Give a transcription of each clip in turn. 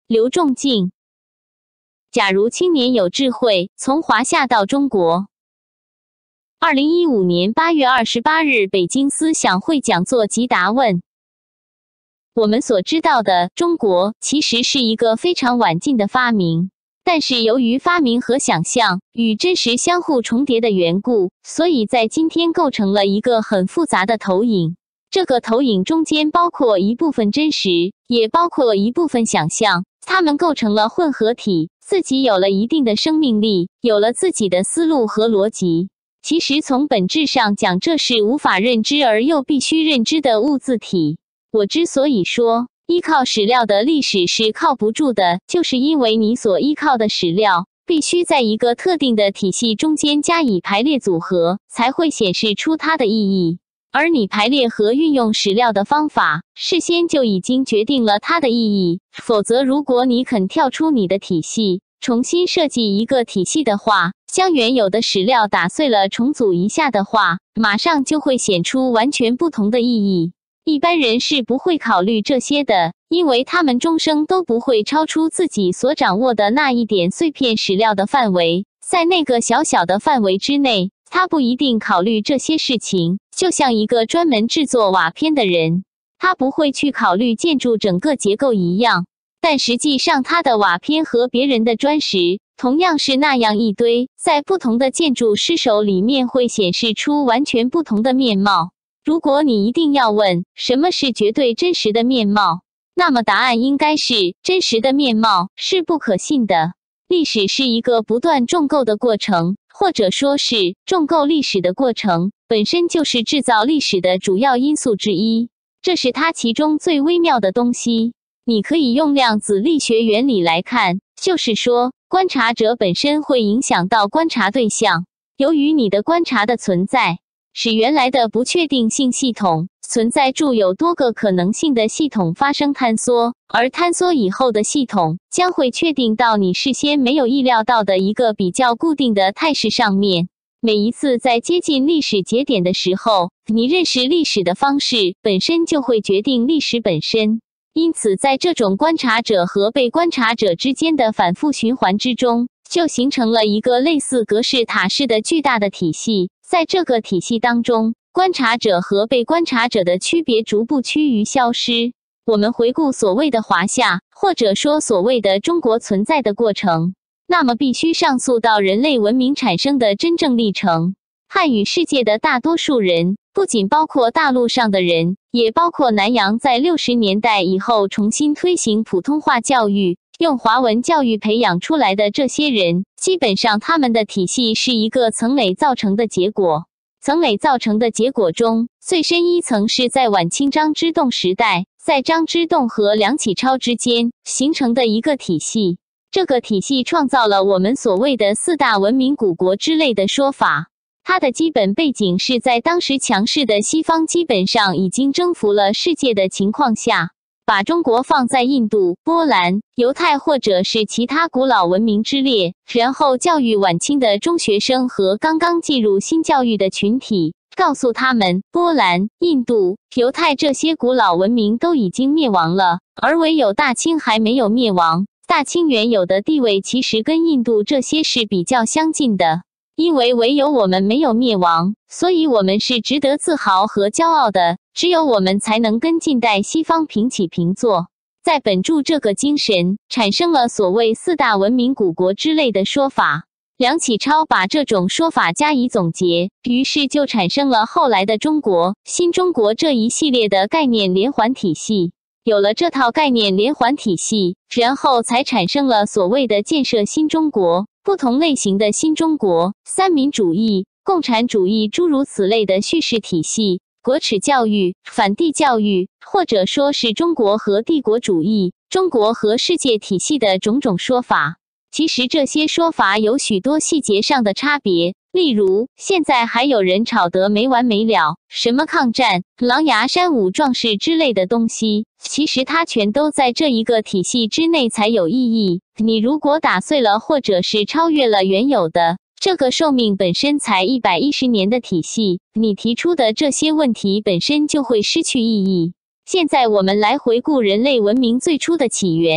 刘仲敬。假如青年有智慧，从华夏到中国。2015年8月28日，北京思想会讲座及答问。我们所知道的中国其实是一个非常晚近的发明，但是由于发明和想象与真实相互重叠的缘故，所以在今天构成了一个很复杂的投影。这个投影中间包括一部分真实，也包括一部分想象，它们构成了混合体，自己有了一定的生命力，有了自己的思路和逻辑。其实从本质上讲，这是无法认知而又必须认知的物自体。我之所以说依靠史料的历史是靠不住的，就是因为你所依靠的史料必须在一个特定的体系中间加以排列组合，才会显示出它的意义。而你排列和运用史料的方法，事先就已经决定了它的意义。否则，如果你肯跳出你的体系，重新设计一个体系的话，将原有的史料打碎了重组一下的话，马上就会显出完全不同的意义。一般人是不会考虑这些的，因为他们终生都不会超出自己所掌握的那一点碎片史料的范围。在那个小小的范围之内，他不一定考虑这些事情，就像一个专门制作瓦片的人，他不会去考虑建筑整个结构一样，但实际上他的瓦片和别人的砖石同样是那样一堆，在不同的建筑师手里面会显示出完全不同的面貌。如果你一定要问什么是绝对真实的面貌，那么答案应该是真实的面貌是不可信的。历史是一个不断重构的过程，或者说是重构历史的过程，本身就是制造历史的主要因素之一，这是它其中最微妙的东西。你可以用量子力学原理来看，就是说，观察者本身会影响到观察对象。由于你的观察的存在，使原来的不确定性系统存在住有多个可能性的系统发生坍缩，而坍缩以后的系统将会确定到你事先没有意料到的一个比较固定的态势上面。每一次在接近历史节点的时候，你认识历史的方式本身就会决定历史本身。因此，在这种观察者和被观察者之间的反复循环之中，就形成了一个类似格式塔式的巨大的体系。在这个体系当中，观察者和被观察者的区别逐步趋于消失。我们回顾所谓的华夏，或者说所谓的中国存在的过程，那么必须上溯到人类文明产生的真正历程。汉语世界的大多数人，不仅包括大陆上的人，也包括南洋在60年代以后重新推行普通话教育，用华文教育培养出来的这些人，基本上他们的体系是一个层垒造成的结果。层垒造成的结果中，最深一层是在晚清张之洞时代，在张之洞和梁启超之间形成的一个体系。这个体系创造了我们所谓的4大文明古国之类的说法。它的基本背景是在当时强势的西方基本上已经征服了世界的情况下，把中国放在印度、波兰、犹太或者是其他古老文明之列，然后教育晚清的中学生和刚刚进入新教育的群体，告诉他们波兰、印度、犹太这些古老文明都已经灭亡了，而唯有大清还没有灭亡。大清原有的地位其实跟印度这些是比较相近的。因为唯有我们没有灭亡，所以我们是值得自豪和骄傲的，只有我们才能跟近代西方平起平坐。在本著这个精神，产生了所谓4大文明古国之类的说法。梁启超把这种说法加以总结，于是就产生了后来的中国、新中国这一系列的概念连环体系。有了这套概念连环体系，然后才产生了所谓的建设新中国、不同类型的新中国、三民主义、共产主义诸如此类的叙事体系、国耻教育、反帝教育，或者说是中国和帝国主义、中国和世界体系的种种说法。其实这些说法有许多细节上的差别，例如现在还有人吵得没完没了，什么抗战、狼牙山五壮士之类的东西，其实它全都在这一个体系之内才有意义。你如果打碎了或者是超越了原有的这个寿命本身才110年的体系，你提出的这些问题本身就会失去意义。现在我们来回顾人类文明最初的起源。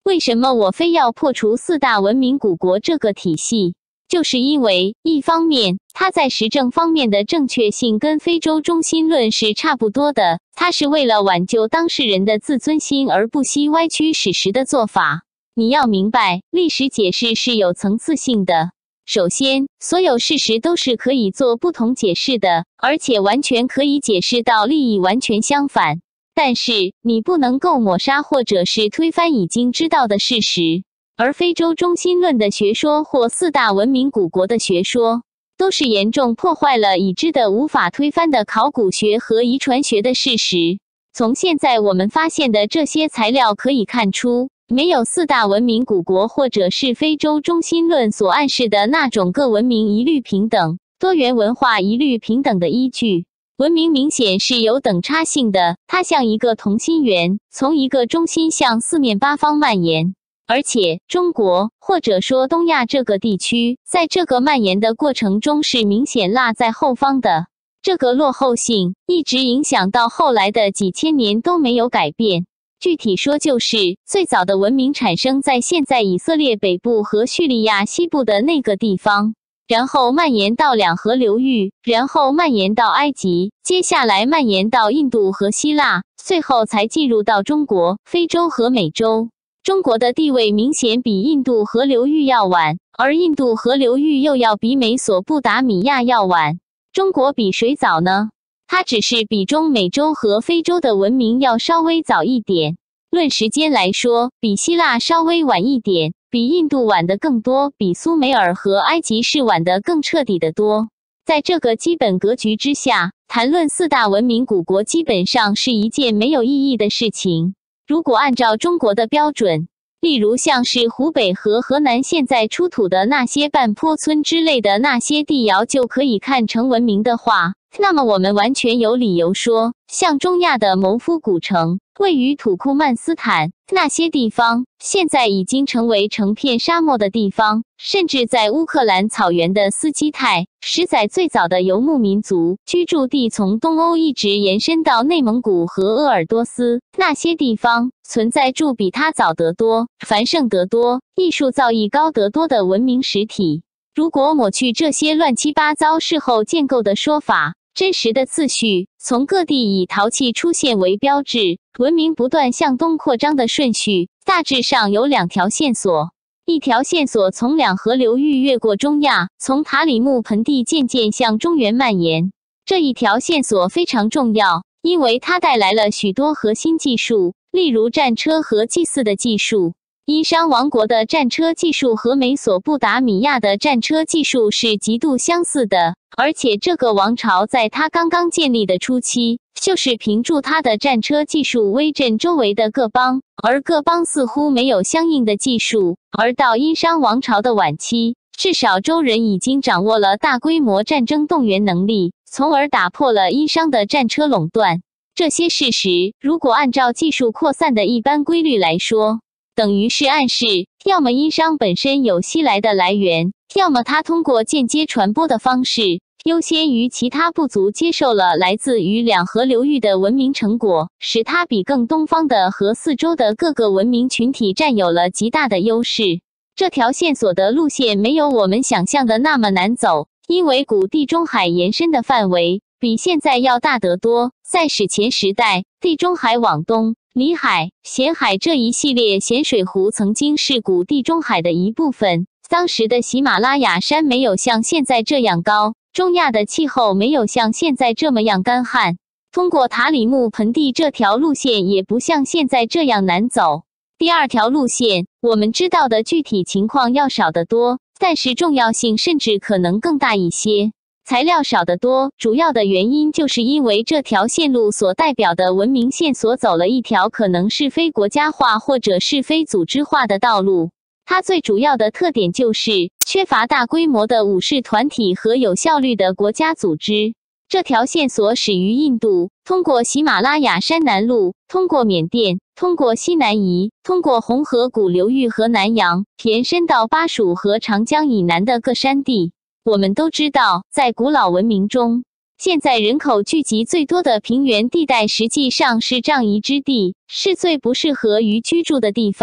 为什么我非要破除四大文明古国这个体系？就是因为，一方面，它在实证方面的正确性跟非洲中心论是差不多的，它是为了挽救当事人的自尊心而不惜歪曲史实的做法。你要明白，历史解释是有层次性的。首先，所有事实都是可以做不同解释的，而且完全可以解释到利益完全相反。但是，你不能够抹杀或者是推翻已经知道的事实。而非洲中心论的学说或四大文明古国的学说，都是严重破坏了已知的无法推翻的考古学和遗传学的事实。从现在我们发现的这些材料可以看出，没有四大文明古国或者是非洲中心论所暗示的那种各文明一律平等、多元文化一律平等的依据。文明明显是有等差性的，它像一个同心圆，从一个中心向四面八方蔓延。而且，中国或者说东亚这个地区，在这个蔓延的过程中是明显落在后方的。这个落后性一直影响到后来的几千年都没有改变。具体说就是，最早的文明产生在现在以色列北部和叙利亚西部的那个地方，然后蔓延到两河流域，然后蔓延到埃及，接下来蔓延到印度和希腊，最后才进入到中国、非洲和美洲。中国的地位明显比印度河流域要晚，而印度河流域又要比美索不达米亚要晚。中国比谁早呢？它只是比中美洲和非洲的文明要稍微早一点。论时间来说，比希腊稍微晚一点，比印度晚的更多，比苏美尔和埃及是晚的更彻底的多。在这个基本格局之下，谈论四大文明古国基本上是一件没有意义的事情。如果按照中国的标准，例如像是湖北和河南现在出土的那些半坡村之类的那些地窑就可以看成文明的话，那么我们完全有理由说，像中亚的谋夫古城，位于土库曼斯坦，那些地方现在已经成为成片沙漠的地方，甚至在乌克兰草原的斯基泰，十载最早的游牧民族居住地从东欧一直延伸到内蒙古和鄂尔多斯，那些地方存在住比它早得多、繁盛得多、艺术造诣高得多的文明实体。如果抹去这些乱七八糟事后建构的说法，真实的次序从各地以陶器出现为标志，文明不断向东扩张的顺序大致上有两条线索。一条线索从两河流域越过中亚，从塔里木盆地渐渐向中原蔓延。这一条线索非常重要，因为它带来了许多核心技术，例如战车和祭祀的技术。殷商王国的战车技术和美索不达米亚的战车技术是极度相似的，而且这个王朝在它刚刚建立的初期，就是凭助它的战车技术威震周围的各邦，而各邦似乎没有相应的技术。而到殷商王朝的晚期，至少周人已经掌握了大规模战争动员能力，从而打破了殷商的战车垄断。这些事实，如果按照技术扩散的一般规律来说，等于是暗示，要么殷商本身有西来的来源，要么它通过间接传播的方式，优先于其他部族接受了来自于两河流域的文明成果，使它比更东方的和四周的各个文明群体占有了极大的优势。这条线索的路线没有我们想象的那么难走，因为古地中海延伸的范围比现在要大得多。在史前时代，地中海往东，里海、咸海这一系列咸水湖曾经是古地中海的一部分。当时的喜马拉雅山没有像现在这样高，中亚的气候没有像现在这么样干旱。通过塔里木盆地这条路线也不像现在这样难走。第二条路线，我们知道的具体情况要少得多，但是重要性甚至可能更大一些。材料少得多，主要的原因就是因为这条线路所代表的文明线索走了一条可能是非国家化或者是非组织化的道路。它最主要的特点就是缺乏大规模的武士团体和有效率的国家组织。这条线索始于印度，通过喜马拉雅山南麓，通过缅甸，通过西南夷，通过红河谷流域和南洋，延伸到巴蜀和长江以南的各山地。我们都知道，在古老文明中，现在人口聚集最多的平原地带实际上是瘴夷之地，是最不适合于居住的地方，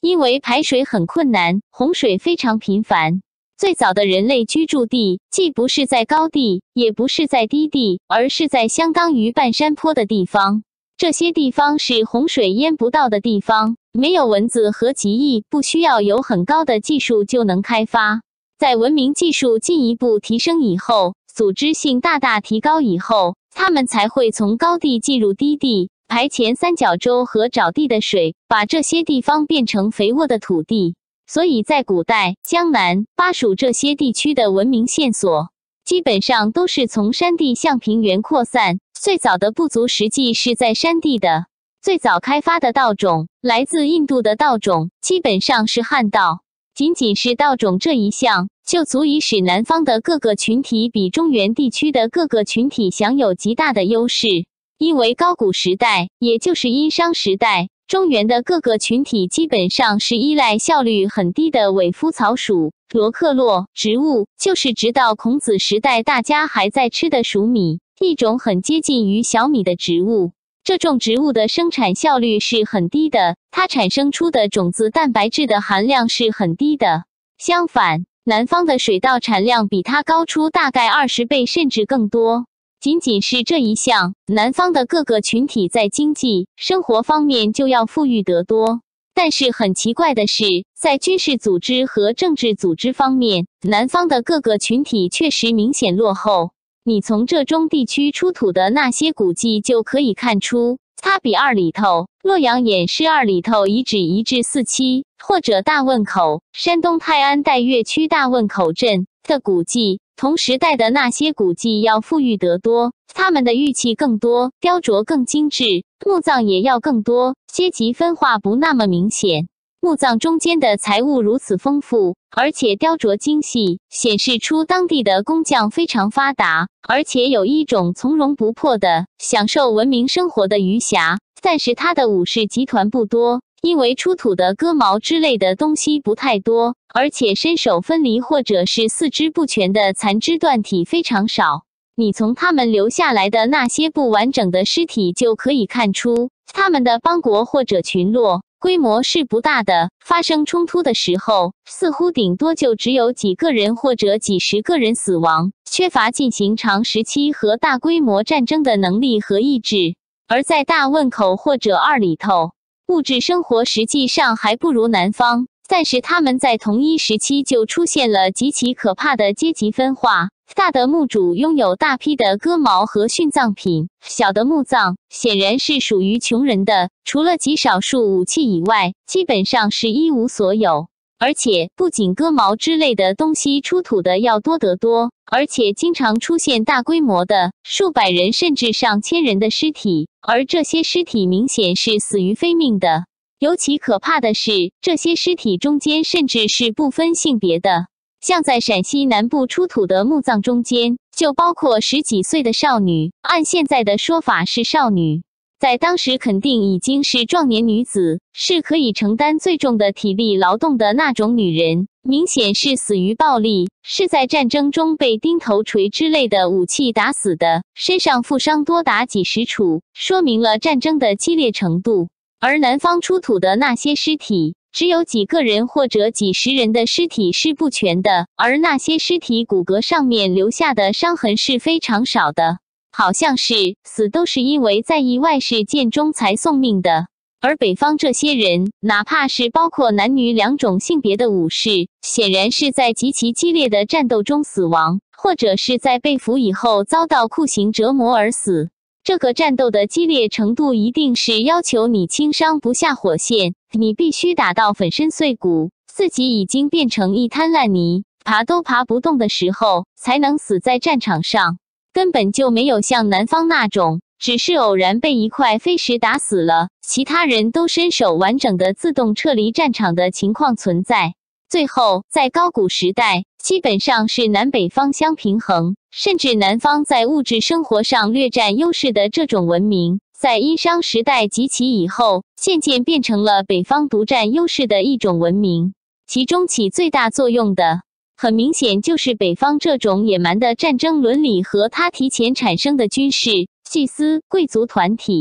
因为排水很困难，洪水非常频繁。最早的人类居住地既不是在高地，也不是在低地，而是在相当于半山坡的地方。这些地方是洪水淹不到的地方，没有蚊子和疾疫，不需要有很高的技术就能开发。在文明技术进一步提升以后，组织性大大提高以后，它们才会从高地进入低地，排遣三角洲和沼地的水，把这些地方变成肥沃的土地。所以在古代，江南、巴蜀这些地区的文明线索基本上都是从山地向平原扩散，最早的部族实际是在山地的。最早开发的稻种，来自印度的稻种，基本上是旱稻。仅仅是稻种这一项，就足以使南方的各个群体比中原地区的各个群体享有极大的优势。因为高古时代，也就是殷商时代，中原的各个群体基本上是依赖效率很低的伪夫草属、罗克洛植物，就是直到孔子时代大家还在吃的黍米，一种很接近于小米的植物。这种植物的生产效率是很低的，它产生出的种子蛋白质的含量是很低的。相反，南方的水稻产量比它高出大概20倍甚至更多。仅仅是这一项，南方的各个群体在经济、生活方面就要富裕得多。但是很奇怪的是，在军事组织和政治组织方面，南方的各个群体确实明显落后。你从浙中地区出土的那些古迹就可以看出，它比二里头、洛阳偃师二里头遗址遗址47，或者大汶口、山东泰安岱岳区大汶口镇的古迹，同时代的那些古迹要富裕得多，它们的玉器更多，雕琢更精致，墓葬也要更多，阶级分化不那么明显。墓葬中间的财物如此丰富，而且雕琢精细，显示出当地的工匠非常发达，而且有一种从容不迫的享受文明生活的余暇。但是它的武士集团不多，因为出土的戈矛之类的东西不太多，而且身手分离或者是四肢不全的残肢断体非常少。你从他们留下来的那些不完整的尸体就可以看出，他们的邦国或者群落规模是不大的，发生冲突的时候，似乎顶多就只有几个人或者几十个人死亡，缺乏进行长时期和大规模战争的能力和意志。而在大汶口或者二里头，物质生活实际上还不如南方，但是他们在同一时期就出现了极其可怕的阶级分化。大的墓主拥有大批的戈矛和殉葬品，小的墓葬显然是属于穷人的，除了极少数武器以外，基本上是一无所有。而且不仅戈矛之类的东西出土的要多得多，而且经常出现大规模的数百人甚至上千人的尸体，而这些尸体明显是死于非命的。尤其可怕的是，这些尸体中间甚至是不分性别的。像在陕西南部出土的墓葬中间，就包括10几岁的少女，按现在的说法是少女，在当时肯定已经是壮年女子，是可以承担最重的体力劳动的那种女人，明显是死于暴力，是在战争中被钉头锤之类的武器打死的，身上负伤多达几十处，说明了战争的激烈程度。而南方出土的那些尸体，只有几个人或者几十人的尸体是不全的，而那些尸体骨骼上面留下的伤痕是非常少的，好像是死都是因为在意外事件中才送命的。而北方这些人，哪怕是包括男女两种性别的武士，显然是在极其激烈的战斗中死亡，或者是在被俘以后遭到酷刑折磨而死。这个战斗的激烈程度一定是要求你轻伤不下火线，你必须打到粉身碎骨，自己已经变成一滩烂泥，爬都爬不动的时候，才能死在战场上。根本就没有像南方那种，只是偶然被一块飞石打死了，其他人都身手完整的自动撤离战场的情况存在。最后，在高古时代，基本上是南北方相平衡，甚至南方在物质生活上略占优势的这种文明，在殷商时代及其以后，渐渐变成了北方独占优势的一种文明。其中起最大作用的，很明显就是北方这种野蛮的战争伦理和它提前产生的军事、祭司、贵族团体。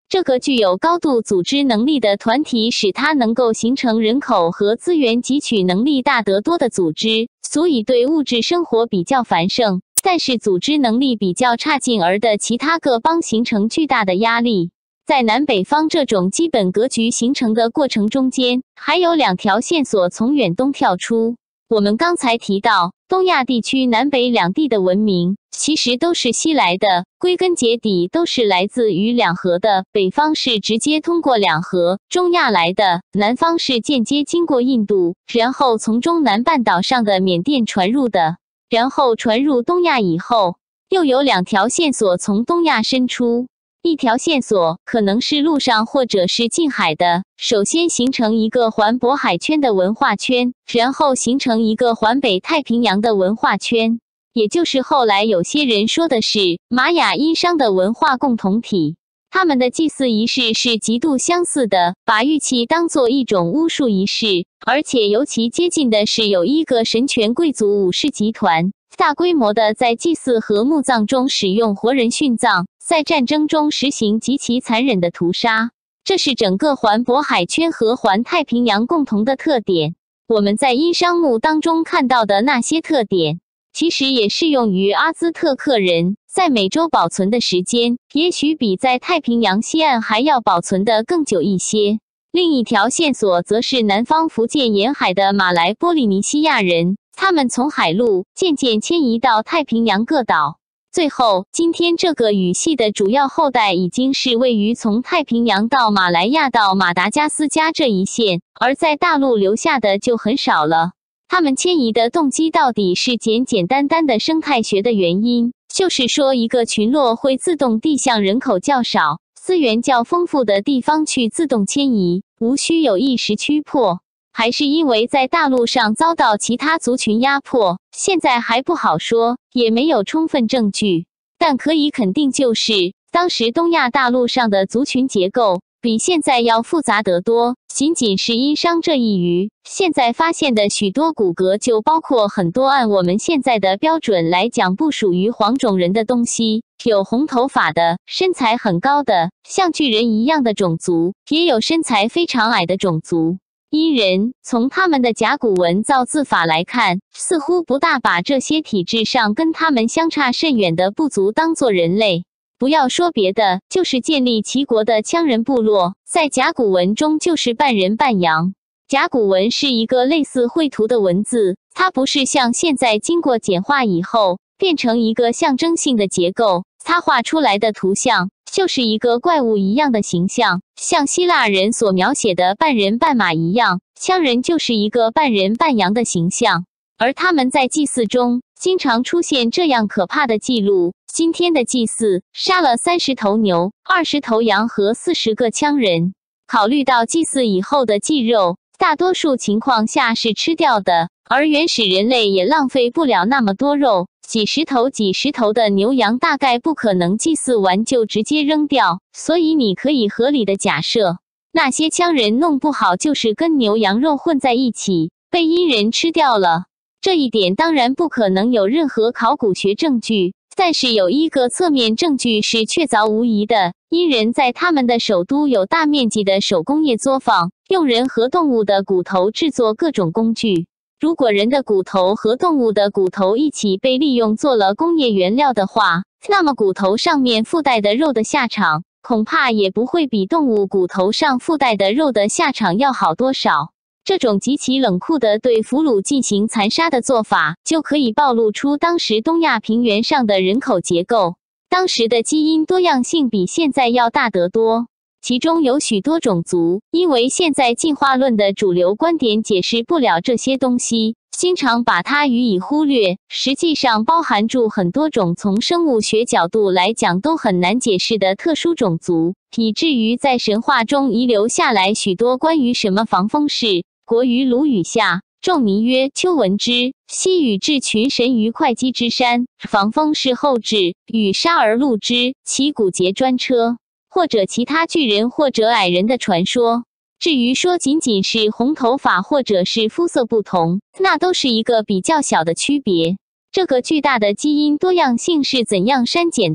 这个具有高度组织能力的团体使它能够形成人口和资源汲取能力大得多的组织，所以对物质生活比较繁盛，但是组织能力比较差劲儿的其他各邦形成巨大的压力。在南北方这种基本格局形成的过程中间，还有2条线索从远东跳出。我们刚才提到，东亚地区南北两地的文明其实都是西来的，归根结底都是来自于两河的，北方是直接通过两河中亚来的，南方是间接经过印度，然后从中南半岛上的缅甸传入的，然后传入东亚以后，又有2条线索从东亚伸出。一条线索可能是陆上或者是近海的，首先形成一个环渤海圈的文化圈，然后形成一个环北太平洋的文化圈，也就是后来有些人说的是玛雅殷商的文化共同体。他们的祭祀仪式是极度相似的，把玉器当作一种巫术仪式，而且尤其接近的是有一个神权贵族武士集团，大规模的在祭祀和墓葬中使用活人殉葬，在战争中实行极其残忍的屠杀。这是整个环渤海圈和环太平洋共同的特点。我们在殷商墓当中看到的那些特点，其实也适用于阿兹特克人，在美洲保存的时间，也许比在太平洋西岸还要保存得更久一些。另一条线索则是南方福建沿海的马来波利尼西亚人，他们从海路渐渐迁移到太平洋各岛。最后，今天这个语系的主要后代已经是位于从太平洋到马来亚到马达加斯加这一线，而在大陆留下的就很少了。他们迁移的动机到底是简单的生态学的原因，就是说一个群落会自动地向人口较少、资源较丰富的地方去自动迁移，无需有意识驱迫，还是因为在大陆上遭到其他族群压迫，现在还不好说，也没有充分证据。但可以肯定就是，当时东亚大陆上的族群结构比现在要复杂得多，仅仅是殷商这一隅，现在发现的许多骨骼就包括很多按我们现在的标准来讲不属于黄种人的东西，有红头发的，身材很高的，像巨人一样的种族，也有身材非常矮的种族。殷人从他们的甲骨文造字法来看，似乎不大把这些体质上跟他们相差甚远的部族当作人类。不要说别的，就是建立齐国的羌人部落，在甲骨文中就是半人半羊。甲骨文是一个类似绘图的文字，它不是像现在经过简化以后变成一个象征性的结构，它画出来的图像就是一个怪物一样的形象，像希腊人所描写的半人半马一样，羌人就是一个半人半羊的形象。而他们在祭祀中经常出现这样可怕的记录：今天的祭祀杀了30头牛、20头羊和40个羌人。考虑到祭祀以后的祭肉大多数情况下是吃掉的，而原始人类也浪费不了那么多肉，几十头的牛羊大概不可能祭祀完就直接扔掉，所以你可以合理的假设，那些羌人弄不好就是跟牛羊肉混在一起，被殷人吃掉了。这一点当然不可能有任何考古学证据，但是有一个侧面证据是确凿无疑的：殷人在他们的首都有大面积的手工业作坊，用人和动物的骨头制作各种工具。如果人的骨头和动物的骨头一起被利用做了工业原料的话，那么骨头上面附带的肉的下场，恐怕也不会比动物骨头上附带的肉的下场要好多少。这种极其冷酷的对俘虏进行残杀的做法，就可以暴露出当时东亚平原上的人口结构。当时的基因多样性比现在要大得多，其中有许多种族，因为现在进化论的主流观点解释不了这些东西，经常把它予以忽略，实际上包含住很多种从生物学角度来讲都很难解释的特殊种族，以至于在神话中遗留下来许多关于什么防风氏、国于鲁语下，仲尼曰丘闻之，西与至群神于会稽之山，防风氏后至，与杀而戮之，其骨节专车，或者其他巨人或者矮人的传说。至于说仅仅是红头发或者是肤色不同，那都是一个比较小的区别。这个巨大的基因多样性是怎样删减的，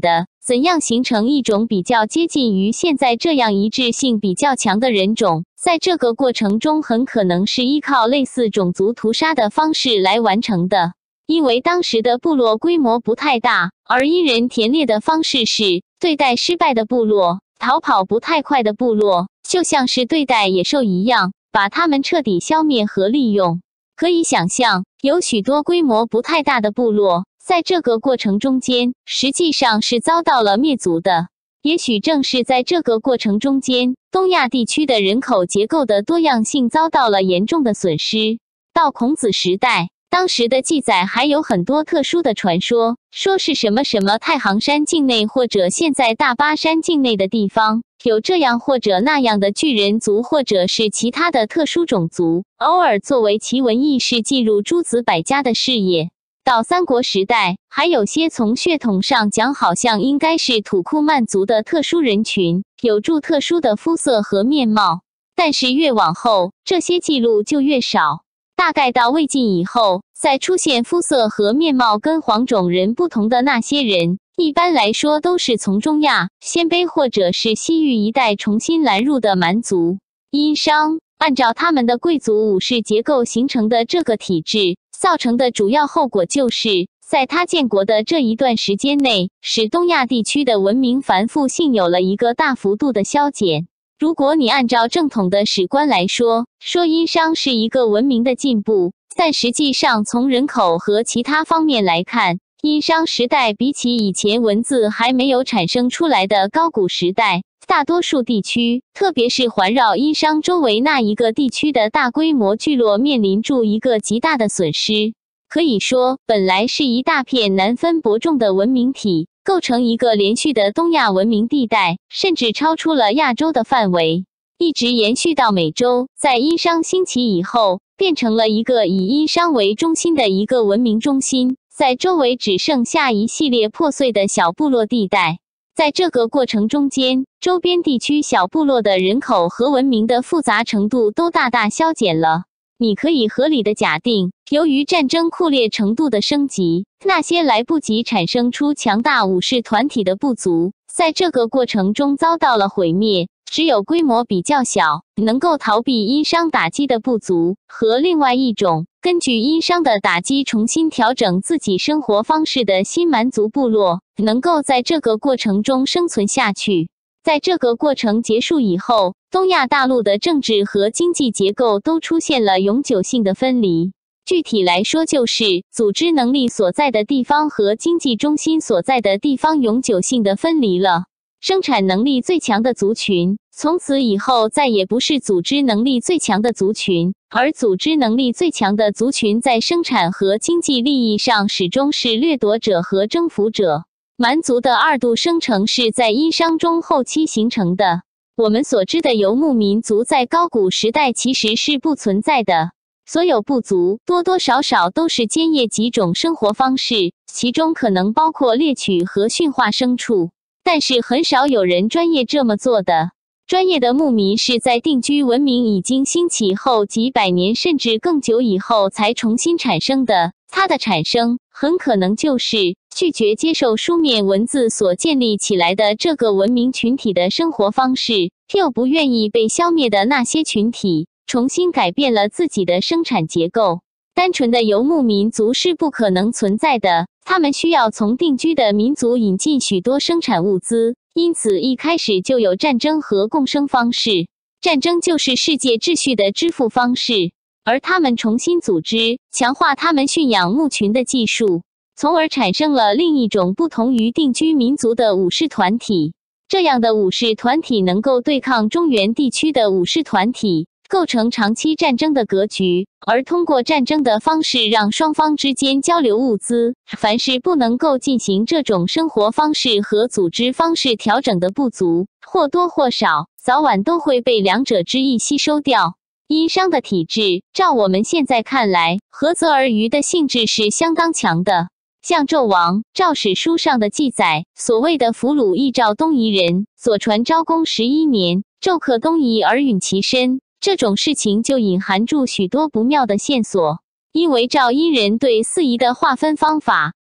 怎样形成一种比较接近于现在这样一致性比较强的人种，在这个过程中很可能是依靠类似种族屠杀的方式来完成的。因为当时的部落规模不太大，而因人田猎的方式是对待失败的部落，逃跑不太快的部落，就像是对待野兽一样，把它们彻底消灭和利用。可以想象，有许多规模不太大的部落，在这个过程中间，实际上是遭到了灭族的。也许正是在这个过程中间，东亚地区的人口结构的多样性遭到了严重的损失。到孔子时代，当时的记载还有很多特殊的传说，说是什么什么太行山境内或者现在大巴山境内的地方，有这样或者那样的巨人族或者是其他的特殊种族，偶尔作为其文艺是进入诸子百家的视野。到三国时代，还有些从血统上讲好像应该是土库曼族的特殊人群，有着特殊的肤色和面貌，但是越往后，这些记录就越少。大概到魏晋以后，再出现肤色和面貌跟黄种人不同的那些人，一般来说都是从中亚、鲜卑或者是西域一带重新拦入的蛮族。殷商按照他们的贵族武士结构形成的这个体制，造成的主要后果就是在他建国的这一段时间内，使东亚地区的文明繁复性有了一个大幅度的消减。如果你按照正统的史观来说，殷商是一个文明的进步，但实际上从人口和其他方面来看，殷商时代比起以前文字还没有产生出来的高古时代，大多数地区，特别是环绕殷商周围那一个地区的大规模聚落面临住一个极大的损失。可以说，本来是一大片难分伯仲的文明体，构成一个连续的东亚文明地带，甚至超出了亚洲的范围，一直延续到美洲。在殷商兴起以后，变成了一个以殷商为中心的一个文明中心，在周围只剩下一系列破碎的小部落地带。在这个过程中间，周边地区小部落的人口和文明的复杂程度都大大消减了。你可以合理的假定，由于战争酷烈程度的升级，那些来不及产生出强大武士团体的部族，在这个过程中遭到了毁灭。只有规模比较小，能够逃避殷商打击的部族，和另外一种根据殷商的打击重新调整自己生活方式的新蛮族部落，能够在这个过程中生存下去。在这个过程结束以后，东亚大陆的政治和经济结构都出现了永久性的分离。具体来说，就是组织能力所在的地方和经济中心所在的地方永久性的分离了。生产能力最强的族群，从此以后再也不是组织能力最强的族群，而组织能力最强的族群在生产和经济利益上始终是掠夺者和征服者。蛮族的二度生成是在殷商中后期形成的。我们所知的游牧民族在高古时代其实是不存在的。所有部族多多少少都是兼业几种生活方式，其中可能包括猎取和驯化牲畜，但是很少有人专业这么做的。专业的牧民是在定居文明已经兴起后几百年甚至更久以后才重新产生的。它的产生很可能就是拒绝接受书面文字所建立起来的这个文明群体的生活方式，又不愿意被消灭的那些群体重新改变了自己的生产结构。单纯的游牧民族是不可能存在的，他们需要从定居的民族引进许多生产物资，因此一开始就有战争和共生方式。战争就是世界秩序的支付方式，而他们重新组织、强化他们驯养牧群的技术，从而产生了另一种不同于定居民族的武士团体。这样的武士团体能够对抗中原地区的武士团体，构成长期战争的格局，而通过战争的方式让双方之间交流物资。凡是不能够进行这种生活方式和组织方式调整的部族，或多或少，早晚都会被两者之一吸收掉。殷商的体制，照我们现在看来，合则而渔的性质是相当强的。像纣王赵史书上的记载，所谓的俘虏一赵东夷人，左传昭公11年，纣克东夷而允其身，这种事情就隐含住许多不妙的线索。因为赵殷人对四夷的划分方法，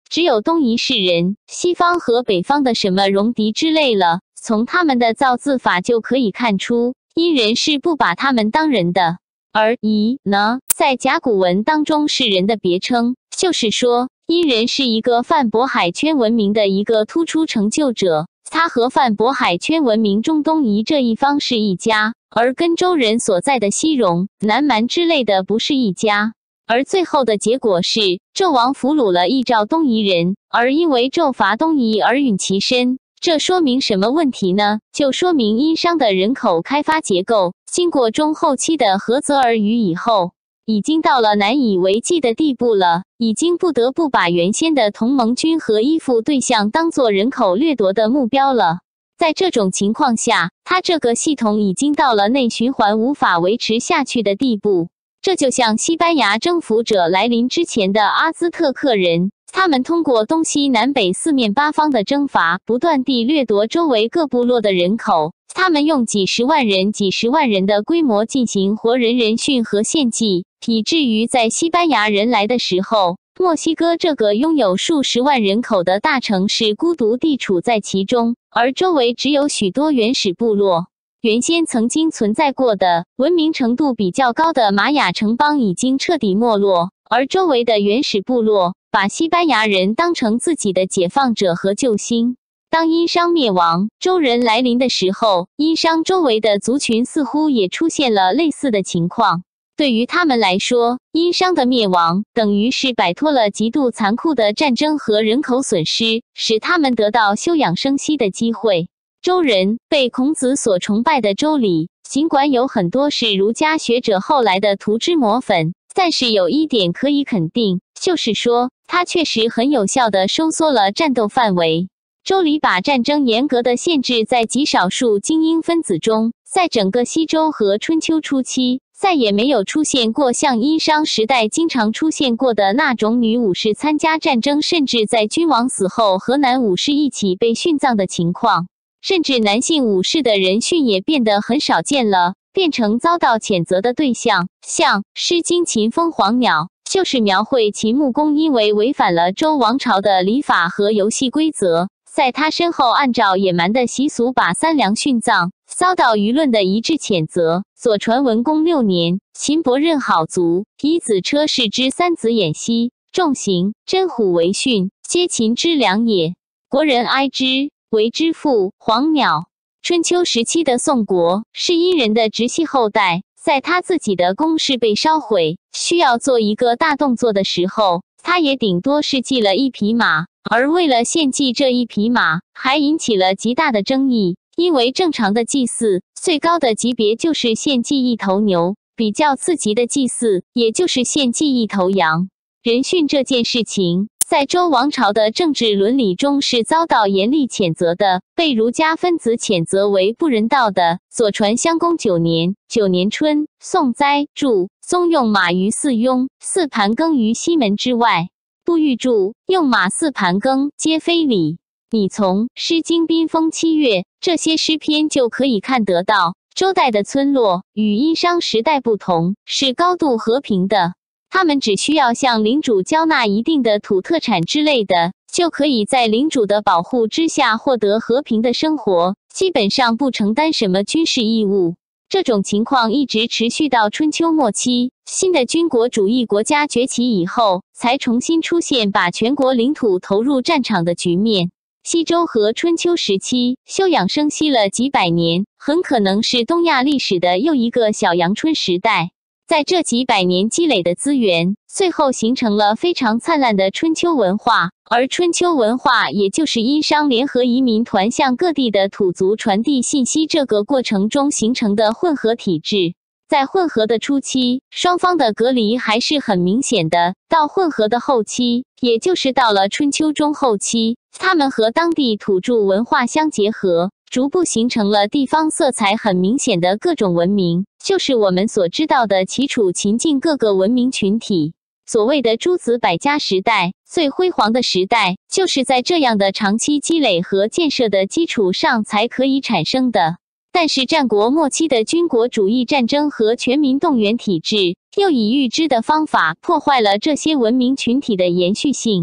只有东夷士人，西方和北方的什么戎狄之类了，从他们的造字法就可以看出，殷人是不把他们当人的。而夷呢，在甲骨文当中是人的别称，就是说殷人是一个泛渤海圈文明的一个突出成就者，他和泛渤海圈文明中东夷这一方是一家，而跟周人所在的西戎、南蛮之类的不是一家。而最后的结果是，纣王俘虏了一兆东夷人，而因为纣伐东夷而陨其身。这说明什么问题呢？就说明殷商的人口开发结构，经过中后期的涸泽而渔以后，已经到了难以为继的地步了，已经不得不把原先的同盟军和依附对象当作人口掠夺的目标了。在这种情况下，它这个系统已经到了内循环无法维持下去的地步。这就像西班牙征服者来临之前的阿兹特克人，他们通过东西南北四面八方的征伐，不断地掠夺周围各部落的人口。他们用几十万人的规模进行活人人训和献祭，以至于在西班牙人来的时候，墨西哥这个拥有数十万人口的大城市孤独地处在其中，而周围只有许多原始部落。原先曾经存在过的文明程度比较高的玛雅城邦已经彻底没落，而周围的原始部落把西班牙人当成自己的解放者和救星。当殷商灭亡，周人来临的时候，殷商周围的族群似乎也出现了类似的情况。对于他们来说，殷商的灭亡等于是摆脱了极度残酷的战争和人口损失，使他们得到休养生息的机会。周人被孔子所崇拜的周礼，尽管有很多是儒家学者后来的涂脂抹粉，但是有一点可以肯定，就是说它确实很有效地收缩了战斗范围。周礼把战争严格地限制在极少数精英分子中，在整个西周和春秋初期，再也没有出现过像殷商时代经常出现过的那种女武士参加战争，甚至在君王死后和男武士一起被殉葬的情况。甚至男性武士的人殉也变得很少见了，变成遭到谴责的对象。像《诗经·秦风·黄鸟》就是描绘秦穆公因为违反了周王朝的礼法和游戏规则，在他身后按照野蛮的习俗把三良殉葬，遭到舆论的一致谴责。左传文公6年，秦伯任好卒，以子车氏之三子偃息，重刑，真虎为训，皆秦之良也。国人哀之，为之父。黄鸟。春秋时期的宋国是殷人的直系后代，在他自己的宫室被烧毁，需要做一个大动作的时候，他也顶多是祭了一匹马，而为了献祭这一匹马，还引起了极大的争议。因为正常的祭祀，最高的级别就是献祭一头牛，比较次级的祭祀，也就是献祭一头羊。人殉这件事情，在周王朝的政治伦理中是遭到严厉谴责的，被儒家分子谴责为不人道的。左传襄公9年，9年春，宋哉注：宗用马于四雍，四盘耕于西门之外。不欲注：用马四盘耕，皆非礼。你从《诗经·宾风·七月》这些诗篇就可以看得到，周代的村落与殷商时代不同，是高度和平的。他们只需要向领主交纳一定的土特产之类的，就可以在领主的保护之下获得和平的生活，基本上不承担什么军事义务。这种情况一直持续到春秋末期，新的军国主义国家崛起以后，才重新出现把全国领土投入战场的局面。西周和春秋时期休养生息了几百年，很可能是东亚历史的又一个小阳春时代。在这几百年积累的资源，最后形成了非常灿烂的春秋文化，而春秋文化也就是殷商联合移民团向各地的土族传递信息这个过程中形成的混合体制。在混合的初期，双方的隔离还是很明显的，到混合的后期，也就是到了春秋中后期，他们和当地土著文化相结合，逐步形成了地方色彩很明显的各种文明，就是我们所知道的齐楚秦晋各个文明群体。所谓的诸子百家时代，最辉煌的时代，就是在这样的长期积累和建设的基础上才可以产生的。但是战国末期的军国主义战争和全民动员体制，又以预知的方法破坏了这些文明群体的延续性。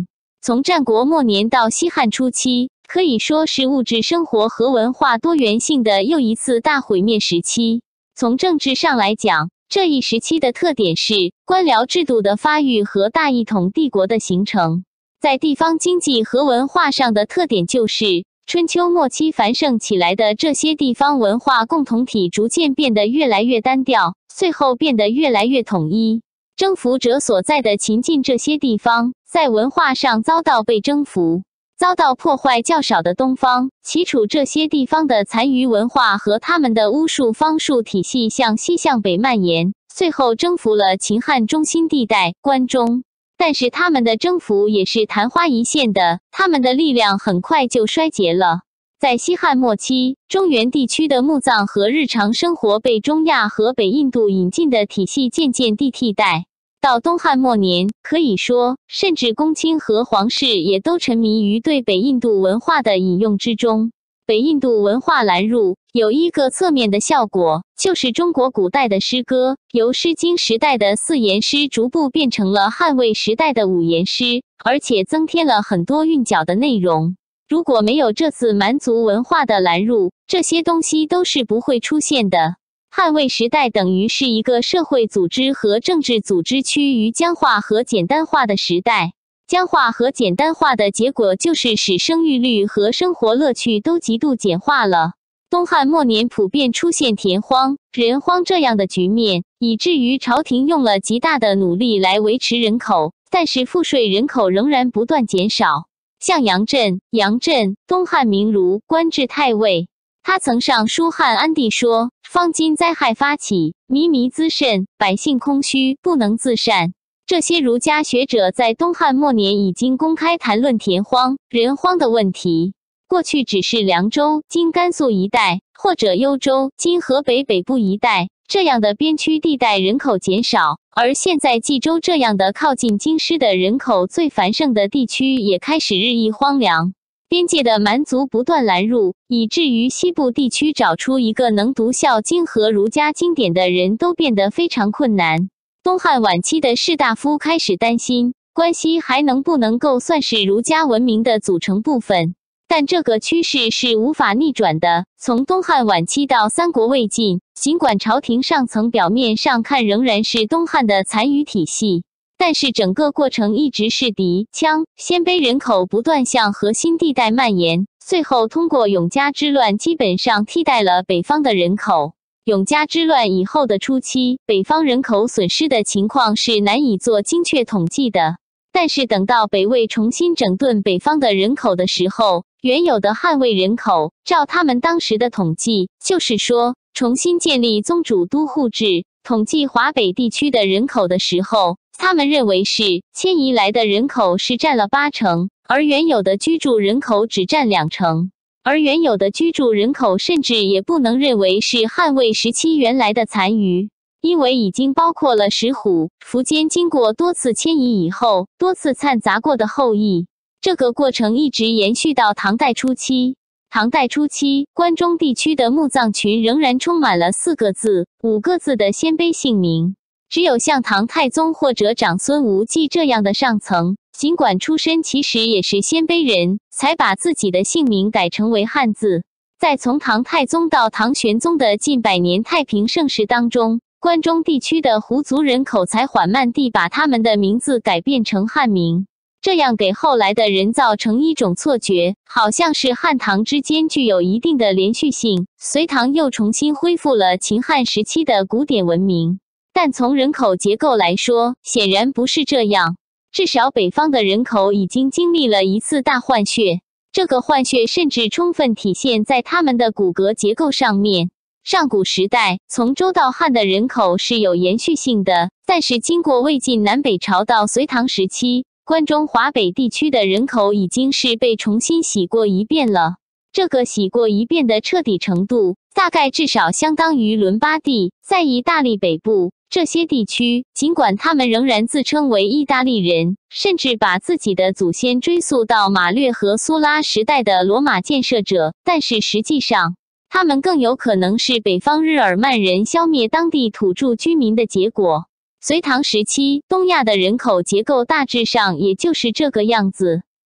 从战国末年到西汉初期，可以说是物质生活和文化多元性的又一次大毁灭时期。从政治上来讲，这一时期的特点是官僚制度的发育和大一统帝国的形成。在地方经济和文化上的特点就是春秋末期繁盛起来的这些地方文化共同体逐渐变得越来越单调，最后变得越来越统一。征服者所在的秦晋这些地方，在文化上遭到被征服、遭到破坏较少的东方，齐楚这些地方的残余文化和他们的巫术方术体系向西向北蔓延，最后征服了秦汉中心地带关中。但是他们的征服也是昙花一现的，他们的力量很快就衰竭了。在西汉末期，中原地区的墓葬和日常生活被中亚和北印度引进的体系渐渐地替代。到东汉末年，可以说，甚至公卿和皇室也都沉迷于对北印度文化的引用之中。北印度文化揽入有一个侧面的效果，就是中国古代的诗歌由诗经时代的四言诗逐步变成了汉魏时代的五言诗，而且增添了很多韵脚的内容。如果没有这次蛮族文化的揽入，这些东西都是不会出现的。汉魏时代等于是一个社会组织和政治组织趋于僵化和简单化的时代。僵化和简单化的结果就是使生育率和生活乐趣都极度简化了。东汉末年普遍出现田荒、人荒这样的局面，以至于朝廷用了极大的努力来维持人口，但是赋税人口仍然不断减少。像杨震，东汉名儒，官至太尉。他曾上书汉安帝说：“方今灾害发起，靡滋甚，百姓空虚，不能自善。”这些儒家学者在东汉末年已经公开谈论田荒、人荒的问题。过去只是凉州（今甘肃一带）或者幽州（今河北北部一带）这样的边区地带人口减少，而现在冀州这样的靠近京师的人口最繁盛的地区也开始日益荒凉。边界的蛮族不断拦入，以至于西部地区找出一个能读孝经和儒家经典的人都变得非常困难。东汉晚期的士大夫开始担心，关西还能不能够算是儒家文明的组成部分。但这个趋势是无法逆转的。从东汉晚期到三国魏晋，尽管朝廷上层表面上看仍然是东汉的残余体系，但是整个过程一直是敌羌鲜卑人口不断向核心地带蔓延，最后通过永嘉之乱基本上替代了北方的人口。永嘉之乱以后的初期，北方人口损失的情况是难以做精确统计的。但是等到北魏重新整顿北方的人口的时候，原有的汉魏人口，照他们当时的统计，就是说重新建立宗主都护制，统计华北地区的人口的时候，他们认为是迁移来的人口是占了80%，而原有的居住人口只占20%。而原有的居住人口甚至也不能认为是汉魏时期原来的残余，因为已经包括了石虎、苻坚经过多次迁移以后，多次掺杂过的后裔。这个过程一直延续到唐代初期。唐代初期，关中地区的墓葬群仍然充满了4个字、5个字的鲜卑姓名。只有像唐太宗或者长孙无忌这样的上层，尽管出身其实也是鲜卑人，才把自己的姓名改成为汉字。在从唐太宗到唐玄宗的近100年太平盛世当中，关中地区的胡族人口才缓慢地把他们的名字改变成汉名，这样给后来的人造成一种错觉，好像是汉唐之间具有一定的连续性，隋唐又重新恢复了秦汉时期的古典文明。但从人口结构来说，显然不是这样。至少北方的人口已经经历了一次大换血，这个换血甚至充分体现在他们的骨骼结构上面。上古时代，从周到汉的人口是有延续性的，但是经过魏晋南北朝到隋唐时期，关中华北地区的人口已经是被重新洗过一遍了。这个洗过一遍的彻底程度，大概至少相当于伦巴第，在意大利北部。这些地区，尽管他们仍然自称为意大利人，甚至把自己的祖先追溯到马略和苏拉时代的罗马建设者，但是实际上，他们更有可能是北方日耳曼人消灭当地土著居民的结果。隋唐时期，东亚的人口结构大致上也就是这个样子。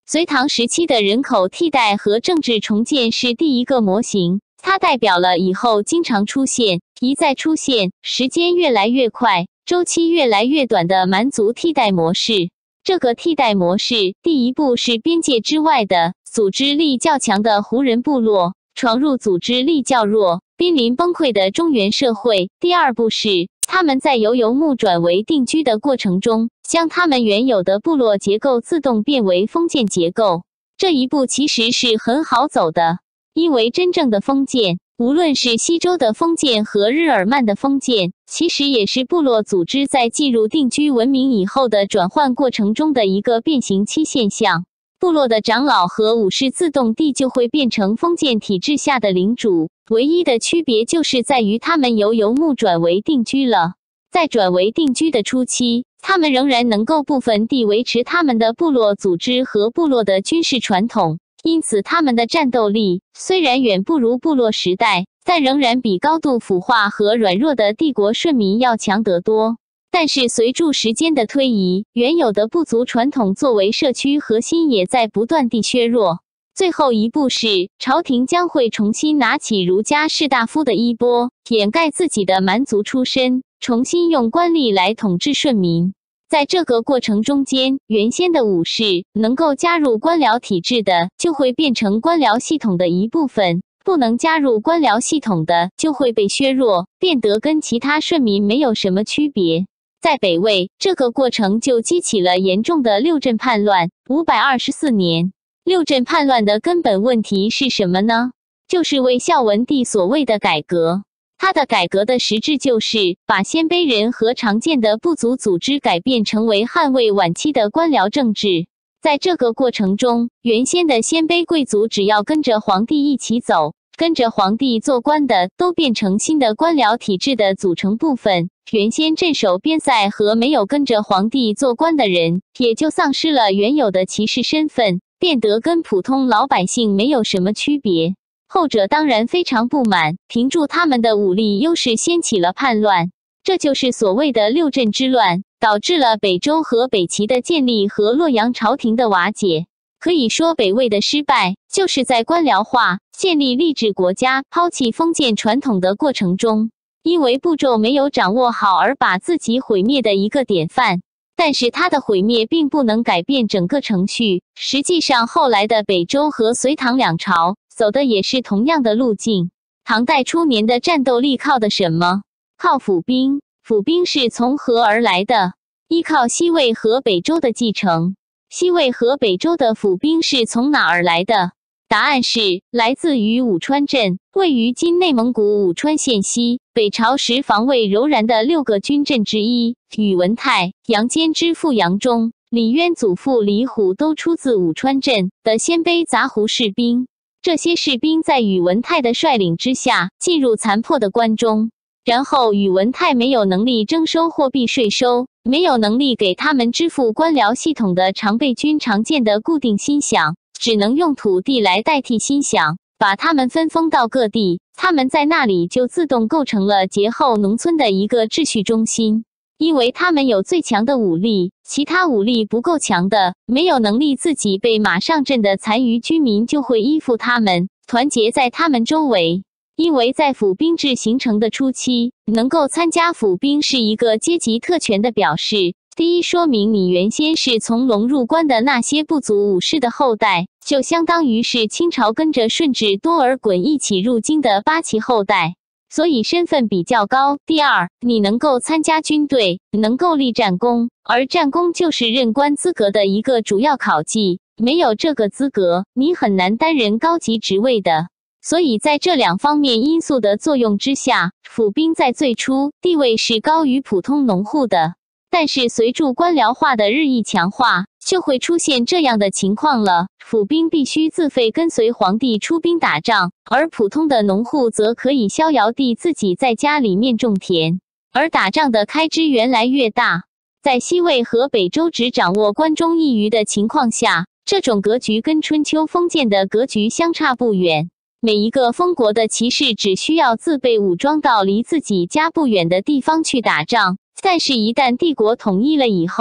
隋唐时期的人口替代和政治重建是第一个模型，它代表了以后经常出现、一再出现、时间越来越快、周期越来越短的蛮族替代模式。这个替代模式，第一步是边界之外的组织力较强的胡人部落闯入组织力较弱、濒临崩溃的中原社会；第二步是他们在由游牧转为定居的过程中，将他们原有的部落结构自动变为封建结构。这一步其实是很好走的，因为真正的封建，无论是西周的封建和日耳曼的封建，其实也是部落组织在进入定居文明以后的转换过程中的一个变形期现象。部落的长老和武士自动地就会变成封建体制下的领主，唯一的区别就是在于他们由游牧转为定居了。在转为定居的初期，他们仍然能够部分地维持他们的部落组织和部落的军事传统，因此他们的战斗力虽然远不如部落时代，但仍然比高度腐化和软弱的帝国顺民要强得多。但是随着时间的推移，原有的部族传统作为社区核心也在不断地削弱。最后一步是，朝廷将会重新拿起儒家士大夫的衣钵，掩盖自己的蛮族出身，重新用官吏来统治顺民。在这个过程中间，原先的武士能够加入官僚体制的，就会变成官僚系统的一部分；不能加入官僚系统的，就会被削弱，变得跟其他顺民没有什么区别。在北魏，这个过程就激起了严重的六镇叛乱。524年，六镇叛乱的根本问题是什么呢？就是魏孝文帝所谓的改革。他的改革的实质就是把鲜卑人和常见的部族组织改变成为汉魏晚期的官僚政治。在这个过程中，原先的鲜卑贵族只要跟着皇帝一起走，跟着皇帝做官的，都变成新的官僚体制的组成部分。原先镇守边塞和没有跟着皇帝做官的人，也就丧失了原有的骑士身份，变得跟普通老百姓没有什么区别。后者当然非常不满，凭住他们的武力优势掀起了叛乱，这就是所谓的六镇之乱，导致了北周和北齐的建立和洛阳朝廷的瓦解。可以说北魏的失败，就是在官僚化、建立吏治国家、抛弃封建传统的过程中，因为步骤没有掌握好而把自己毁灭的一个典范。但是它的毁灭并不能改变整个程序，实际上后来的北周和隋唐两朝走的也是同样的路径。唐代初年的战斗力靠的什么？靠府兵。府兵是从何而来的？依靠西魏和北周的继承。西魏和北周的府兵是从哪儿来的？答案是来自于武川镇，位于今内蒙古武川县西，北朝时防卫柔然的6个军镇之一。宇文泰、杨坚之父杨忠、李渊祖父李虎都出自武川镇的鲜卑杂胡士兵。这些士兵在宇文泰的率领之下进入残破的关中，然后宇文泰没有能力征收货币税收，没有能力给他们支付官僚系统的常备军常见的固定薪饷，只能用土地来代替薪饷，把他们分封到各地，他们在那里就自动构成了节后农村的一个秩序中心。因为他们有最强的武力，其他武力不够强的，没有能力自己被马上阵的残余居民就会依附他们，团结在他们周围。因为在府兵制形成的初期，能够参加府兵是一个阶级特权的表示。第一，说明你原先是从龙入关的那些部族武士的后代，就相当于是清朝跟着顺治多尔衮一起入京的八旗后代，所以身份比较高。第二，你能够参加军队，能够立战功，而战功就是任官资格的一个主要考绩，没有这个资格，你很难担任高级职位的。所以在这两方面因素的作用之下，府兵在最初地位是高于普通农户的。但是随着官僚化的日益强化，就会出现这样的情况了。府兵必须自费跟随皇帝出兵打仗，而普通的农户则可以逍遥地自己在家里面种田，而打仗的开支越来越大。在西魏和北周只掌握关中一隅的情况下，这种格局跟春秋封建的格局相差不远。每一个封国的骑士只需要自备武装到离自己家不远的地方去打仗，但是一旦帝国统一了以后，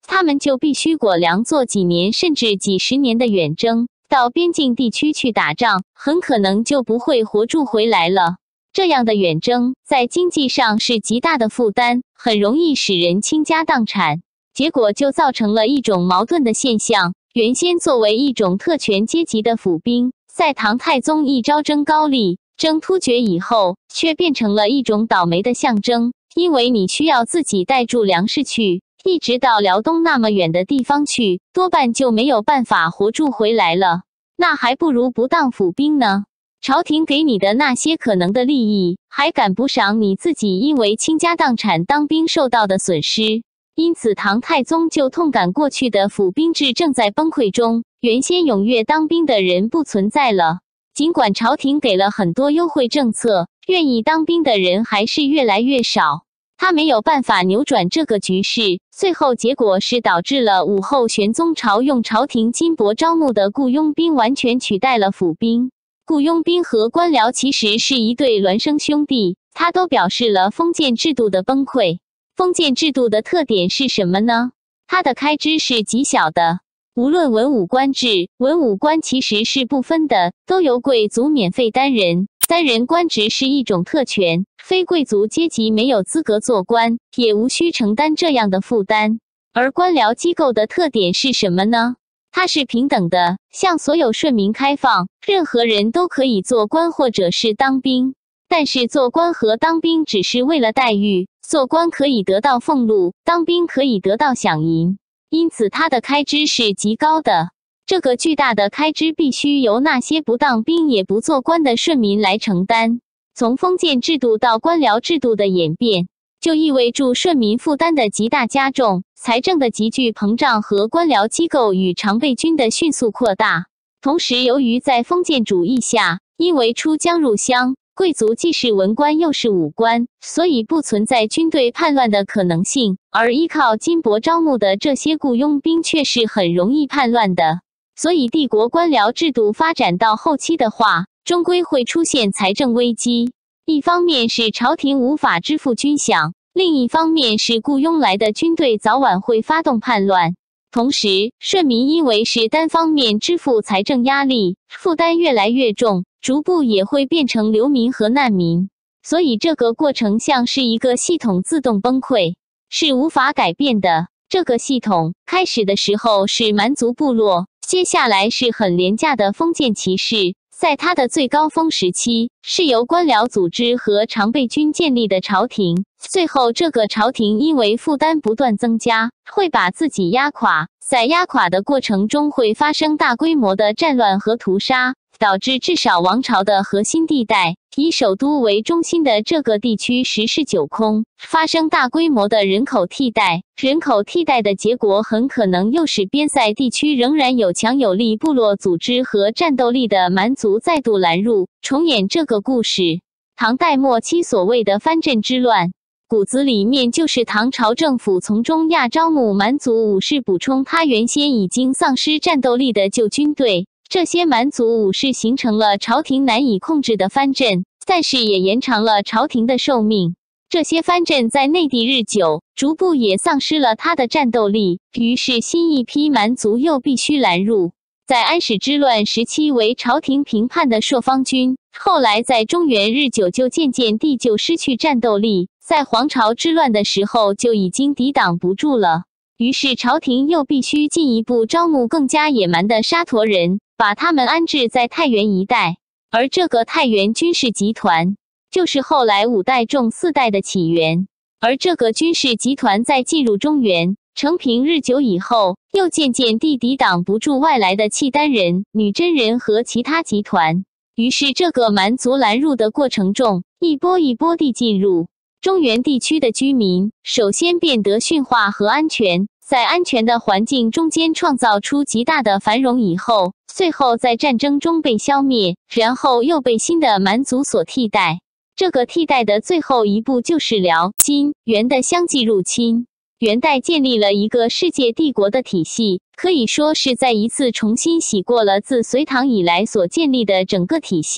他们就必须裹粮做几年甚至几十年的远征，到边境地区去打仗，很可能就不会活住回来了。这样的远征在经济上是极大的负担，很容易使人倾家荡产。结果就造成了一种矛盾的现象，原先作为一种特权阶级的府兵，在唐太宗一朝征高丽、征突厥以后，却变成了一种倒霉的象征，因为你需要自己带住粮食去，一直到辽东那么远的地方去，多半就没有办法活住回来了。那还不如不当府兵呢。朝廷给你的那些可能的利益，还赶不上你自己因为倾家荡产当兵受到的损失。因此唐太宗就痛感过去的府兵制正在崩溃中，原先踊跃当兵的人不存在了。尽管朝廷给了很多优惠政策，愿意当兵的人还是越来越少。他没有办法扭转这个局势，最后结果是导致了武后玄宗朝用朝廷金帛招募的雇佣兵完全取代了府兵。雇佣兵和官僚其实是一对孪生兄弟，它都表示了封建制度的崩溃。封建制度的特点是什么呢？它的开支是极小的。无论文武官制，文武官其实是不分的，都由贵族免费担任。担任官职是一种特权，非贵族阶级没有资格做官，也无需承担这样的负担。而官僚机构的特点是什么呢？它是平等的，向所有顺民开放，任何人都可以做官或者是当兵。但是做官和当兵只是为了待遇，做官可以得到俸禄，当兵可以得到饷银，因此它的开支是极高的。这个巨大的开支必须由那些不当兵也不做官的顺民来承担。从封建制度到官僚制度的演变，就意味着顺民负担的极大加重，财政的急剧膨胀和官僚机构与常备军的迅速扩大。同时，由于在封建主义下，因为出疆入乡，贵族既是文官又是武官，所以不存在军队叛乱的可能性，而依靠金帛招募的这些雇佣兵却是很容易叛乱的。所以帝国官僚制度发展到后期的话，终归会出现财政危机。一方面是朝廷无法支付军饷，另一方面是雇佣来的军队早晚会发动叛乱。同时，顺民因为是单方面支付财政压力，负担越来越重，逐步也会变成流民和难民。所以这个过程像是一个系统自动崩溃，是无法改变的。这个系统开始的时候是蛮族部落，接下来是很廉价的封建骑士，在它的最高峰时期，是由官僚组织和常备军建立的朝廷。最后这个朝廷因为负担不断增加，会把自己压垮，在压垮的过程中会发生大规模的战乱和屠杀，导致至少王朝的核心地带，以首都为中心的这个地区十室九空，发生大规模的人口替代。人口替代的结果很可能又使边塞地区仍然有强有力部落组织和战斗力的蛮族再度拦入，重演这个故事。唐代末期所谓的藩镇之乱，骨子里面就是唐朝政府从中亚招募蛮族武士，补充他原先已经丧失战斗力的旧军队。这些蛮族武士形成了朝廷难以控制的藩镇，但是也延长了朝廷的寿命。这些藩镇在内地日久，逐步也丧失了他的战斗力，于是新一批蛮族又必须拦入。在安史之乱时期为朝廷平叛的朔方军，后来在中原日久就渐渐地就失去战斗力，在黄巢之乱的时候就已经抵挡不住了。于是朝廷又必须进一步招募更加野蛮的沙陀人，把他们安置在太原一带。而这个太原军事集团，就是后来5代众4代的起源。而这个军事集团在进入中原，承平日久以后，又渐渐地抵挡不住外来的契丹人、女真人和其他集团。于是这个蛮族拦入的过程中，一波一波地进入。中原地区的居民首先变得驯化和安全，在安全的环境中间创造出极大的繁荣以后，最后在战争中被消灭，然后又被新的蛮族所替代。这个替代的最后一步就是辽、金、元的相继入侵。元代建立了一个世界帝国的体系，可以说是再一次重新洗过了自隋唐以来所建立的整个体系。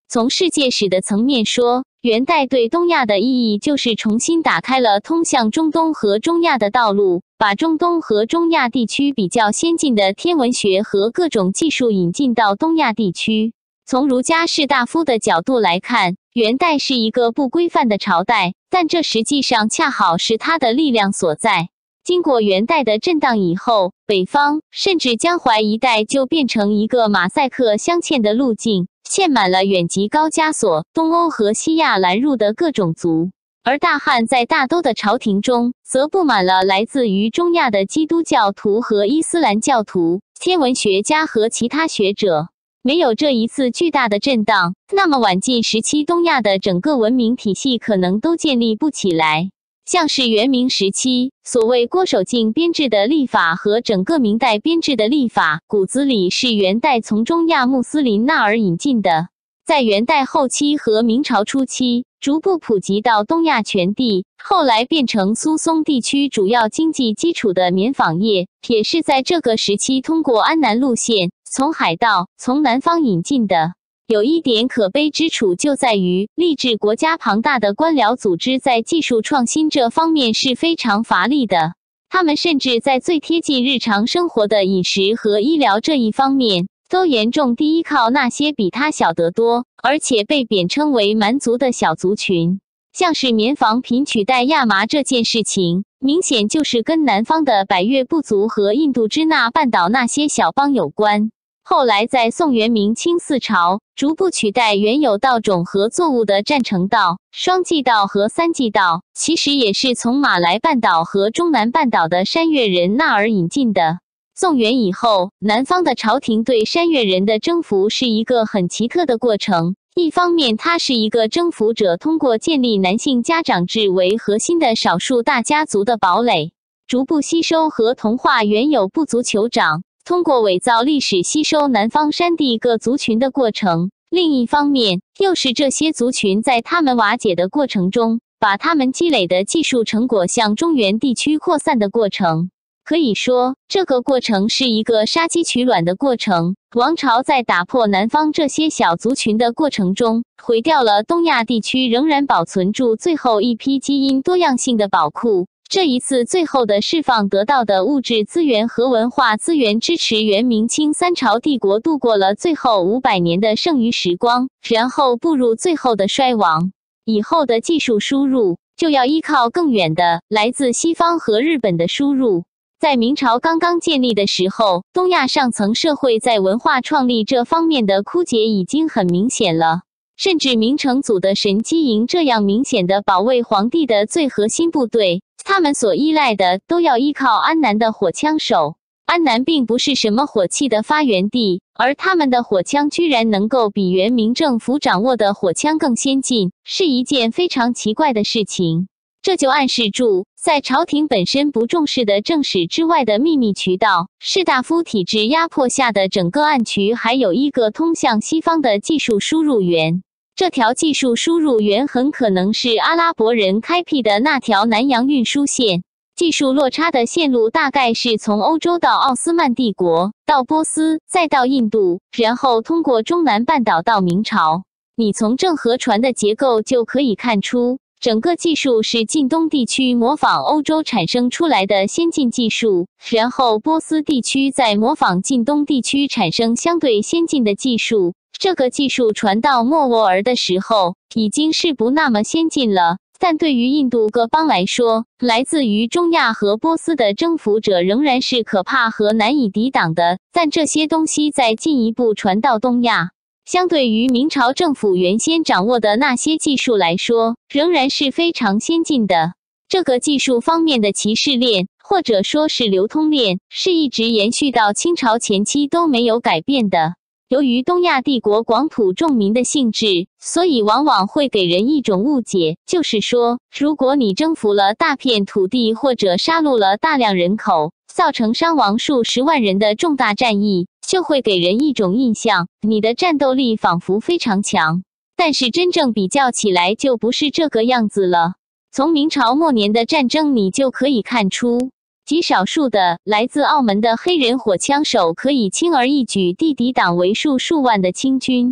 从世界史的层面说，元代对东亚的意义就是重新打开了通向中东和中亚的道路，把中东和中亚地区比较先进的天文学和各种技术引进到东亚地区。从儒家士大夫的角度来看，元代是一个不规范的朝代，但这实际上恰好是它的力量所在。经过元代的震荡以后，北方甚至江淮一带就变成一个马赛克镶嵌的路径，嵌满了远及高加索、东欧和西亚来入的各种族。而大汉在大都的朝廷中，则布满了来自于中亚的基督教徒和伊斯兰教徒、天文学家和其他学者。没有这一次巨大的震荡，那么晚近时期东亚的整个文明体系可能都建立不起来。像是元明时期，所谓郭守敬编制的历法和整个明代编制的历法，骨子里是元代从中亚穆斯林那儿引进的。在元代后期和明朝初期，逐步普及到东亚全地，后来变成苏松地区主要经济基础的棉纺业，也是在这个时期通过安南路线，从海盗从南方引进的。有一点可悲之处就在于，吏治国家庞大的官僚组织在技术创新这方面是非常乏力的。他们甚至在最贴近日常生活的饮食和医疗这一方面，都严重依靠那些比他小得多，而且被贬称为蛮族的小族群。像是棉纺品取代亚麻这件事情，明显就是跟南方的百越部族和印度支那半岛那些小邦有关。后来在宋元明清四朝，逐步取代原有稻种和作物的占城稻、双季稻和三季稻，其实也是从马来半岛和中南半岛的山越人那儿引进的。宋元以后，南方的朝廷对山越人的征服是一个很奇特的过程。一方面，它是一个征服者通过建立男性家长制为核心的少数大家族的堡垒，逐步吸收和同化原有部族酋长，通过伪造历史吸收南方山地各族群的过程。另一方面，又是这些族群在他们瓦解的过程中，把他们积累的技术成果向中原地区扩散的过程。可以说，这个过程是一个杀鸡取卵的过程。王朝在打破南方这些小族群的过程中，毁掉了东亚地区仍然保存住最后一批基因多样性的宝库。这一次最后的释放得到的物质资源和文化资源，支持元明清三朝帝国度过了最后500年的剩余时光，然后步入最后的衰亡。以后的技术输入，就要依靠更远的来自西方和日本的输入。在明朝刚刚建立的时候，东亚上层社会在文化创立这方面的枯竭已经很明显了。甚至明成祖的神机营这样明显的保卫皇帝的最核心部队，他们所依赖的都要依靠安南的火枪手。安南并不是什么火器的发源地，而他们的火枪居然能够比元明政府掌握的火枪更先进，是一件非常奇怪的事情。这就暗示住，在朝廷本身不重视的正史之外的秘密渠道，士大夫体制压迫下的整个暗渠，还有一个通向西方的技术输入源。这条技术输入源很可能是阿拉伯人开辟的那条南洋运输线。技术落差的线路大概是从欧洲到奥斯曼帝国，到波斯，再到印度，然后通过中南半岛到明朝。你从郑和船的结构就可以看出，整个技术是近东地区模仿欧洲产生出来的先进技术，然后波斯地区再模仿近东地区产生相对先进的技术。这个技术传到莫卧儿的时候，已经是不那么先进了。但对于印度各邦来说，来自于中亚和波斯的征服者仍然是可怕和难以抵挡的。但这些东西再进一步传到东亚，相对于明朝政府原先掌握的那些技术来说，仍然是非常先进的。这个技术方面的歧视链，或者说是流通链，是一直延续到清朝前期都没有改变的。由于东亚帝国广土重民的性质，所以往往会给人一种误解，就是说，如果你征服了大片土地或者杀戮了大量人口，造成伤亡数十万人的重大战役，就会给人一种印象，你的战斗力仿佛非常强。但是真正比较起来就不是这个样子了。从明朝末年的战争你就可以看出，极少数的来自澳门的黑人火枪手可以轻而易举地抵挡为数万的清军。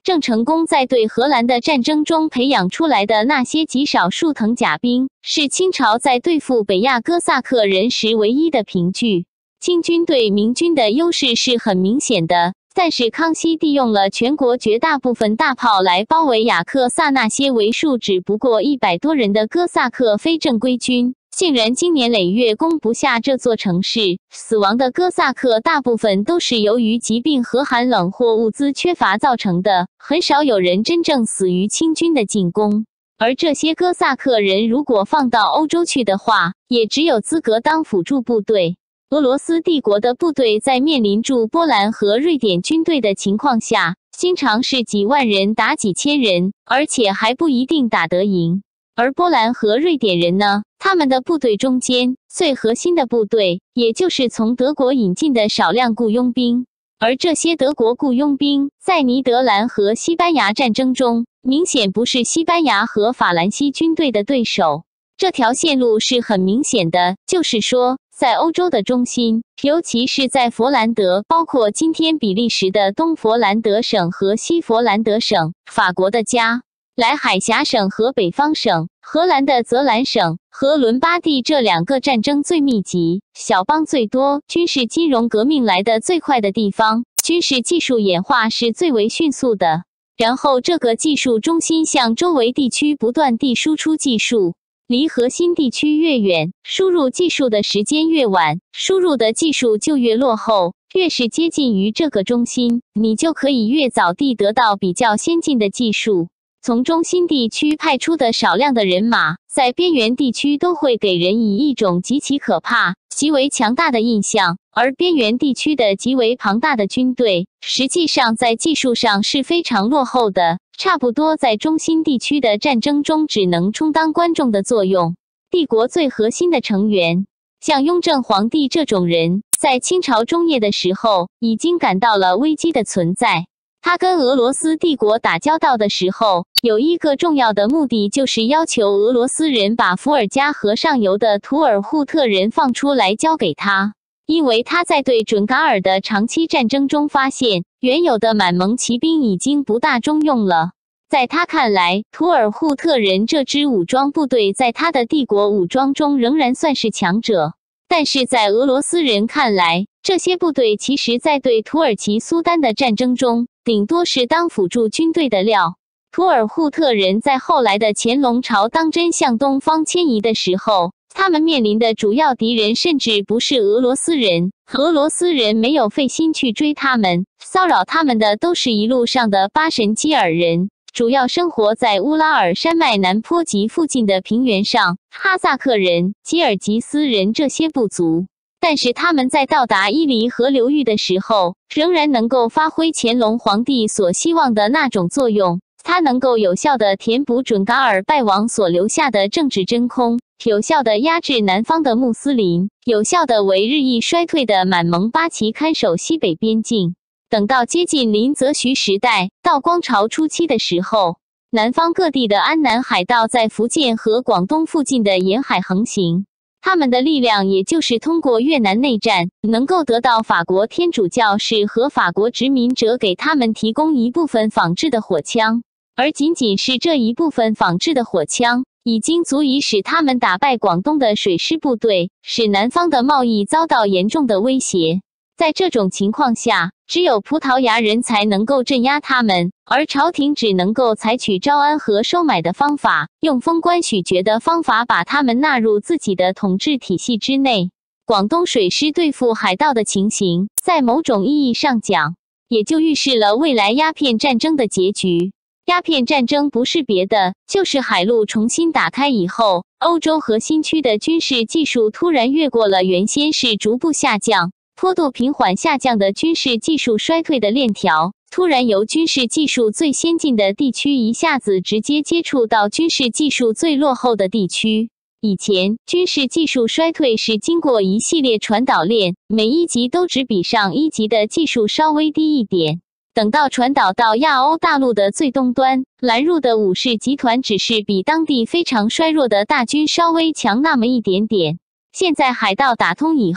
正成功在对荷兰的战争中培养出来的那些极少数藤甲兵，是清朝在对付北亚哥萨克人时唯一的凭据。清军对明军的优势是很明显的，但是康熙帝用了全国绝大部分大炮来包围雅克萨那些为数只不过100多人的哥萨克非正规军，竟然经年累月攻不下这座城市。死亡的哥萨克大部分都是由于疾病和寒冷或物资缺乏造成的，很少有人真正死于清军的进攻。而这些哥萨克人如果放到欧洲去的话，也只有资格当辅助部队。俄罗斯帝国的部队在面临住波兰和瑞典军队的情况下，经常是几万人打几千人，而且还不一定打得赢。而波兰和瑞典人呢，他们的部队中间最核心的部队，也就是从德国引进的少量雇佣兵。而这些德国雇佣兵在尼德兰和西班牙战争中，明显不是西班牙和法兰西军队的对手。这条线路是很明显的，就是说，在欧洲的中心，尤其是在佛兰德，包括今天比利时的东佛兰德省和西佛兰德省，法国的加莱海峡省和北方省，荷兰的泽兰省和伦巴第这2个战争最密集、小邦最多、军事金融革命来得最快的地方，军事技术演化是最为迅速的。然后这个技术中心向周围地区不断地输出技术。离核心地区越远，输入技术的时间越晚，输入的技术就越落后。越是接近于这个中心，你就可以越早地得到比较先进的技术。从中心地区派出的少量的人马，在边缘地区都会给人以一种极其可怕、极为强大的印象，而边缘地区的极为庞大的军队，实际上在技术上是非常落后的，差不多在中心地区的战争中只能充当观众的作用。帝国最核心的成员，像雍正皇帝这种人，在清朝中叶的时候，已经感到了危机的存在。他跟俄罗斯帝国打交道的时候，有一个重要的目的，就是要求俄罗斯人把伏尔加河上游的图尔扈特人放出来交给他。因为他在对准噶尔的长期战争中发现，原有的满蒙骑兵已经不大中用了。在他看来，图尔扈特人这支武装部队在他的帝国武装中仍然算是强者。但是在俄罗斯人看来，这些部队其实在对土耳其苏丹的战争中，顶多是当辅助军队的料。图尔扈特人在后来的乾隆朝当真向东方迁移的时候，他们面临的主要敌人甚至不是俄罗斯人，俄罗斯人没有费心去追他们，骚扰他们的都是一路上的巴什基尔人，主要生活在乌拉尔山脉南坡及附近的平原上，哈萨克人、吉尔吉斯人这些部族。但是他们在到达伊犁河流域的时候，仍然能够发挥乾隆皇帝所希望的那种作用，他能够有效地填补准噶尔败亡所留下的政治真空，有效地压制南方的穆斯林，有效地为日益衰退的满蒙八旗看守西北边境。等到接近林则徐时代，道光朝初期的时候，南方各地的安南海盗在福建和广东附近的沿海横行，他们的力量也就是通过越南内战，能够得到法国天主教士和法国殖民者给他们提供一部分仿制的火枪，而仅仅是这一部分仿制的火枪，已经足以使他们打败广东的水师部队，使南方的贸易遭到严重的威胁。在这种情况下，只有葡萄牙人才能够镇压他们，而朝廷只能够采取招安和收买的方法，用封官许爵的方法把他们纳入自己的统治体系之内。广东水师对付海盗的情形，在某种意义上讲，也就预示了未来鸦片战争的结局。鸦片战争不是别的，就是海路重新打开以后，欧洲核心区的军事技术突然越过了原先是逐步下降、坡度平缓下降的军事技术衰退的链条，突然由军事技术最先进的地区一下子直接接触到军事技术最落后的地区。以前，军事技术衰退是经过一系列传导链，每一级都只比上一级的技术稍微低一点。等到传导到亚欧大陆的最东端，拦入的武士集团只是比当地非常衰弱的大军稍微强那么一点点。现在海盗打通以后，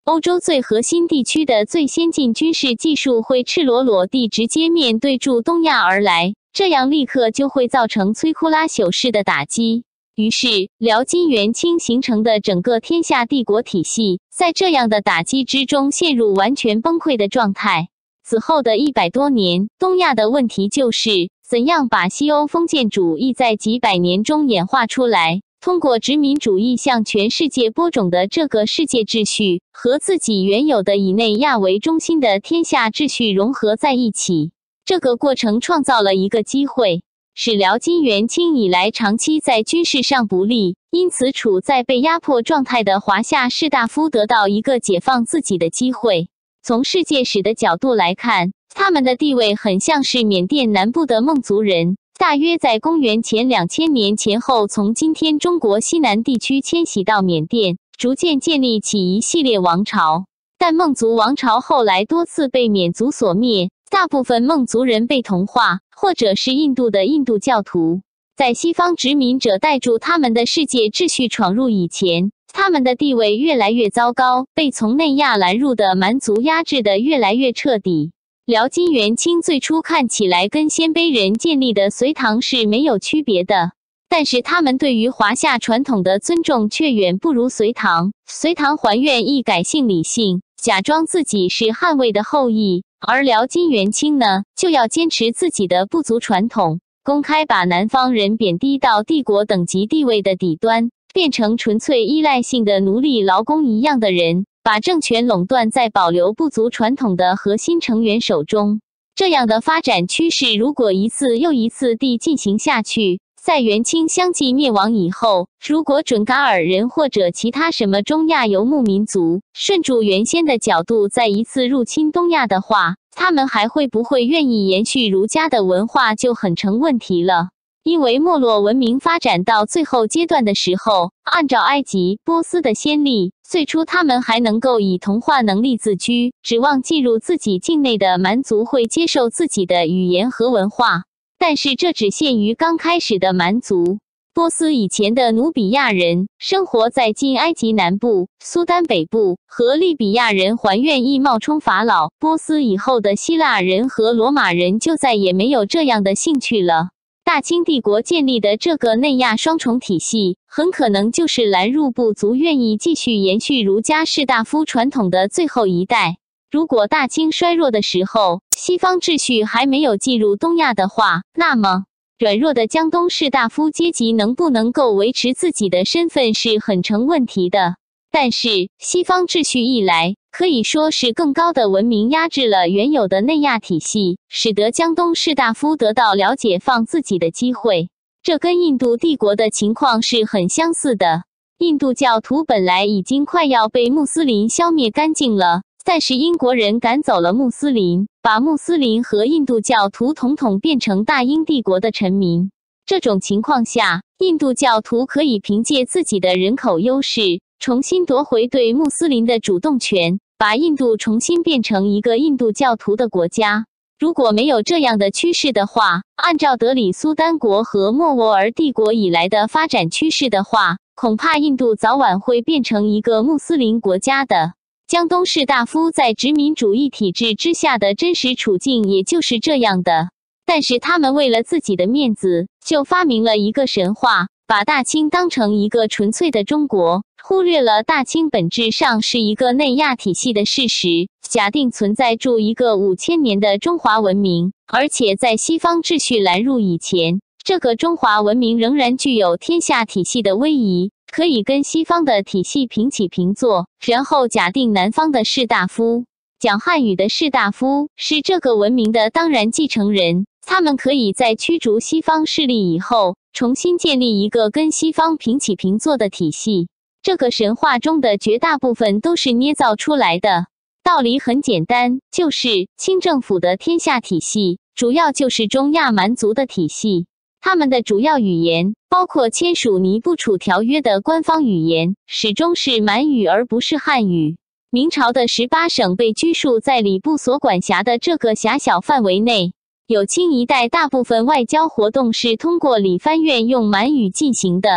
欧洲最核心地区的最先进军事技术会赤裸裸地直接面对驻东亚而来，这样立刻就会造成摧枯拉朽式的打击。于是，辽金元清形成的整个天下帝国体系，在这样的打击之中陷入完全崩溃的状态。此后的100多年，东亚的问题就是怎样把西欧封建主义在几百年中演化出来，通过殖民主义向全世界播种的这个世界秩序，和自己原有的以内亚为中心的天下秩序融合在一起。这个过程创造了一个机会，使辽金元清以来长期在军事上不利，因此处在被压迫状态的华夏士大夫得到一个解放自己的机会。从世界史的角度来看，他们的地位很像是缅甸南部的孟族人，大约在公元前2000年前后从今天中国西南地区迁徙到缅甸，逐渐建立起一系列王朝。但孟族王朝后来多次被缅族所灭，大部分孟族人被同化，或者是印度的印度教徒。在西方殖民者带住他们的世界秩序闯入以前，他们的地位越来越糟糕，被从内亚拦入的蛮族压制得越来越彻底。辽金元清最初看起来跟鲜卑人建立的隋唐是没有区别的，但是他们对于华夏传统的尊重却远不如隋唐。隋唐还愿意改姓李姓，假装自己是汉魏的后裔，而辽金元清呢，就要坚持自己的部族传统，公开把南方人贬低到帝国等级地位的底端，变成纯粹依赖性的奴隶劳工一样的人，把政权垄断在保留部族传统的核心成员手中。这样的发展趋势如果一次又一次地进行下去，在元清相继灭亡以后，如果准噶尔人或者其他什么中亚游牧民族顺住原先的角度再一次入侵东亚的话，他们还会不会愿意延续儒家的文化就很成问题了。因为没落文明发展到最后阶段的时候，按照埃及、波斯的先例，最初他们还能够以同化能力自居，指望进入自己境内的蛮族会接受自己的语言和文化。但是这只限于刚开始的蛮族。波斯以前的努比亚人生活在今埃及南部、苏丹北部，和利比亚人还愿意冒充法老。波斯以后的希腊人和罗马人就再也没有这样的兴趣了。大清帝国建立的这个内亚双重体系，很可能就是拦入部族愿意继续延续儒家士大夫传统的最后一代。如果大清衰弱的时候，西方秩序还没有进入东亚的话，那么软弱的江东士大夫阶级能不能够维持自己的身份是很成问题的。但是西方秩序一来，可以说是更高的文明压制了原有的内亚体系，使得江东士大夫得到了解放自己的机会。这跟印度帝国的情况是很相似的。印度教徒本来已经快要被穆斯林消灭干净了，但是英国人赶走了穆斯林，把穆斯林和印度教徒统统变成大英帝国的臣民。这种情况下，印度教徒可以凭借自己的人口优势，重新夺回对穆斯林的主动权，把印度重新变成一个印度教徒的国家。如果没有这样的趋势的话，按照德里苏丹国和莫卧儿帝国以来的发展趋势的话，恐怕印度早晚会变成一个穆斯林国家的。江东士大夫在殖民主义体制之下的真实处境也就是这样的。但是他们为了自己的面子，就发明了一个神话，把大清当成一个纯粹的中国，忽略了大清本质上是一个内亚体系的事实，假定存在住一个5000年的中华文明，而且在西方秩序拦入以前，这个中华文明仍然具有天下体系的威仪，可以跟西方的体系平起平坐。然后假定南方的士大夫，讲汉语的士大夫是这个文明的当然继承人，他们可以在驱逐西方势力以后，重新建立一个跟西方平起平坐的体系。这个神话中的绝大部分都是捏造出来的。道理很简单，就是清政府的天下体系，主要就是中亚蛮族的体系。他们的主要语言，包括签署尼布楚条约的官方语言，始终是满语而不是汉语。明朝的18省被拘束在礼部所管辖的这个狭小范围内。有清一代大部分外交活动是通过理藩院用满语进行的。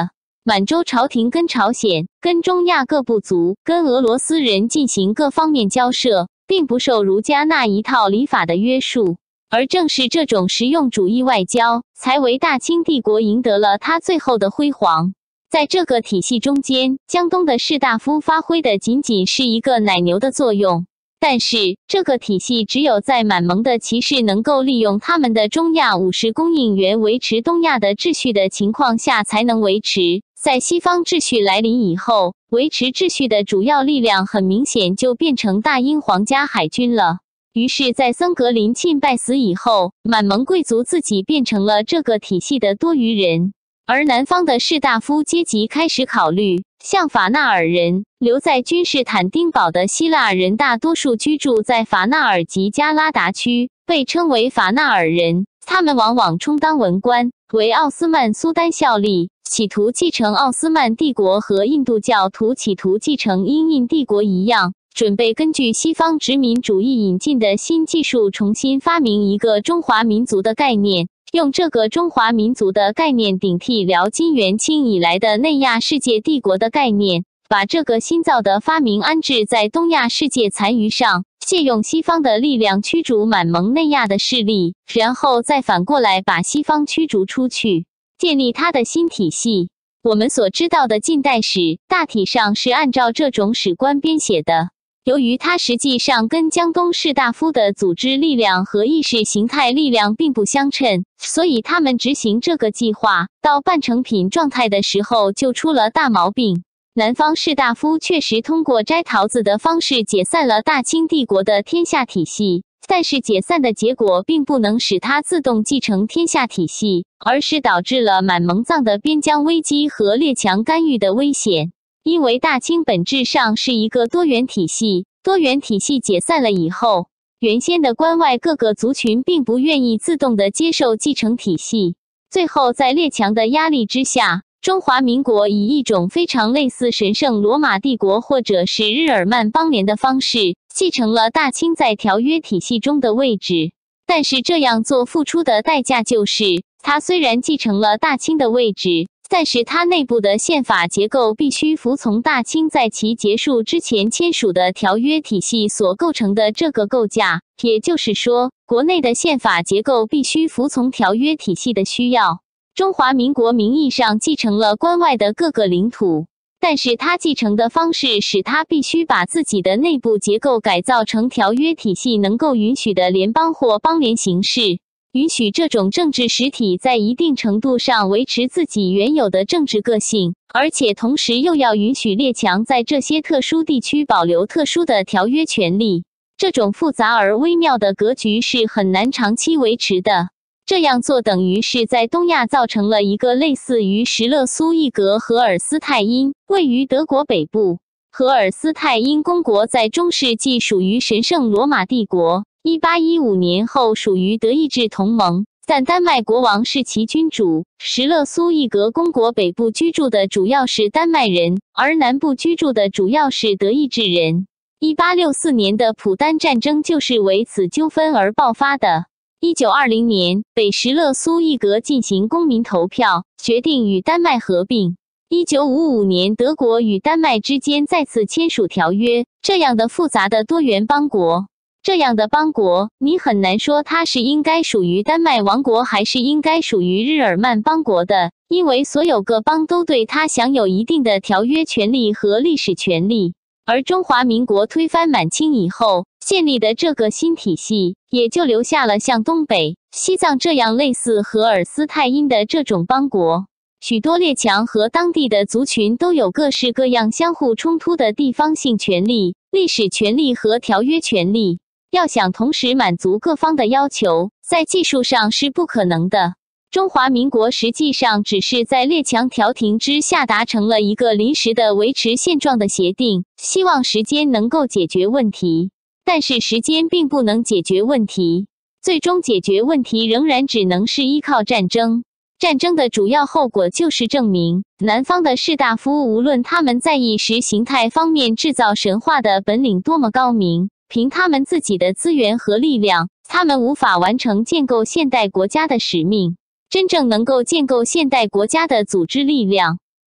满洲朝廷跟朝鲜、跟中亚各部族、跟俄罗斯人进行各方面交涉，并不受儒家那一套礼法的约束。而正是这种实用主义外交，才为大清帝国赢得了它最后的辉煌。在这个体系中间，江东的士大夫发挥的仅仅是一个奶牛的作用。但是，这个体系只有在满蒙的骑士能够利用他们的中亚武士供应源维持东亚的秩序的情况下才能维持。在西方秩序来临以后，维持秩序的主要力量很明显就变成大英皇家海军了。于是，在僧格林沁败死以后，满蒙贵族自己变成了这个体系的多余人。而南方的士大夫阶级开始考虑，像法纳尔人，留在君士坦丁堡的希腊人大多数居住在法纳尔及加拉达区，被称为法纳尔人。他们往往充当文官，为奥斯曼苏丹效力，企图继承奥斯曼帝国和印度教徒企图继承英印帝国一样，准备根据西方殖民主义引进的新技术重新发明一个中华民族的概念，用这个中华民族的概念顶替辽金元清以来的内亚世界帝国的概念，把这个新造的发明安置在东亚世界残余上，借用西方的力量驱逐满蒙内亚的势力，然后再反过来把西方驱逐出去，建立它的新体系。我们所知道的近代史，大体上是按照这种史观编写的。由于它实际上跟江东士大夫的组织力量和意识形态力量并不相称，所以他们执行这个计划到半成品状态的时候就出了大毛病。南方士大夫确实通过摘桃子的方式解散了大清帝国的天下体系，但是解散的结果并不能使它自动继承天下体系，而是导致了满蒙藏的边疆危机和列强干预的危险。因为大清本质上是一个多元体系，多元体系解散了以后，原先的关外各个族群并不愿意自动的接受继承体系，最后在列强的压力之下，中华民国以一种非常类似神圣罗马帝国或者是日耳曼邦联的方式，继承了大清在条约体系中的位置。但是这样做付出的代价就是，它虽然继承了大清的位置，但是它内部的宪法结构必须服从大清在其结束之前签署的条约体系所构成的这个构架，也就是说，国内的宪法结构必须服从条约体系的需要。中华民国名义上继承了关外的各个领土，但是它继承的方式使它必须把自己的内部结构改造成条约体系能够允许的联邦或邦联形式。允许这种政治实体在一定程度上维持自己原有的政治个性，而且同时又要允许列强在这些特殊地区保留特殊的条约权利。这种复杂而微妙的格局是很难长期维持的。这样做等于是在东亚造成了一个类似于什勒苏一格荷尔斯泰因，位于德国北部。荷尔斯泰因公国在中世纪属于神圣罗马帝国。1815年后属于德意志同盟，但丹麦国王是其君主。什勒苏一格公国北部居住的主要是丹麦人，而南部居住的主要是德意志人。1864年的普丹战争就是为此纠纷而爆发的。1920年，北什勒苏一格进行公民投票，决定与丹麦合并。1955年，德国与丹麦之间再次签署条约。这样的复杂的多元邦国，这样的邦国，你很难说它是应该属于丹麦王国还是应该属于日耳曼邦国的，因为所有各邦都对它享有一定的条约权利和历史权利。而中华民国推翻满清以后建立的这个新体系，也就留下了像东北、西藏这样类似荷尔斯泰因的这种邦国。许多列强和当地的族群都有各式各样相互冲突的地方性权利、历史权利和条约权利。要想同时满足各方的要求，在技术上是不可能的。中华民国实际上只是在列强调停之下达成了一个临时的维持现状的协定，希望时间能够解决问题。但是时间并不能解决问题，最终解决问题仍然只能是依靠战争。战争的主要后果就是证明，南方的士大夫无论他们在意识形态方面制造神话的本领多么高明，凭他们自己的资源和力量，他们无法完成建构现代国家的使命。真正能够建构现代国家的组织力量，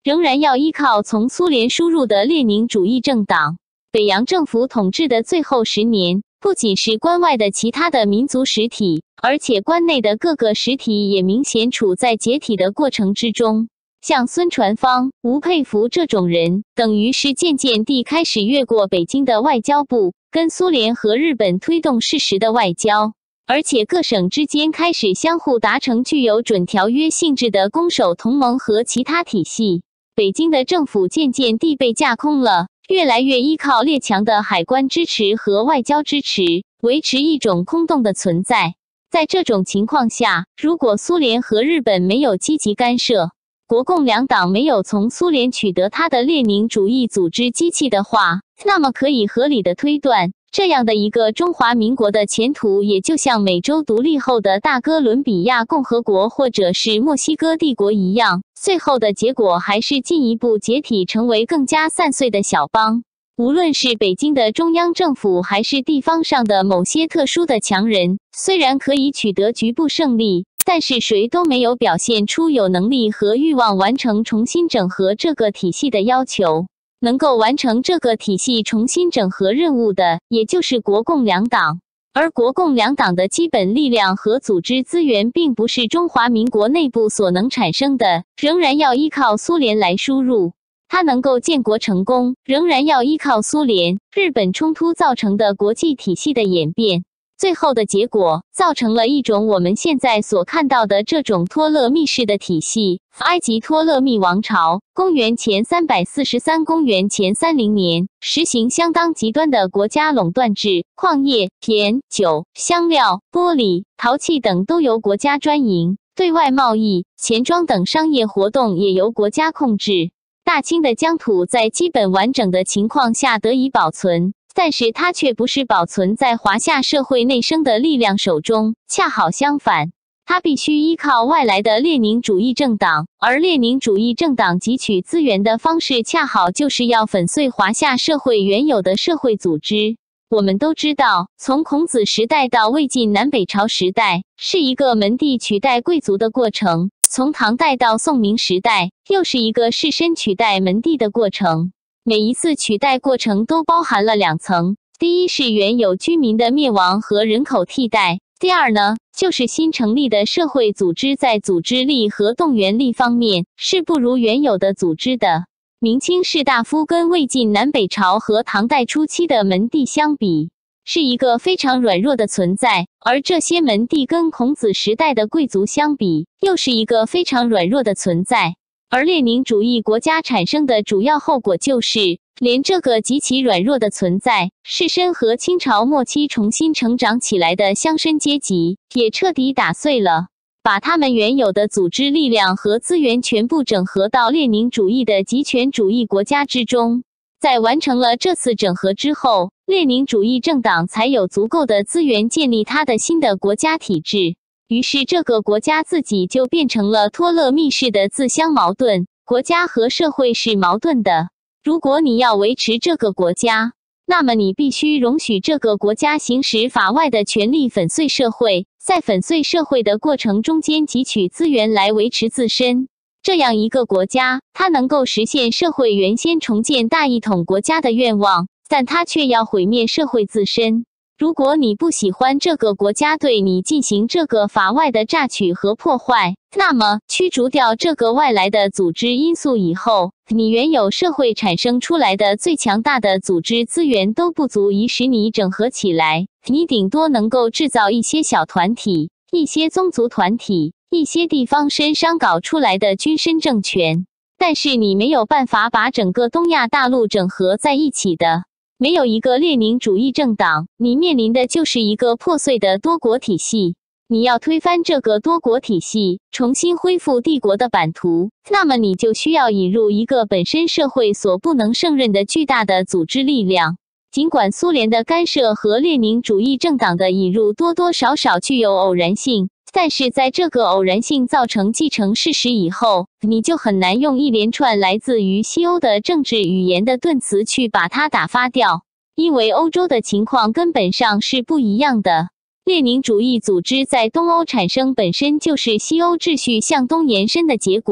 仍然要依靠从苏联输入的列宁主义政党。北洋政府统治的最后10年，不仅是关外的其他的民族实体，而且关内的各个实体也明显处在解体的过程之中。像孙传芳、吴佩孚这种人，等于是渐渐地开始越过北京的外交部，跟苏联和日本推动事实的外交，而且各省之间开始相互达成具有准条约性质的攻守同盟和其他体系。北京的政府渐渐地被架空了，越来越依靠列强的海关支持和外交支持，维持一种空洞的存在。在这种情况下，如果苏联和日本没有积极干涉，国共两党没有从苏联取得他的列宁主义组织机器的话，那么可以合理的推断，这样的一个中华民国的前途也就像美洲独立后的大哥伦比亚共和国或者是墨西哥帝国一样，最后的结果还是进一步解体，成为更加散碎的小邦。无论是北京的中央政府还是地方上的某些特殊的强人，虽然可以取得局部胜利，但是谁都没有表现出有能力和欲望完成重新整合这个体系的要求。能够完成这个体系重新整合任务的，也就是国共两党。而国共两党的基本力量和组织资源并不是中华民国内部所能产生的，仍然要依靠苏联来输入。它能够建国成功，仍然要依靠苏联、日本冲突造成的国际体系的演变。最后的结果造成了一种我们现在所看到的这种托勒密式的体系。埃及托勒密王朝，公元前343公元前30年，实行相当极端的国家垄断制，矿业、盐、酒、香料、玻璃、陶器等都由国家专营，对外贸易、钱庄等商业活动也由国家控制。大清的疆土在基本完整的情况下得以保存，但是它却不是保存在华夏社会内生的力量手中，恰好相反，它必须依靠外来的列宁主义政党，而列宁主义政党汲取资源的方式恰好就是要粉碎华夏社会原有的社会组织。我们都知道，从孔子时代到魏晋南北朝时代，是一个门第取代贵族的过程；从唐代到宋明时代，又是一个士绅取代门第的过程。每一次取代过程都包含了2层，第一是原有居民的灭亡和人口替代，第二呢，就是新成立的社会组织在组织力和动员力方面是不如原有的组织的。明清士大夫跟魏晋南北朝和唐代初期的门第相比，是一个非常软弱的存在，而这些门第跟孔子时代的贵族相比，又是一个非常软弱的存在。而列宁主义国家产生的主要后果就是，连这个极其软弱的存在，士绅和清朝末期重新成长起来的乡绅阶级，也彻底打碎了，把他们原有的组织力量和资源全部整合到列宁主义的极权主义国家之中。在完成了这次整合之后，列宁主义政党才有足够的资源建立他的新的国家体制。于是这个国家自己就变成了托勒密式的自相矛盾，国家和社会是矛盾的。如果你要维持这个国家，那么你必须容许这个国家行使法外的权力，粉碎社会，在粉碎社会的过程中间汲取资源来维持自身。这样一个国家，它能够实现社会原先重建大一统国家的愿望，但它却要毁灭社会自身。如果你不喜欢这个国家对你进行这个法外的榨取和破坏，那么驱逐掉这个外来的组织因素以后，你原有社会产生出来的最强大的组织资源都不足以使你整合起来，你顶多能够制造一些小团体、一些宗族团体、一些地方绅商搞出来的军绅政权，但是你没有办法把整个东亚大陆整合在一起的。没有一个列宁主义政党，你面临的就是一个破碎的多国体系。你要推翻这个多国体系，重新恢复帝国的版图，那么你就需要引入一个本身社会所不能胜任的巨大的组织力量。尽管苏联的干涉和列宁主义政党的引入多多少少具有偶然性，但是在这个偶然性造成既成事实以后，你就很难用一连串来自于西欧的政治语言的顿词去把它打发掉，因为欧洲的情况根本上是不一样的。列宁主义组织在东欧产生本身就是西欧秩序向东延伸的结果，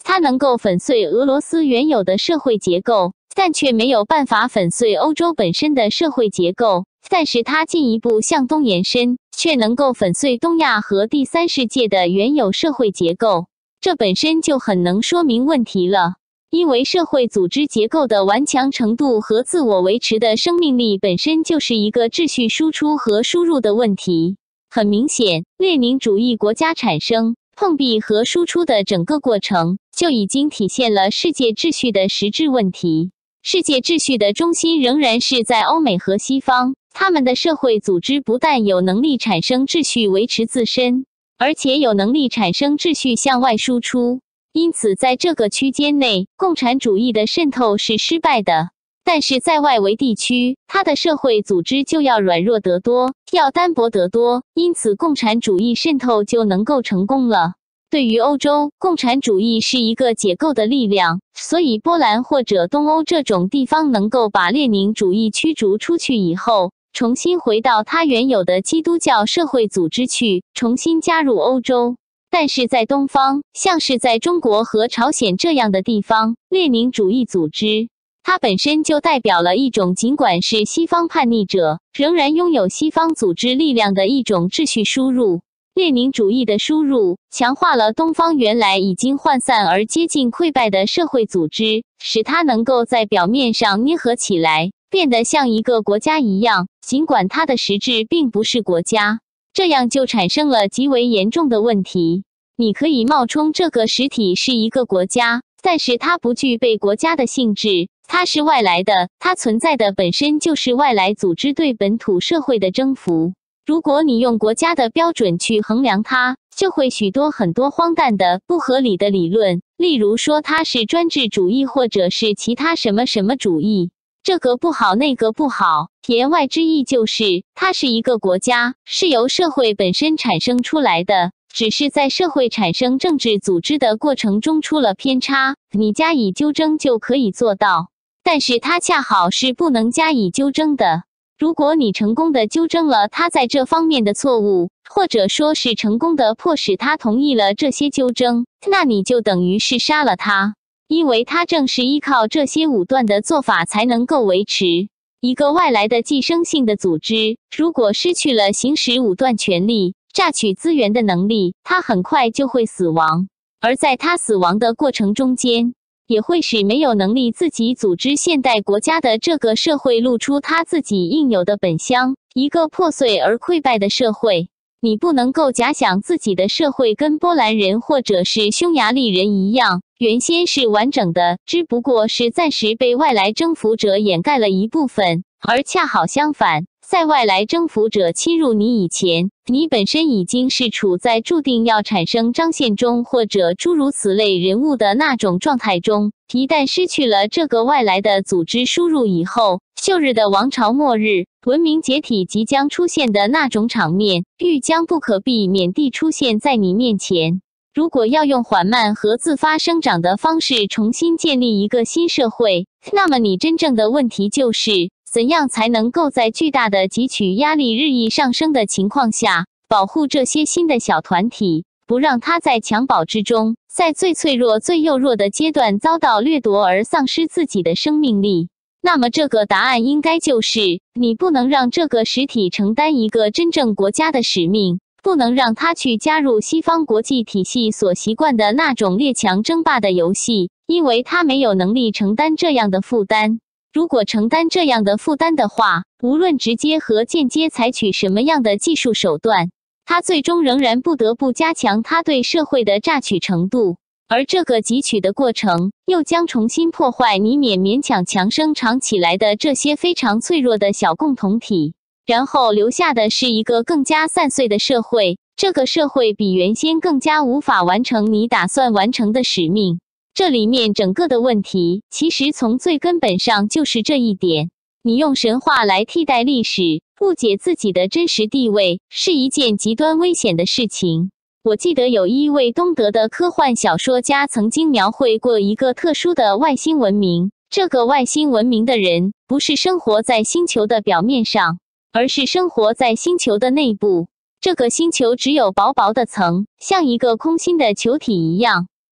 它能够粉碎俄罗斯原有的社会结构，但却没有办法粉碎欧洲本身的社会结构。但是它进一步向东延伸，却能够粉碎东亚和第三世界的原有社会结构。这本身就很能说明问题了。因为社会组织结构的顽强程度和自我维持的生命力本身就是一个秩序输出和输入的问题。很明显，列宁主义国家产生、碰壁和输出的整个过程，就已经体现了世界秩序的实质问题。世界秩序的中心仍然是在欧美和西方，他们的社会组织不但有能力产生秩序维持自身，而且有能力产生秩序向外输出。因此在这个区间内，共产主义的渗透是失败的。但是在外围地区，它的社会组织就要软弱得多，要单薄得多，因此共产主义渗透就能够成功了。对于欧洲，共产主义是一个解构的力量，所以波兰或者东欧这种地方能够把列宁主义驱逐出去以后，重新回到它原有的基督教社会组织去，重新加入欧洲。但是在东方，像是在中国和朝鲜这样的地方，列宁主义组织它本身就代表了一种尽管是西方叛逆者，仍然拥有西方组织力量的一种秩序输入。列宁主义的输入强化了东方原来已经涣散而接近溃败的社会组织，使它能够在表面上捏合起来，变得像一个国家一样，尽管它的实质并不是国家。这样就产生了极为严重的问题。你可以冒充这个实体是一个国家，但是它不具备国家的性质，它是外来的，它存在的本身就是外来组织对本土社会的征服。如果你用国家的标准去衡量它，就会很多荒诞的、不合理的理论，例如说它是专制主义或者是其他什么什么主义。这个不好，那个不好，言外之意就是它是一个国家，是由社会本身产生出来的，只是在社会产生政治组织的过程中出了偏差，你加以纠正就可以做到。但是它恰好是不能加以纠正的。如果你成功的纠正了他在这方面的错误，或者说是成功的迫使他同意了这些纠正，那你就等于是杀了他。因为他正是依靠这些武断的做法才能够维持。一个外来的寄生性的组织，如果失去了行使武断权力、榨取资源的能力，它很快就会死亡。而在它死亡的过程中间，也会使没有能力自己组织现代国家的这个社会露出它自己应有的本相，一个破碎而溃败的社会。你不能够假想自己的社会跟波兰人或者是匈牙利人一样，原先是完整的，只不过是暂时被外来征服者掩盖了一部分，而恰好相反，在外来征服者侵入你以前，你本身已经是处在注定要产生张献忠或者诸如此类人物的那种状态中。一旦失去了这个外来的组织输入以后，旧日的王朝末日、文明解体即将出现的那种场面，欲将不可避免地出现在你面前。如果要用缓慢和自发生长的方式重新建立一个新社会，那么你真正的问题就是，怎样才能够在巨大的汲取压力日益上升的情况下，保护这些新的小团体，不让它在襁褓之中，在最脆弱、最幼弱的阶段遭到掠夺而丧失自己的生命力。那么这个答案应该就是，你不能让这个实体承担一个真正国家的使命，不能让它去加入西方国际体系所习惯的那种列强争霸的游戏，因为它没有能力承担这样的负担。如果承担这样的负担的话，无论直接和间接采取什么样的技术手段，它最终仍然不得不加强它对社会的榨取程度。而这个汲取的过程，又将重新破坏你勉强强生长起来的这些非常脆弱的小共同体，然后留下的是一个更加散碎的社会。这个社会比原先更加无法完成你打算完成的使命。这里面整个的问题，其实从最根本上就是这一点。你用神话来替代历史，误解自己的真实地位，是一件极端危险的事情。我记得有一位东德的科幻小说家曾经描绘过一个特殊的外星文明，这个外星文明的人不是生活在星球的表面上，而是生活在星球的内部。这个星球只有薄薄的层，像一个空心的球体一样。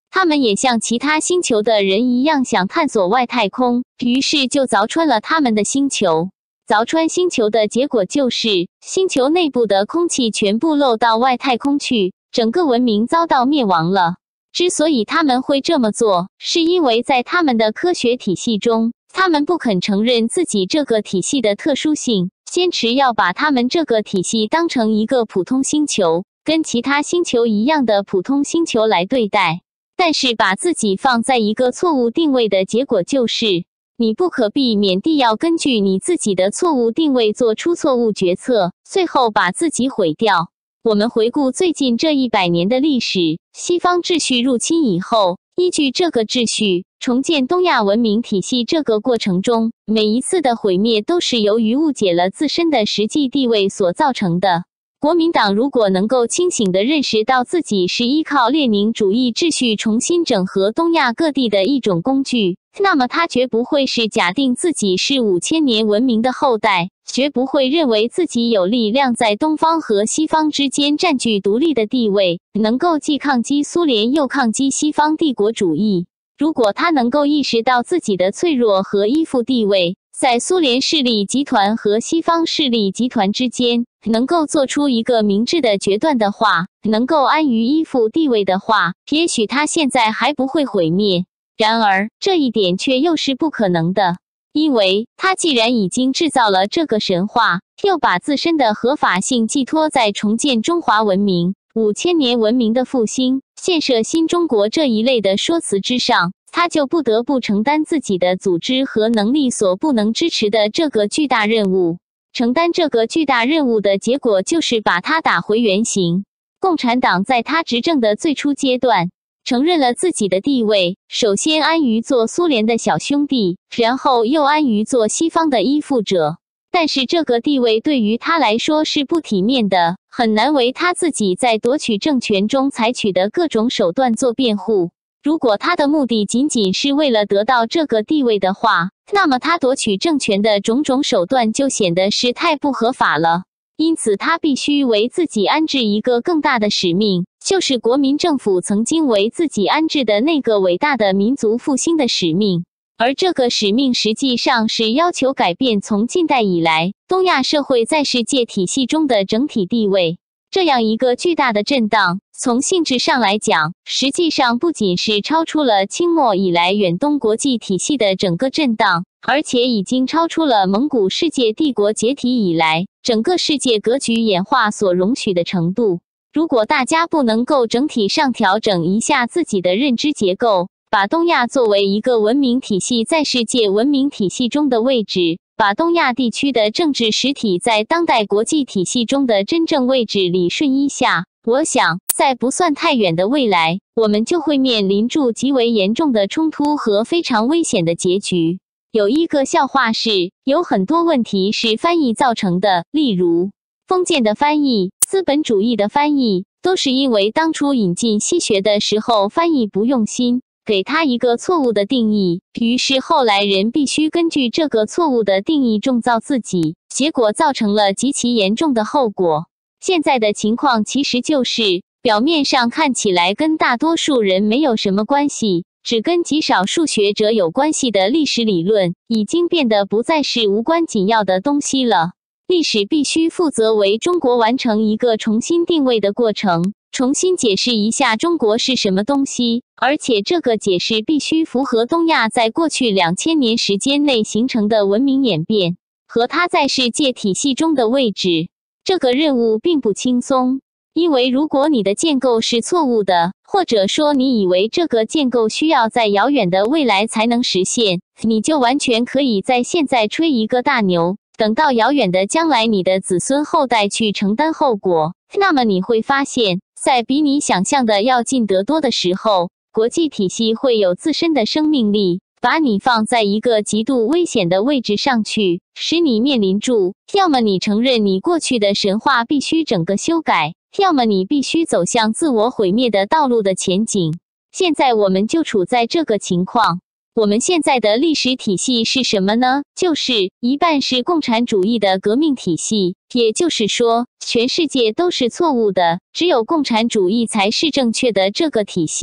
他们也像其他星球的人一样想探索外太空，于是就凿穿了他们的星球。凿穿星球的结果就是，星球内部的空气全部漏到外太空去，整个文明遭到灭亡了。之所以他们会这么做，是因为在他们的科学体系中，他们不肯承认自己这个体系的特殊性，坚持要把他们这个体系当成一个普通星球，跟其他星球一样的普通星球来对待。但是把自己放在一个错误定位的结果就是，你不可避免地要根据你自己的错误定位做出错误决策，最后把自己毁掉。我们回顾最近这100年的历史，西方秩序入侵以后，依据这个秩序重建东亚文明体系这个过程中，每一次的毁灭都是由于误解了自身的实际地位所造成的。国民党如果能够清醒地认识到自己是依靠列宁主义秩序重新整合东亚各地的一种工具，那么他绝不会是假定自己是5000年文明的后代，绝不会认为自己有力量在东方和西方之间占据独立的地位，能够既抗击苏联又抗击西方帝国主义。如果他能够意识到自己的脆弱和依附地位，在苏联势力集团和西方势力集团之间，能够做出一个明智的决断的话，能够安于依附地位的话，也许他现在还不会毁灭。然而，这一点却又是不可能的，因为他既然已经制造了这个神话，又把自身的合法性寄托在重建中华文明、5000年文明的复兴、建设新中国这一类的说辞之上，他就不得不承担自己的组织和能力所不能支持的这个巨大任务。承担这个巨大任务的结果就是把他打回原形。共产党在他执政的最初阶段，承认了自己的地位，首先安于做苏联的小兄弟，然后又安于做西方的依附者。但是这个地位对于他来说是不体面的，很难为他自己在夺取政权中采取的各种手段做辩护。如果他的目的仅仅是为了得到这个地位的话，那么他夺取政权的种种手段就显得是太不合法了。因此他必须为自己安置一个更大的使命，就是国民政府曾经为自己安置的那个伟大的民族复兴的使命。而这个使命实际上是要求改变从近代以来东亚社会在世界体系中的整体地位。这样一个巨大的震荡，从性质上来讲，实际上不仅是超出了清末以来远东国际体系的整个震荡，而且已经超出了蒙古世界帝国解体以来整个世界格局演化所容许的程度。如果大家不能够整体上调整一下自己的认知结构，把东亚作为一个文明体系在世界文明体系中的位置，把东亚地区的政治实体在当代国际体系中的真正位置理顺一下，我想在不算太远的未来，我们就会面临住极为严重的冲突和非常危险的结局。有一个笑话是，有很多问题是翻译造成的，例如封建的翻译、资本主义的翻译，都是因为当初引进西学的时候翻译不用心，给他一个错误的定义，于是后来人必须根据这个错误的定义重造自己，结果造成了极其严重的后果。现在的情况其实就是，表面上看起来跟大多数人没有什么关系，只跟极少数学者有关系的历史理论，已经变得不再是无关紧要的东西了。历史必须负责为中国完成一个重新定位的过程，重新解释一下中国是什么东西，而且这个解释必须符合东亚在过去2000年时间内形成的文明演变和它在世界体系中的位置。这个任务并不轻松，因为如果你的建构是错误的，或者说你以为这个建构需要在遥远的未来才能实现，你就完全可以在现在吹一个大牛，等到遥远的将来你的子孙后代去承担后果。那么你会发现，在比你想象的要近得多的时候，国际体系会有自身的生命力，把你放在一个极度危险的位置上去，使你面临住，要么你承认你过去的神话必须整个修改，要么你必须走向自我毁灭的道路的前景。现在我们就处在这个情况。我们现在的历史体系是什么呢？就是一半是共产主义的革命体系，也就是说，全世界都是错误的，只有共产主义才是正确的这个体系。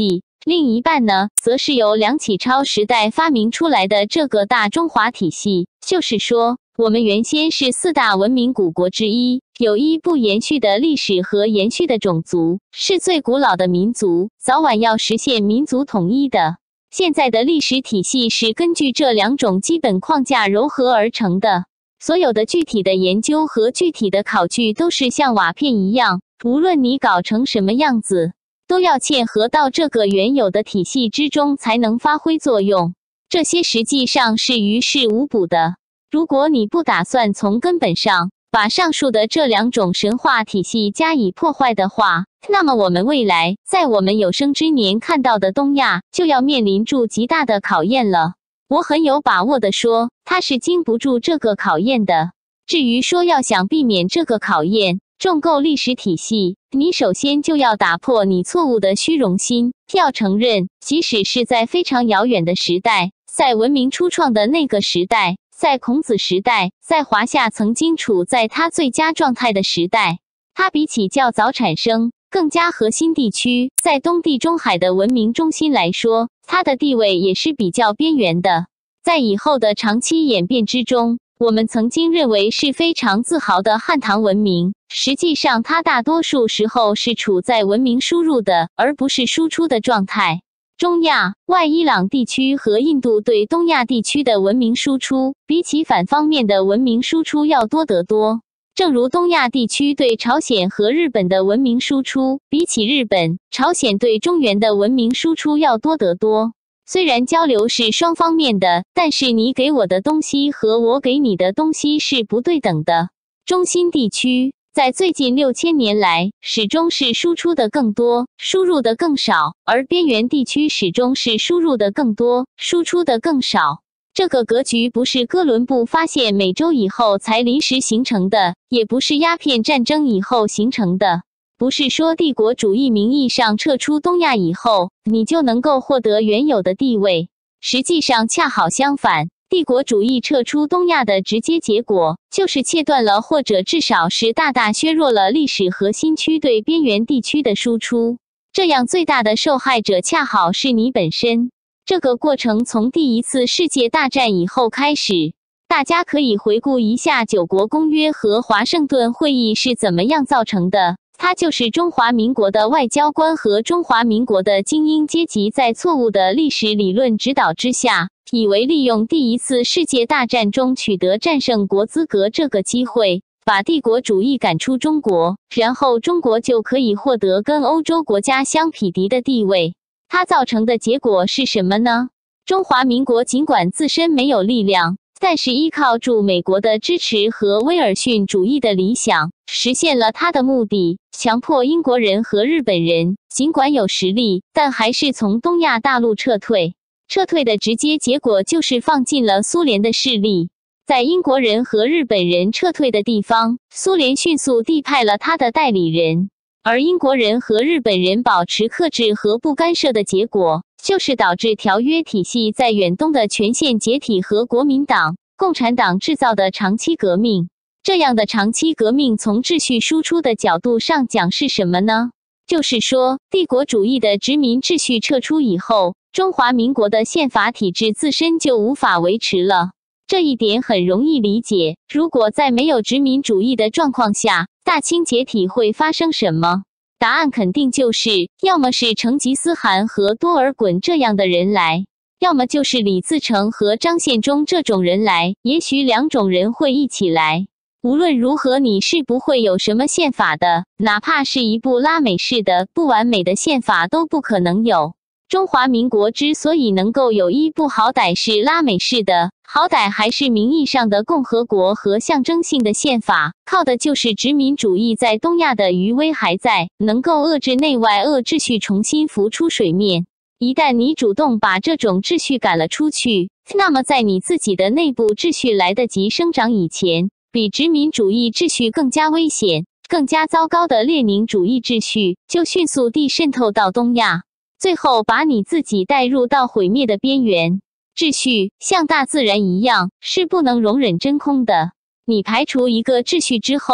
另一半呢，则是由梁启超时代发明出来的这个大中华体系，就是说，我们原先是4大文明古国之一，有一不延续的历史和延续的种族，是最古老的民族，早晚要实现民族统一的。现在的历史体系是根据这2种基本框架糅合而成的，所有的具体的研究和具体的考据都是像瓦片一样，无论你搞成什么样子，都要嵌合到这个原有的体系之中才能发挥作用。这些实际上是于事无补的。如果你不打算从根本上把上述的这2种神话体系加以破坏的话，那么我们未来在我们有生之年看到的东亚就要面临住极大的考验了。我很有把握地说，它是经不住这个考验的。至于说要想避免这个考验，重构历史体系，你首先就要打破你错误的虚荣心，要承认，即使是在非常遥远的时代，在文明初创的那个时代，在孔子时代，在华夏曾经处在它最佳状态的时代，它比起较早产生更加核心地区，在东地中海的文明中心来说，它的地位也是比较边缘的。在以后的长期演变之中，我们曾经认为是非常自豪的汉唐文明，实际上它大多数时候是处在文明输入的，而不是输出的状态。中亚、外伊朗地区和印度对东亚地区的文明输出，比起反方面的文明输出要多得多。正如东亚地区对朝鲜和日本的文明输出，比起日本、朝鲜对中原的文明输出要多得多。虽然交流是双方面的，但是你给我的东西和我给你的东西是不对等的。中心地区在最近6000年来始终是输出的更多，输入的更少，而边缘地区始终是输入的更多，输出的更少。这个格局不是哥伦布发现美洲以后才临时形成的，也不是鸦片战争以后形成的。不是说帝国主义名义上撤出东亚以后，你就能够获得原有的地位。实际上恰好相反，帝国主义撤出东亚的直接结果，就是切断了或者至少是大大削弱了历史核心区对边缘地区的输出。这样最大的受害者恰好是你本身。这个过程从第1次世界大战以后开始。大家可以回顾一下9国公约和华盛顿会议是怎么样造成的。它就是中华民国的外交官和中华民国的精英阶级在错误的历史理论指导之下，以为利用第1次世界大战中取得战胜国资格这个机会，把帝国主义赶出中国，然后中国就可以获得跟欧洲国家相匹敌的地位。它造成的结果是什么呢？中华民国尽管自身没有力量，但是依靠住美国的支持和威尔逊主义的理想，实现了他的目的，强迫英国人和日本人尽管有实力，但还是从东亚大陆撤退。撤退的直接结果就是放进了苏联的势力。在英国人和日本人撤退的地方，苏联迅速地派了他的代理人。而英国人和日本人保持克制和不干涉的结果，就是导致条约体系在远东的全线解体和国民党、共产党制造的长期革命。这样的长期革命从秩序输出的角度上讲是什么呢？就是说，帝国主义的殖民秩序撤出以后，中华民国的宪法体制自身就无法维持了。这一点很容易理解，如果在没有殖民主义的状况下，大清解体会发生什么？答案肯定就是，要么是成吉思汗和多尔衮这样的人来，要么就是李自成和张献忠这种人来，也许2种人会一起来。无论如何，你是不会有什么宪法的，哪怕是一部拉美式的不完美的宪法都不可能有。中华民国之所以能够有一部好歹是拉美式的，好歹还是名义上的共和国和象征性的宪法，靠的就是殖民主义在东亚的余威还在，能够遏制内外恶秩序重新浮出水面。一旦你主动把这种秩序赶了出去，那么在你自己的内部秩序来得及生长以前，比殖民主义秩序更加危险、更加糟糕的列宁主义秩序就迅速地渗透到东亚，最后把你自己带入到毁灭的边缘。秩序像大自然一样，是不能容忍真空的。你排除一个秩序之后，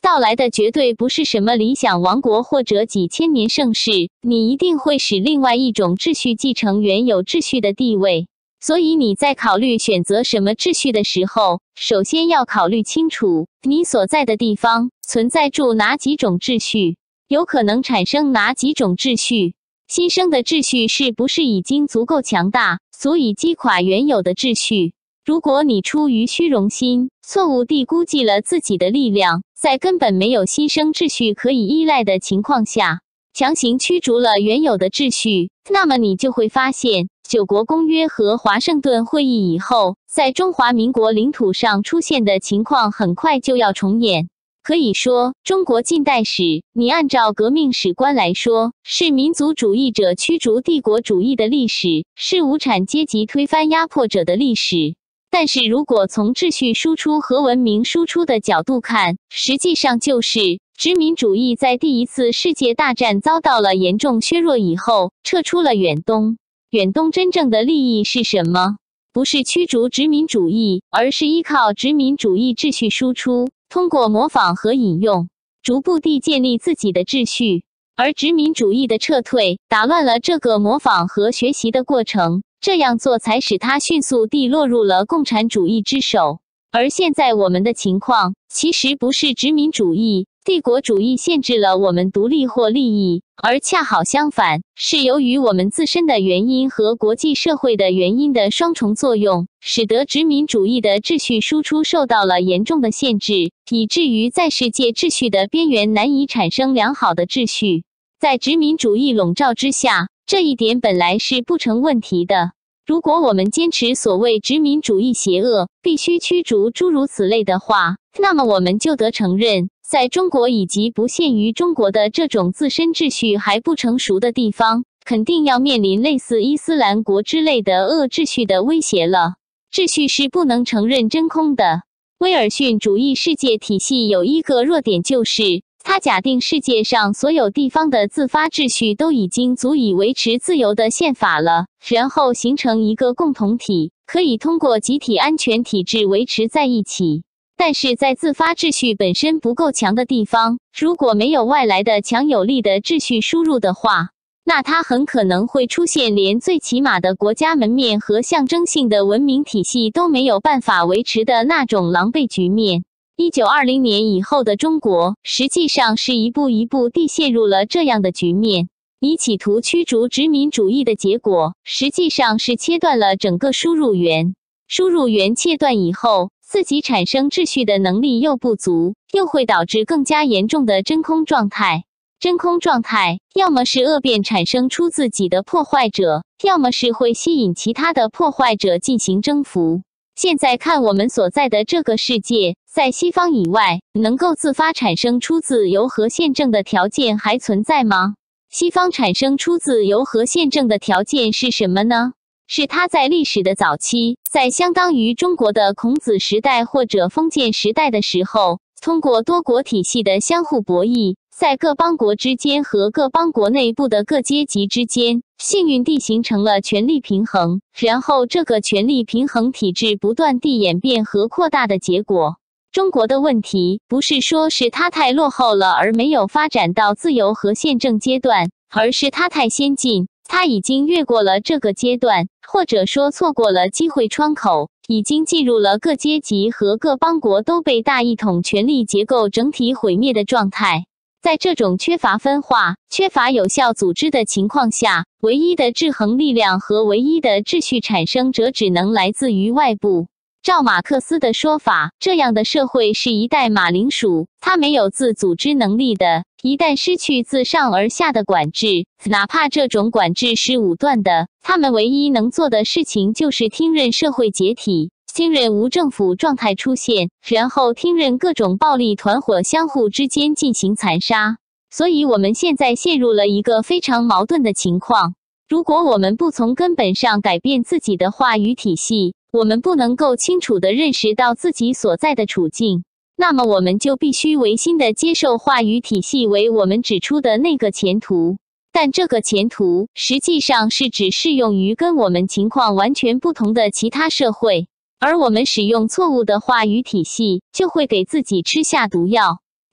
到来的绝对不是什么理想王国或者几千年盛世，你一定会使另外一种秩序继承原有秩序的地位。所以你在考虑选择什么秩序的时候，首先要考虑清楚，你所在的地方存在住哪几种秩序，有可能产生哪几种秩序。新生的秩序是不是已经足够强大，足以击垮原有的秩序？如果你出于虚荣心，错误地估计了自己的力量，在根本没有新生秩序可以依赖的情况下，强行驱逐了原有的秩序，那么你就会发现，九国公约和华盛顿会议以后，在中华民国领土上出现的情况很快就要重演。可以说，中国近代史，你按照革命史观来说，是民族主义者驱逐帝国主义的历史，是无产阶级推翻压迫者的历史。但是如果从秩序输出和文明输出的角度看，实际上就是殖民主义在第一次世界大战遭到了严重削弱以后，撤出了远东。远东真正的利益是什么？不是驱逐殖民主义，而是依靠殖民主义秩序输出，通过模仿和引用，逐步地建立自己的秩序。而殖民主义的撤退，打乱了这个模仿和学习的过程，这样做才使它迅速地落入了共产主义之手。而现在我们的情况，其实不是殖民主义、帝国主义限制了我们独立或利益，而恰好相反，是由于我们自身的原因和国际社会的原因的双重作用，使得殖民主义的秩序输出受到了严重的限制，以至于在世界秩序的边缘难以产生良好的秩序。在殖民主义笼罩之下，这一点本来是不成问题的。如果我们坚持所谓殖民主义邪恶，必须驱逐诸如此类的话，那么我们就得承认，在中国以及不限于中国的这种自身秩序还不成熟的地方，肯定要面临类似伊斯兰国之类的恶秩序的威胁了。秩序是不能承认真空的。威尔逊主义世界体系有一个弱点，就是他假定世界上所有地方的自发秩序都已经足以维持自由的宪法了，然后形成一个共同体，可以通过集体安全体制维持在一起。但是在自发秩序本身不够强的地方，如果没有外来的强有力的秩序输入的话，那它很可能会出现连最起码的国家门面和象征性的文明体系都没有办法维持的那种狼狈局面。1920年以后的中国，实际上是一步一步地陷入了这样的局面。你企图驱逐殖民主义的结果，实际上是切断了整个输入源。输入源切断以后，自己产生秩序的能力又不足，又会导致更加严重的真空状态。真空状态，要么是恶变产生出自己的破坏者，要么是会吸引其他的破坏者进行征服。现在看我们所在的这个世界，在西方以外，能够自发产生出自由和宪政的条件还存在吗？西方产生出自由和宪政的条件是什么呢？是它在历史的早期，在相当于中国的孔子时代或者封建时代的时候，通过多国体系的相互博弈，在各邦国之间和各邦国内部的各阶级之间，幸运地形成了权力平衡，然后这个权力平衡体制不断地演变和扩大的结果。中国的问题不是说是它太落后了而没有发展到自由和宪政阶段，而是它太先进，它已经越过了这个阶段，或者说错过了机会窗口，已经进入了各阶级和各邦国都被大一统权力结构整体毁灭的状态。在这种缺乏分化、缺乏有效组织的情况下，唯一的制衡力量和唯一的秩序产生者只能来自于外部。照马克思的说法，这样的社会是一袋马铃薯，它没有自组织能力的。一旦失去自上而下的管制，哪怕这种管制是武断的，他们唯一能做的事情就是听任社会解体，听任无政府状态出现，然后听任各种暴力团伙相互之间进行残杀。所以我们现在陷入了一个非常矛盾的情况。如果我们不从根本上改变自己的话语体系，我们不能够清楚地认识到自己所在的处境，那么我们就必须违心地接受话语体系为我们指出的那个前途。但这个前途实际上是只适用于跟我们情况完全不同的其他社会，而我们使用错误的话语体系，就会给自己吃下毒药。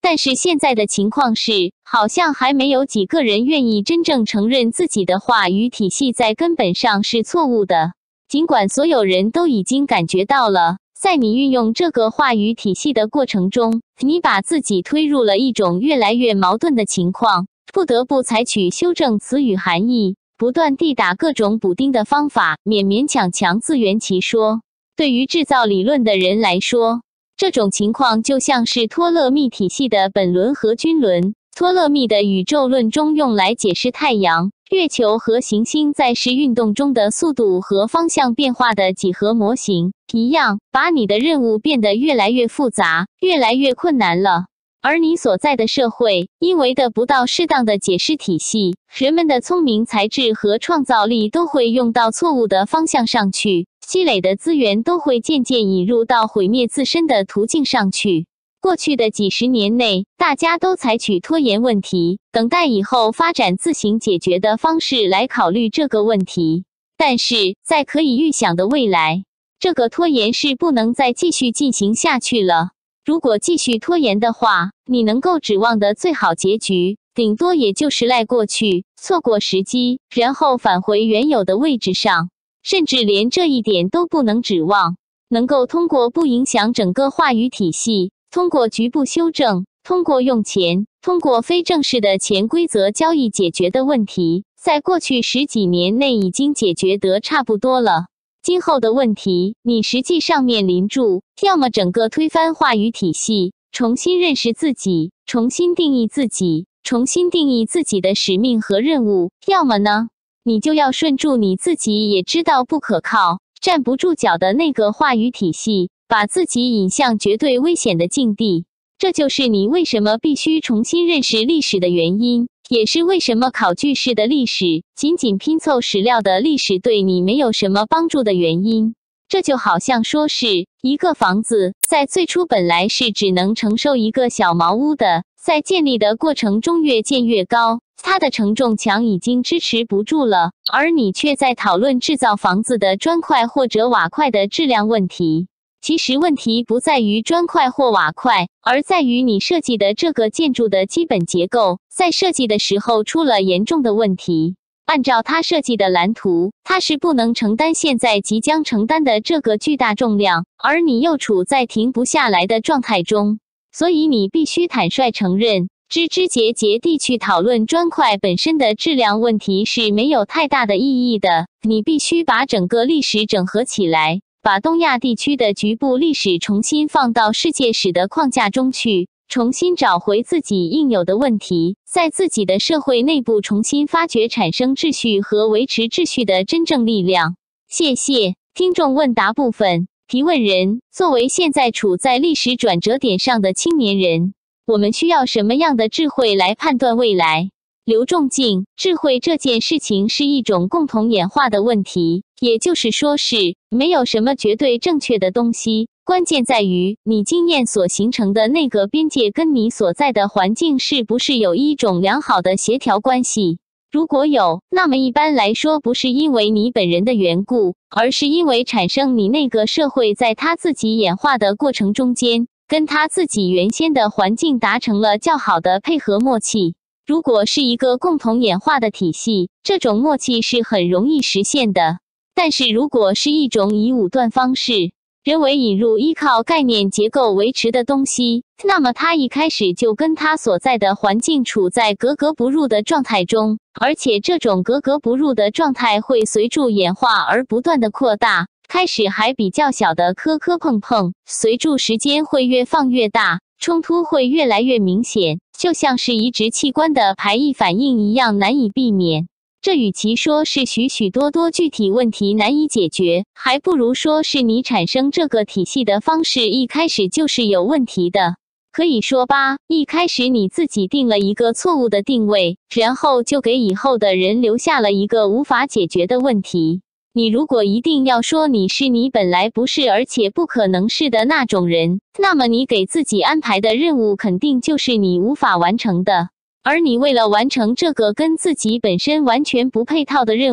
但是现在的情况是，好像还没有几个人愿意真正承认自己的话语体系在根本上是错误的。尽管所有人都已经感觉到了，在你运用这个话语体系的过程中，你把自己推入了一种越来越矛盾的情况，不得不采取修正词语含义，不断地打各种补丁的方法，勉勉强强自圆其说。对于制造理论的人来说，这种情况就像是托勒密体系的本轮和均轮，托勒密的宇宙论中用来解释太阳、月球和行星在视运动中的速度和方向变化的几何模型一样，把你的任务变得越来越复杂，越来越困难了。而你所在的社会，因为得不到适当的解释体系，人们的聪明才智和创造力都会用到错误的方向上去，积累的资源都会渐渐引入到毁灭自身的途径上去。过去的几十年内，大家都采取拖延问题，等待以后发展自行解决的方式来考虑这个问题。但是，在可以预想的未来，这个拖延是不能再继续进行下去了。如果继续拖延的话，你能够指望的最好结局，顶多也就是赖过去，错过时机，然后返回原有的位置上。甚至连这一点都不能指望，能够通过不影响整个话语体系，通过局部修正，通过用钱，通过非正式的潜规则交易解决的问题，在过去10几年内已经解决得差不多了。今后的问题，你实际上面临住，要么整个推翻话语体系，重新认识自己，重新定义自己，重新定义自己的使命和任务，要么呢，你就要顺住你自己也知道不可靠、站不住脚的那个话语体系，把自己引向绝对危险的境地。这就是你为什么必须重新认识历史的原因，也是为什么考据式的历史、仅仅拼凑史料的历史对你没有什么帮助的原因。这就好像说是一个房子，在最初本来是只能承受一个小茅屋的，在建立的过程中越建越高，它的承重墙已经支持不住了，而你却在讨论制造房子的砖块或者瓦块的质量问题。其实问题不在于砖块或瓦块，而在于你设计的这个建筑的基本结构，在设计的时候出了严重的问题。按照它设计的蓝图，它是不能承担现在即将承担的这个巨大重量，而你又处在停不下来的状态中。所以你必须坦率承认，枝枝节节地去讨论砖块本身的质量问题是没有太大的意义的。你必须把整个历史整合起来，把东亚地区的局部历史重新放到世界史的框架中去，重新找回自己应有的问题，在自己的社会内部重新发掘产生秩序和维持秩序的真正力量。谢谢。听众问答部分，提问人：作为现在处在历史转折点上的青年人，我们需要什么样的智慧来判断未来？刘仲敬：智慧这件事情是一种共同演化的问题，也就是说是没有什么绝对正确的东西，关键在于你经验所形成的那个边界跟你所在的环境是不是有一种良好的协调关系。如果有，那么一般来说不是因为你本人的缘故，而是因为产生你那个社会在它自己演化的过程中间，跟它自己原先的环境达成了较好的配合默契。如果是一个共同演化的体系，这种默契是很容易实现的。但是如果是一种以武断方式，人为引入依靠概念结构维持的东西，那么它一开始就跟它所在的环境处在格格不入的状态中，而且这种格格不入的状态会随着演化而不断的扩大，开始还比较小的磕磕碰碰，随着时间会越放越大，冲突会越来越明显，就像是移植器官的排异反应一样难以避免。这与其说是许许多多具体问题难以解决，还不如说是你产生这个体系的方式一开始就是有问题的。可以说吧，一开始你自己定了一个错误的定位，然后就给以后的人留下了一个无法解决的问题。你如果一定要说你是你本来不是而且不可能是的那种人，那么你给自己安排的任务肯定就是你无法完成的。而你为了完成这个跟自己本身完全不配套的任务，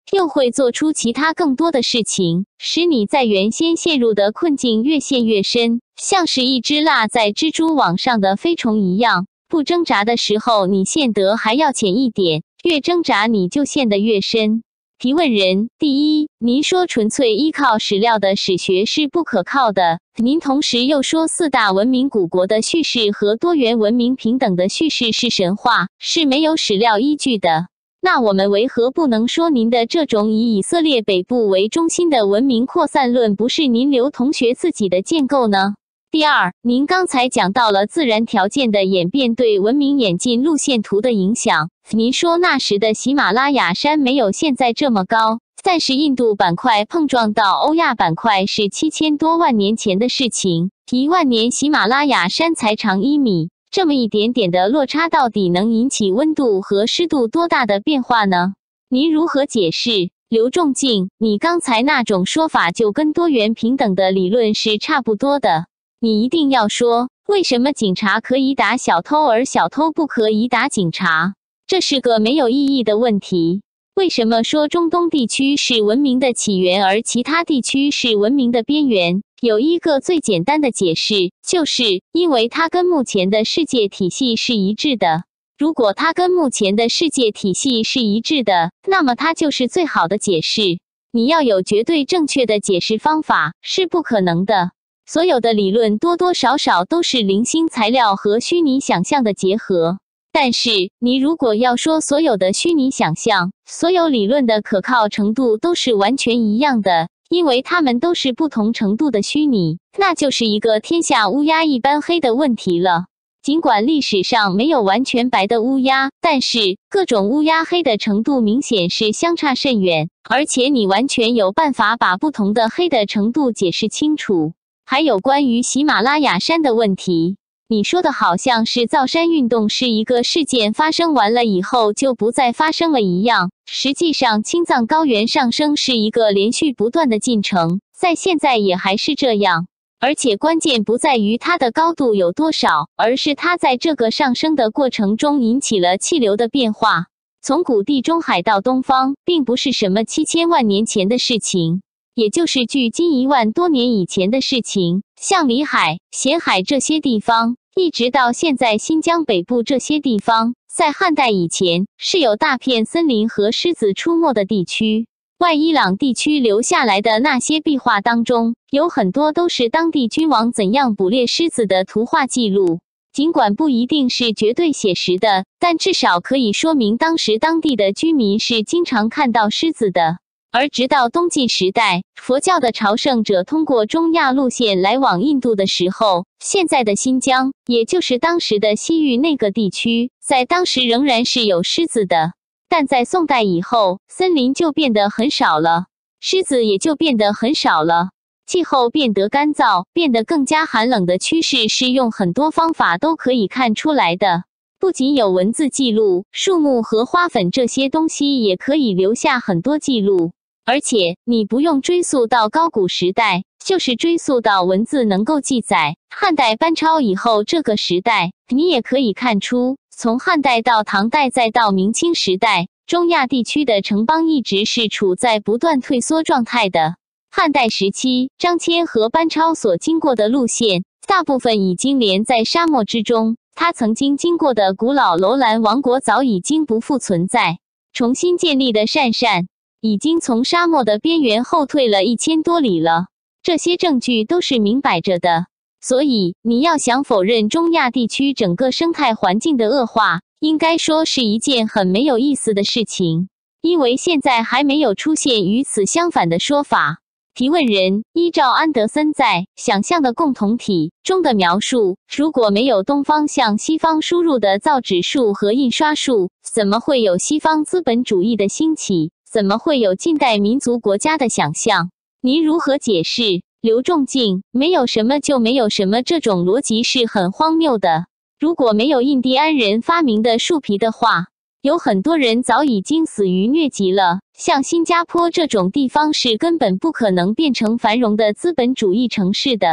又会做出其他更多的事情，使你在原先陷入的困境越陷越深，像是一只落在蜘蛛网上的飞虫一样。不挣扎的时候，你陷得还要浅一点，越挣扎你就陷得越深。提问人：第一，您说纯粹依靠史料的史学是不可靠的，您同时又说四大文明古国的叙事和多元文明平等的叙事是神话，是没有史料依据的。那我们为何不能说您的这种以以色列北部为中心的文明扩散论不是您刘同学自己的建构呢？第二，您刚才讲到了自然条件的演变对文明演进路线图的影响。您说那时的喜马拉雅山没有现在这么高，但是印度板块碰撞到欧亚板块是7000多万年前的事情，1万年喜马拉雅山才长1米，这么一点点的落差到底能引起温度和湿度多大的变化呢？您如何解释？刘仲敬，你刚才那种说法就跟多元平等的理论是差不多的。你一定要说，为什么警察可以打小偷，而小偷不可以打警察？这是个没有意义的问题。为什么说中东地区是文明的起源，而其他地区是文明的边缘？有一个最简单的解释，就是因为它跟目前的世界体系是一致的。如果它跟目前的世界体系是一致的，那么它就是最好的解释。你要有绝对正确的解释方法，是不可能的。所有的理论多多少少都是零星材料和虚拟想象的结合。但是，你如果要说所有的虚拟想象，所有理论的可靠程度都是完全一样的，因为它们都是不同程度的虚拟，那就是一个天下乌鸦一般黑的问题了。尽管历史上没有完全白的乌鸦，但是各种乌鸦黑的程度明显是相差甚远，而且你完全有办法把不同的黑的程度解释清楚。还有关于喜马拉雅山的问题，你说的好像是造山运动是一个事件发生完了以后就不再发生了一样，实际上青藏高原上升是一个连续不断的进程，在现在也还是这样。而且关键不在于它的高度有多少，而是它在这个上升的过程中引起了气流的变化。从古地中海到东方，并不是什么7000万年前的事情，也就是距今1万多年以前的事情。像里海、咸海这些地方，一直到现在新疆北部这些地方，在汉代以前是有大片森林和狮子出没的地区。外伊朗地区留下来的那些壁画当中，有很多都是当地君王怎样捕猎狮子的图画记录。尽管不一定是绝对写实的，但至少可以说明当时当地的居民是经常看到狮子的。而直到东晋时代，佛教的朝圣者通过中亚路线来往印度的时候，现在的新疆，也就是当时的西域那个地区，在当时仍然是有狮子的。但在宋代以后，森林就变得很少了，狮子也就变得很少了。气候变得干燥，变得更加寒冷的趋势是用很多方法都可以看出来的。不仅有文字记录，树木和花粉这些东西也可以留下很多记录。而且，你不用追溯到高古时代，就是追溯到文字能够记载汉代班超以后这个时代，你也可以看出，从汉代到唐代再到明清时代，中亚地区的城邦一直是处在不断退缩状态的。汉代时期，张骞和班超所经过的路线，大部分已经连在沙漠之中，他曾经经过的古老楼兰王国早已经不复存在，重新建立的鄯善已经从沙漠的边缘后退了1000多里了。这些证据都是明摆着的。所以，你要想否认中亚地区整个生态环境的恶化，应该说是一件很没有意思的事情，因为现在还没有出现与此相反的说法。提问人：依照安德森在《想象的共同体》中的描述，如果没有东方向西方输入的造纸术和印刷术，怎么会有西方资本主义的兴起？怎么会有近代民族国家的想象？您如何解释？刘仲敬：没有什么就没有什么，这种逻辑是很荒谬的。如果没有印第安人发明的树皮的话，有很多人早已经死于疟疾了。像新加坡这种地方是根本不可能变成繁荣的资本主义城市的。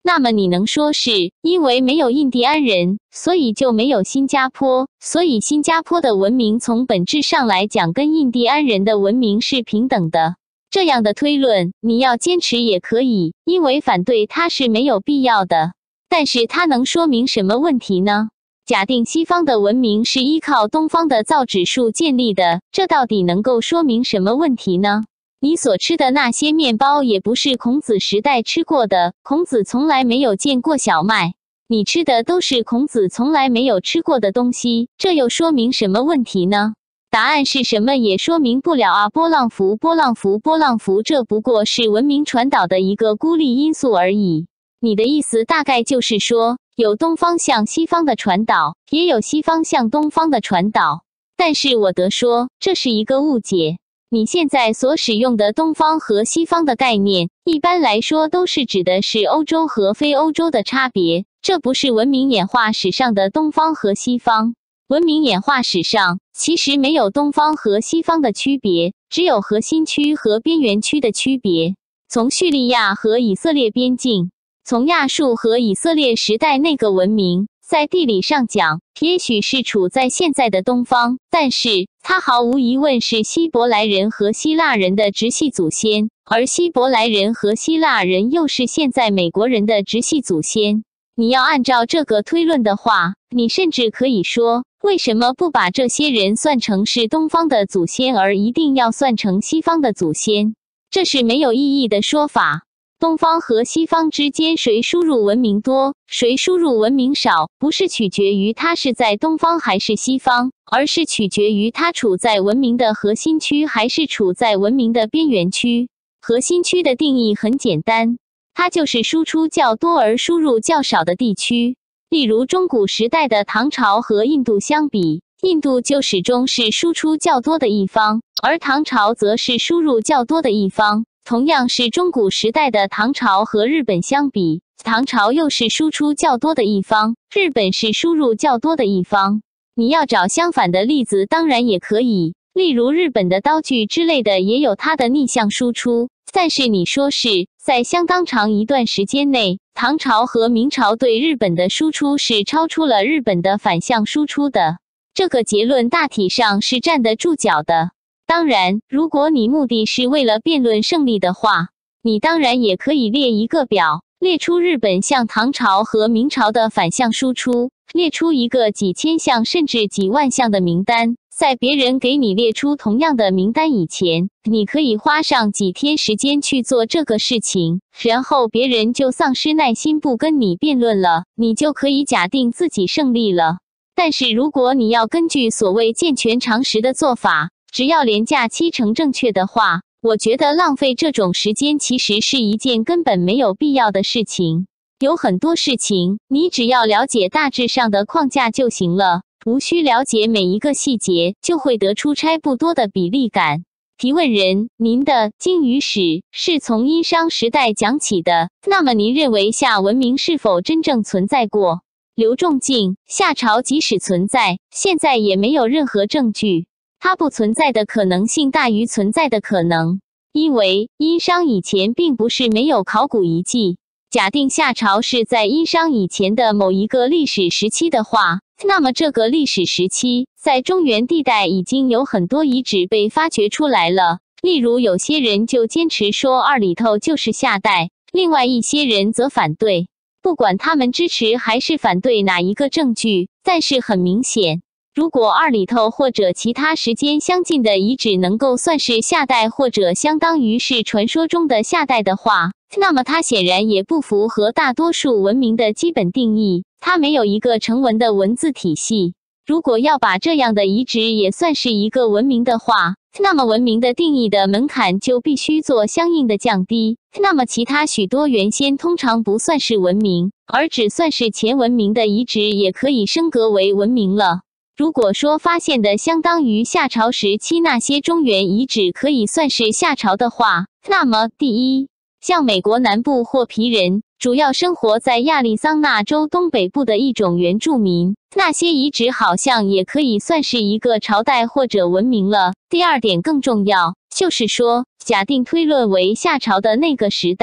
那么你能说是因为没有印第安人，所以就没有新加坡，所以新加坡的文明从本质上来讲跟印第安人的文明是平等的？这样的推论，你要坚持也可以，因为反对它是没有必要的。但是它能说明什么问题呢？假定西方的文明是依靠东方的造纸术建立的，这到底能够说明什么问题呢？你所吃的那些面包也不是孔子时代吃过的，孔子从来没有见过小麦。你吃的都是孔子从来没有吃过的东西，这又说明什么问题呢？答案是什么也说明不了啊！波浪符，这不过是文明传导的一个孤立因素而已。你的意思大概就是说，有东方向西方的传导，也有西方向东方的传导。但是我得说，这是一个误解。你现在所使用的东方和西方的概念，一般来说都是指的是欧洲和非欧洲的差别，这不是文明演化史上的东方和西方。文明演化史上其实没有东方和西方的区别，只有核心区和边缘区的区别。从叙利亚和以色列边境，从亚述和以色列时代那个文明，在地理上讲，也许是处在现在的东方，但是它毫无疑问是希伯来人和希腊人的直系祖先，而希伯来人和希腊人又是现在美国人的直系祖先。你要按照这个推论的话，你甚至可以说，为什么不把这些人算成是东方的祖先，而一定要算成西方的祖先？这是没有意义的说法。东方和西方之间谁输入文明多，谁输入文明少，不是取决于他是在东方还是西方，而是取决于他处在文明的核心区还是处在文明的边缘区。核心区的定义很简单，它就是输出较多而输入较少的地区。例如中古时代的唐朝和印度相比，印度就始终是输出较多的一方，而唐朝则是输入较多的一方。同样是中古时代的唐朝和日本相比，唐朝又是输出较多的一方，日本是输入较多的一方。你要找相反的例子当然也可以，例如日本的刀具之类的也有它的逆向输出，但是你说是在相当长一段时间内，唐朝和明朝对日本的输出是超出了日本的反向输出的，这个结论大体上是站得住脚的。当然，如果你目的是为了辩论胜利的话，你当然也可以列一个表，列出日本向唐朝和明朝的反向输出，列出一个几千项甚至几万项的名单。在别人给你列出同样的名单以前，你可以花上几天时间去做这个事情，然后别人就丧失耐心不跟你辩论了，你就可以假定自己胜利了。但是如果你要根据所谓健全常识的做法，只要廉价70%正确的话，我觉得浪费这种时间其实是一件根本没有必要的事情。有很多事情，你只要了解大致上的框架就行了，无需了解每一个细节，就会得出差不多的比例感。提问人，您的鲸鱼史是从殷商时代讲起的，那么您认为夏文明是否真正存在过？刘仲敬，夏朝即使存在，现在也没有任何证据。它不存在的可能性大于存在的可能，因为殷商以前并不是没有考古遗迹。假定夏朝是在殷商以前的某一个历史时期的话，那么这个历史时期在中原地带已经有很多遗址被发掘出来了。例如有些人就坚持说二里头就是夏代，另外一些人则反对。不管他们支持还是反对哪一个证据，但是很明显，如果二里头或者其他时间相近的遗址能够算是夏代或者相当于是传说中的夏代的话，那么它显然也不符合大多数文明的基本定义，它没有一个成文的文字体系。如果要把这样的遗址也算是一个文明的话，那么文明的定义的门槛就必须做相应的降低，那么其他许多原先通常不算是文明，而只算是前文明的遗址也可以升格为文明了。如果说发现的相当于夏朝时期那些中原遗址可以算是夏朝的话，那么第一，像美国南部霍皮人，主要生活在亚利桑那州东北部的一种原住民，那些遗址好像也可以算是一个朝代或者文明了。第二点更重要，就是说，假定推论为夏朝的那个时代，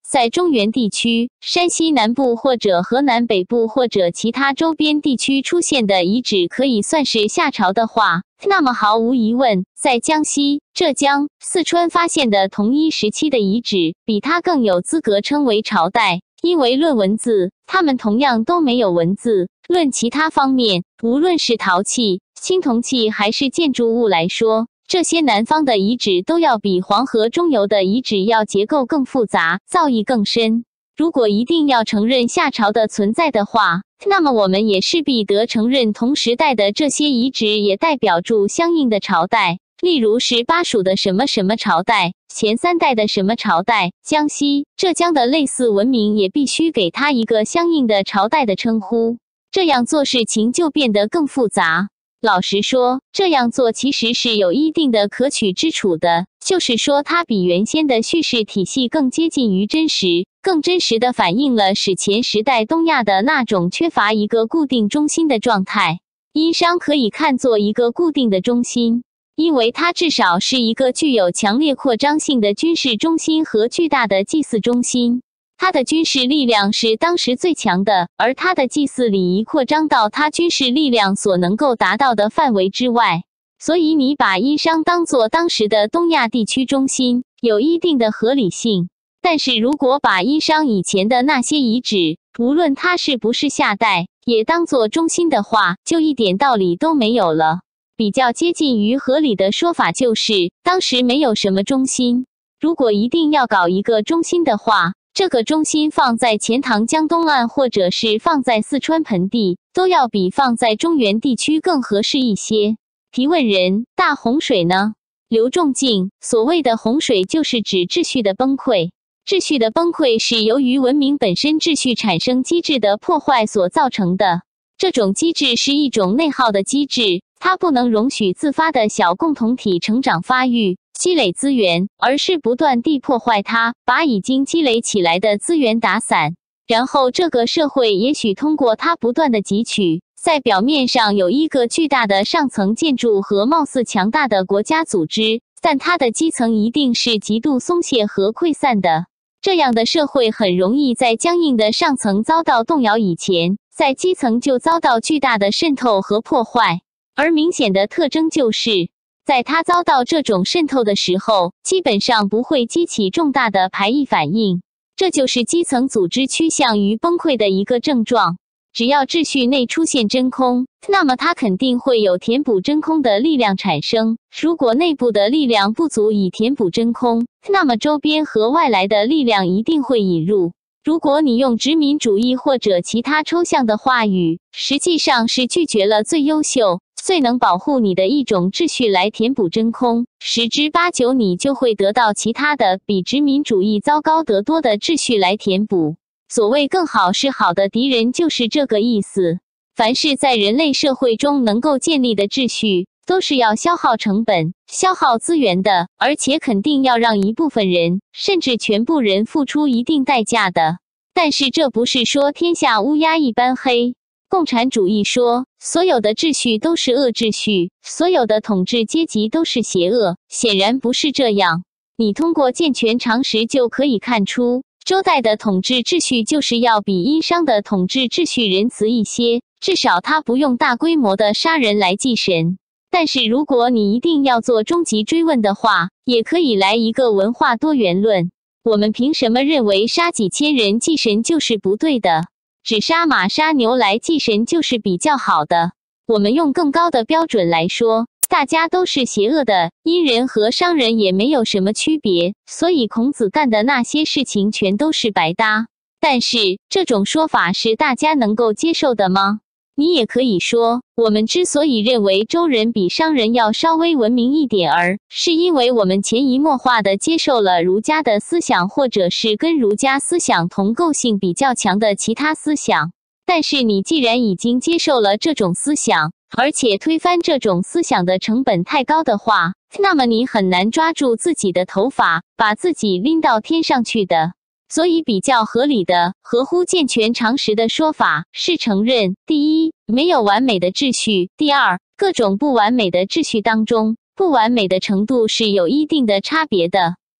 在中原地区、山西南部或者河南北部或者其他周边地区出现的遗址可以算是夏朝的话，那么毫无疑问，在江西、浙江、四川发现的同一时期的遗址，比它更有资格称为朝代。因为论文字，它们同样都没有文字；论其他方面，无论是陶器、青铜器还是建筑物来说，这些南方的遗址都要比黄河中游的遗址要结构更复杂，造诣更深。如果一定要承认夏朝的存在的话，那么我们也势必得承认同时代的这些遗址也代表住相应的朝代，例如是巴蜀的什么什么朝代，前3代的什么朝代，江西、浙江的类似文明也必须给它一个相应的朝代的称呼，这样做事情就变得更复杂。老实说，这样做其实是有一定的可取之处的，就是说它比原先的叙事体系更接近于真实，更真实地反映了史前时代东亚的那种缺乏一个固定中心的状态。殷商可以看作一个固定的中心，因为它至少是一个具有强烈扩张性的军事中心和巨大的祭祀中心。它的军事力量是当时最强的，而它的祭祀礼仪扩张到它军事力量所能够达到的范围之外。所以你把殷商当作当时的东亚地区中心，有一定的合理性。但是如果把殷商以前的那些遗址，无论它是不是夏代，也当作中心的话，就一点道理都没有了。比较接近于合理的说法就是，当时没有什么中心。如果一定要搞一个中心的话，这个中心放在钱塘江东岸或者是放在四川盆地，都要比放在中原地区更合适一些。提问人：大洪水呢？刘仲敬：所谓的洪水就是指秩序的崩溃。秩序的崩溃是由于文明本身秩序产生机制的破坏所造成的。这种机制是一种内耗的机制，它不能容许自发的小共同体成长发育，积累资源，而是不断地破坏它，把已经积累起来的资源打散。然后这个社会也许通过它不断的汲取，在表面上有一个巨大的上层建筑和貌似强大的国家组织，但它的基层一定是极度松懈和溃散的。这样的社会很容易在僵硬的上层遭到动摇以前，在基层就遭到巨大的渗透和破坏。而明显的特征就是，在它遭到这种渗透的时候，基本上不会激起重大的排异反应。这就是基层组织趋向于崩溃的一个症状。只要秩序内出现真空，那么它肯定会有填补真空的力量产生。如果内部的力量不足以填补真空，那么周边和外来的力量一定会引入。如果你用殖民主义或者其他抽象的话语，实际上是拒绝了最优秀、最能保护你的一种秩序来填补真空，10之8九你就会得到其他的比殖民主义糟糕得多的秩序来填补。所谓更好是好的敌人就是这个意思。凡是在人类社会中能够建立的秩序，都是要消耗成本、消耗资源的，而且肯定要让一部分人，甚至全部人付出一定代价的。但是这不是说天下乌鸦一般黑。共产主义说，所有的秩序都是恶秩序，所有的统治阶级都是邪恶，显然不是这样。你通过健全常识就可以看出，周代的统治秩序就是要比殷商的统治秩序仁慈一些，至少它不用大规模的杀人来祭神。但是如果你一定要做终极追问的话，也可以来一个文化多元论。我们凭什么认为杀几千人祭神就是不对的？只杀马杀牛来祭神就是比较好的。我们用更高的标准来说，大家都是邪恶的，殷人和商人也没有什么区别，所以孔子干的那些事情全都是白搭。但是，这种说法是大家能够接受的吗？你也可以说，我们之所以认为周人比商人要稍微文明一点是因为我们潜移默化地接受了儒家的思想，或者是跟儒家思想同构性比较强的其他思想。但是你既然已经接受了这种思想，而且推翻这种思想的成本太高的话，那么你很难抓住自己的头发，把自己拎到天上去的。所以比较合理的、合乎健全常识的说法是承认：第一，没有完美的秩序；第二，各种不完美的秩序当中，不完美的程度是有一定的差别的。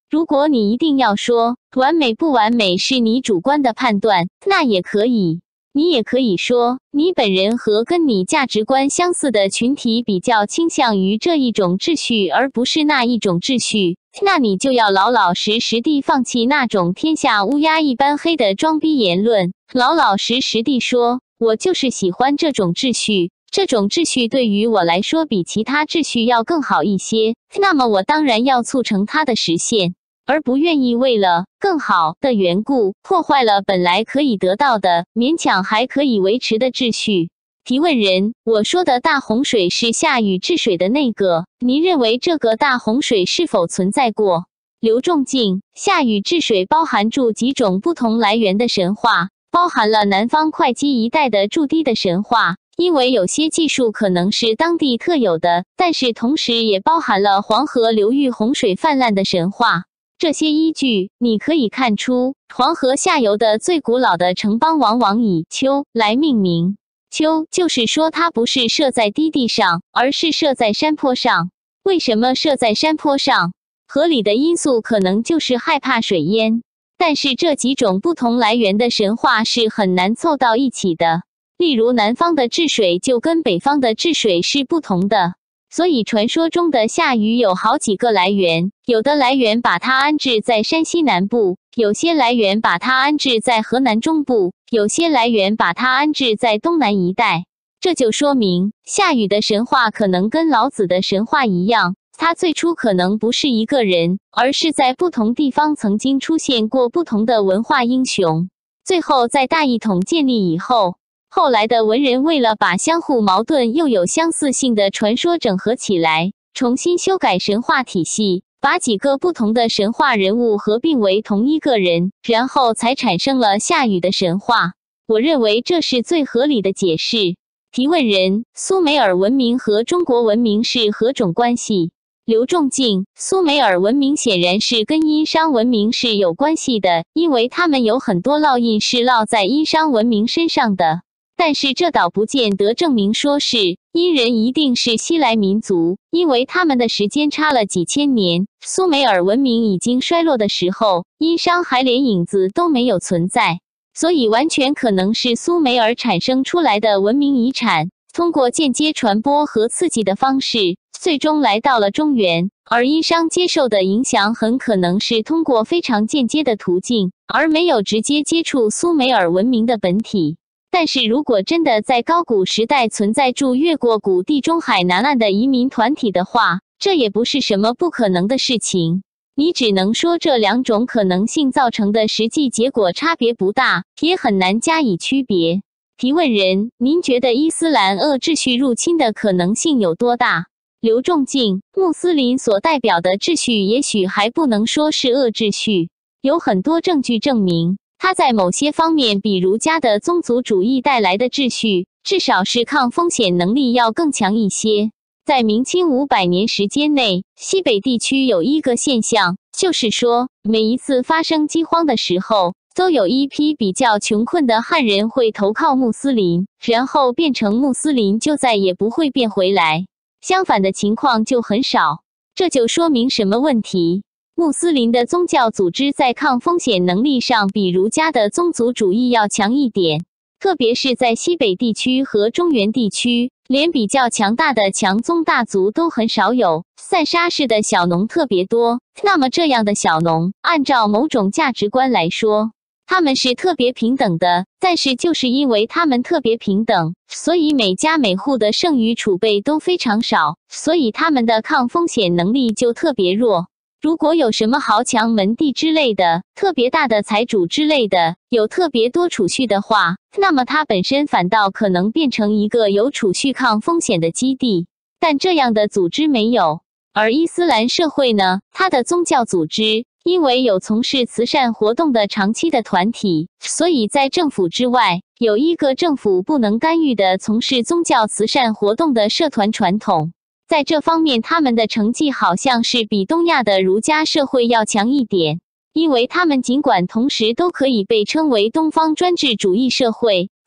如果你一定要说完美不完美是你主观的判断，那也可以。你也可以说，你本人和跟你价值观相似的群体比较倾向于这一种秩序而不是那一种秩序，那你就要老老实实地放弃那种天下乌鸦一般黑的装逼言论，老老实实地说，我就是喜欢这种秩序，这种秩序对于我来说比其他秩序要更好一些，那么我当然要促成它的实现，而不愿意为了更好的缘故破坏了本来可以得到的勉强还可以维持的秩序。提问人：我说的大洪水是夏禹治水的那个，您认为这个大洪水是否存在过？刘仲敬：夏禹治水包含住几种不同来源的神话，包含了南方会稽一带的筑堤的神话，因为有些技术可能是当地特有的，但是同时也包含了黄河流域洪水泛滥的神话。这些依据，你可以看出，黄河下游的最古老的城邦往往以丘来命名。丘就是说它不是设在低地上，而是设在山坡上。为什么设在山坡上？合理的因素可能就是害怕水淹。但是这几种不同来源的神话是很难凑到一起的。例如南方的治水就跟北方的治水是不同的。所以传说中的夏禹有好几个来源，有的来源把它安置在山西南部，有些来源把它安置在河南中部，有些来源把它安置在东南一带。这就说明夏禹的神话可能跟老子的神话一样，他最初可能不是一个人，而是在不同地方曾经出现过不同的文化英雄。最后在大一统建立以后，后来的文人为了把相互矛盾又有相似性的传说整合起来，重新修改神话体系，把几个不同的神话人物合并为同一个人，然后才产生了夏禹的神话。我认为这是最合理的解释。提问人：苏美尔文明和中国文明是何种关系？刘仲敬：苏美尔文明显然是跟殷商文明是有关系的，因为他们有很多烙印是烙在殷商文明身上的。但是这倒不见得证明说是殷人一定是西来民族，因为他们的时间差了几千年，苏美尔文明已经衰落的时候，殷商还连影子都没有存在，所以完全可能是苏美尔产生出来的文明遗产，通过间接传播和刺激的方式，最终来到了中原，而殷商接受的影响很可能是通过非常间接的途径，而没有直接接触苏美尔文明的本体。但是如果真的在高古时代存在住越过古地中海南岸的移民团体的话，这也不是什么不可能的事情。你只能说这两种可能性造成的实际结果差别不大，也很难加以区别。提问人：您觉得伊斯兰恶秩序入侵的可能性有多大？刘仲敬：穆斯林所代表的秩序也许还不能说是恶秩序，有很多证据证明它在某些方面比儒家的宗族主义带来的秩序，至少是抗风险能力要更强一些。在明清500年时间内，西北地区有一个现象，就是说，每一次发生饥荒的时候，都有一批比较穷困的汉人会投靠穆斯林，然后变成穆斯林就再也不会变回来。相反的情况就很少。这就说明什么问题？穆斯林的宗教组织在抗风险能力上比儒家的宗族主义要强一点，特别是在西北地区和中原地区，连比较强大的强宗大族都很少有，散沙式的小农特别多。那么这样的小农，按照某种价值观来说，他们是特别平等的，但是就是因为他们特别平等，所以每家每户的剩余储备都非常少，所以他们的抗风险能力就特别弱。如果有什么豪强门第之类的，特别大的财主之类的，有特别多储蓄的话，那么它本身反倒可能变成一个有储蓄抗风险的基地。但这样的组织没有。而伊斯兰社会呢，它的宗教组织因为有从事慈善活动的长期的团体，所以在政府之外，有一个政府不能干预的从事宗教慈善活动的社团传统。在这方面他们的成绩好像是比东亚的儒家社会要强一点，因为他们尽管同时都可以被称为东方专制主义社会，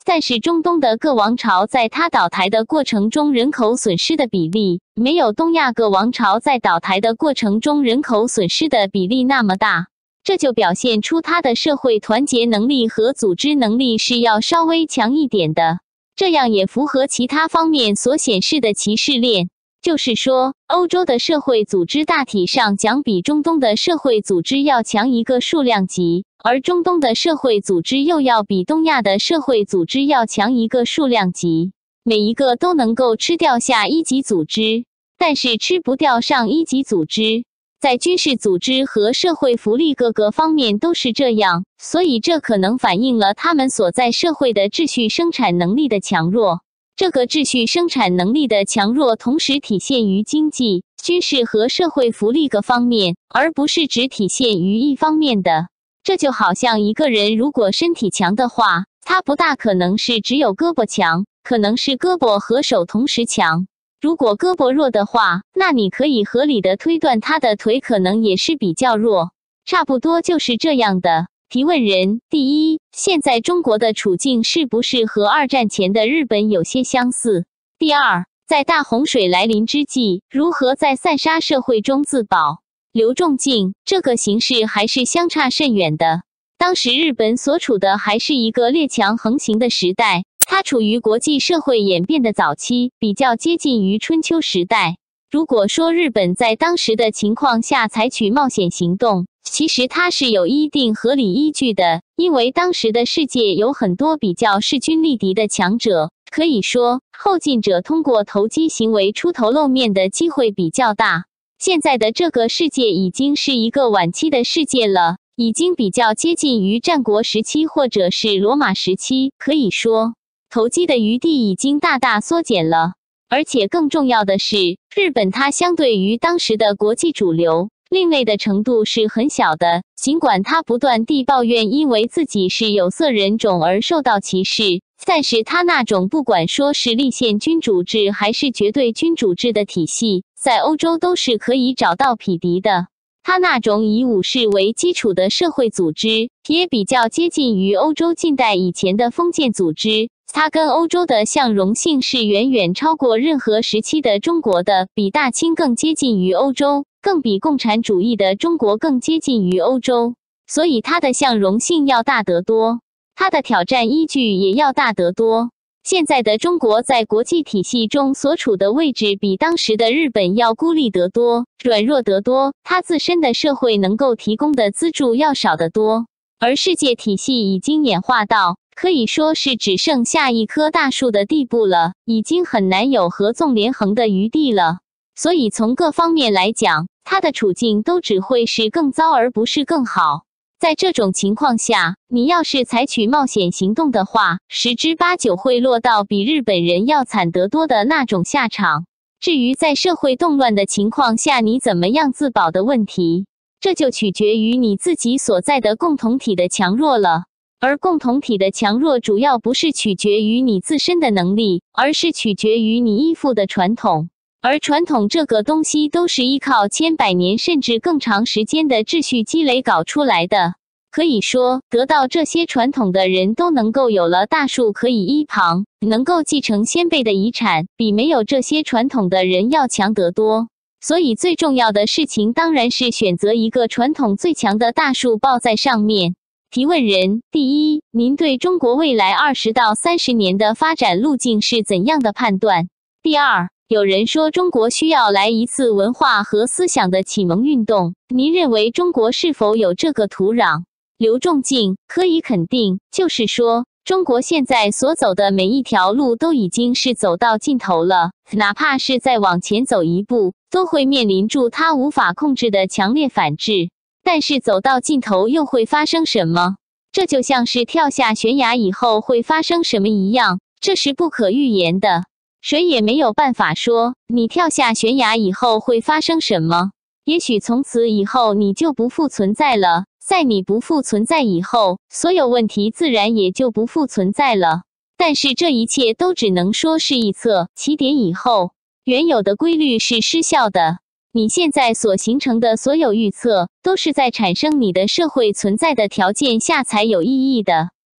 但是中东的各王朝在它倒台的过程中人口损失的比例，没有东亚各王朝在倒台的过程中人口损失的比例那么大。这就表现出它的社会团结能力和组织能力是要稍微强一点的，这样也符合其他方面所显示的歧视链。就是说，欧洲的社会组织大体上讲比中东的社会组织要强一个数量级，而中东的社会组织又要比东亚的社会组织要强一个数量级。每一个都能够吃掉下一级组织，但是吃不掉上一级组织。在军事组织和社会福利各个方面都是这样，所以这可能反映了他们所在社会的秩序生产能力的强弱。这个秩序生产能力的强弱同时体现于经济、军事和社会福利各方面，而不是只体现于一方面的。这就好像一个人如果身体强的话，他不大可能是只有胳膊强，可能是胳膊和手同时强。如果胳膊弱的话，那你可以合理的推断他的腿可能也是比较弱。差不多就是这样的。提问人：第一，现在中国的处境是不是和二战前的日本有些相似？第二，在大洪水来临之际，如何在散沙社会中自保？刘仲敬：这个形势还是相差甚远的。当时日本所处的还是一个列强横行的时代，它处于国际社会演变的早期，比较接近于春秋时代。如果说日本在当时的情况下采取冒险行动，其实它是有一定合理依据的，因为当时的世界有很多比较势均力敌的强者，可以说后进者通过投机行为出头露面的机会比较大。现在的这个世界已经是一个晚期的世界了，已经比较接近于战国时期或者是罗马时期，可以说投机的余地已经大大缩减了。而且更重要的是，日本它相对于当时的国际主流另类的程度是很小的，尽管他不断地抱怨因为自己是有色人种而受到歧视，但是他那种不管说是立宪君主制还是绝对君主制的体系，在欧洲都是可以找到匹敌的。他那种以武士为基础的社会组织，也比较接近于欧洲近代以前的封建组织。它跟欧洲的相容性是远远超过任何时期的中国的，比大清更接近于欧洲，更比共产主义的中国更接近于欧洲，所以它的相容性要大得多，它的挑战依据也要大得多。现在的中国在国际体系中所处的位置比当时的日本要孤立得多，软弱得多，它自身的社会能够提供的资助要少得多，而世界体系已经演化到可以说是只剩下一棵大树的地步了，已经很难有合纵连横的余地了。所以从各方面来讲，他的处境都只会是更糟而不是更好。在这种情况下，你要是采取冒险行动的话，10之8九会落到比日本人要惨得多的那种下场。至于在社会动乱的情况下你怎么样自保的问题，这就取决于你自己所在的共同体的强弱了。而共同体的强弱主要不是取决于你自身的能力，而是取决于你依附的传统。而传统这个东西都是依靠千百年甚至更长时间的秩序积累搞出来的。可以说，得到这些传统的人都能够有了大树可以依旁，能够继承先辈的遗产，比没有这些传统的人要强得多。所以最重要的事情当然是选择一个传统最强的大树抱在上面。提问人：第一，您对中国未来20到30年的发展路径是怎样的判断？第二，有人说中国需要来一次文化和思想的启蒙运动，您认为中国是否有这个土壤？刘仲敬：可以肯定，就是说，中国现在所走的每一条路都已经是走到尽头了，哪怕是再往前走一步，都会面临住它无法控制的强烈反制。但是走到尽头又会发生什么？这就像是跳下悬崖以后会发生什么一样，这是不可预言的。谁也没有办法说，你跳下悬崖以后会发生什么。也许从此以后你就不复存在了，在你不复存在以后，所有问题自然也就不复存在了。但是这一切都只能说是臆测，起点以后，原有的规律是失效的。你现在所形成的所有预测，都是在产生你的社会存在的条件下才有意义的。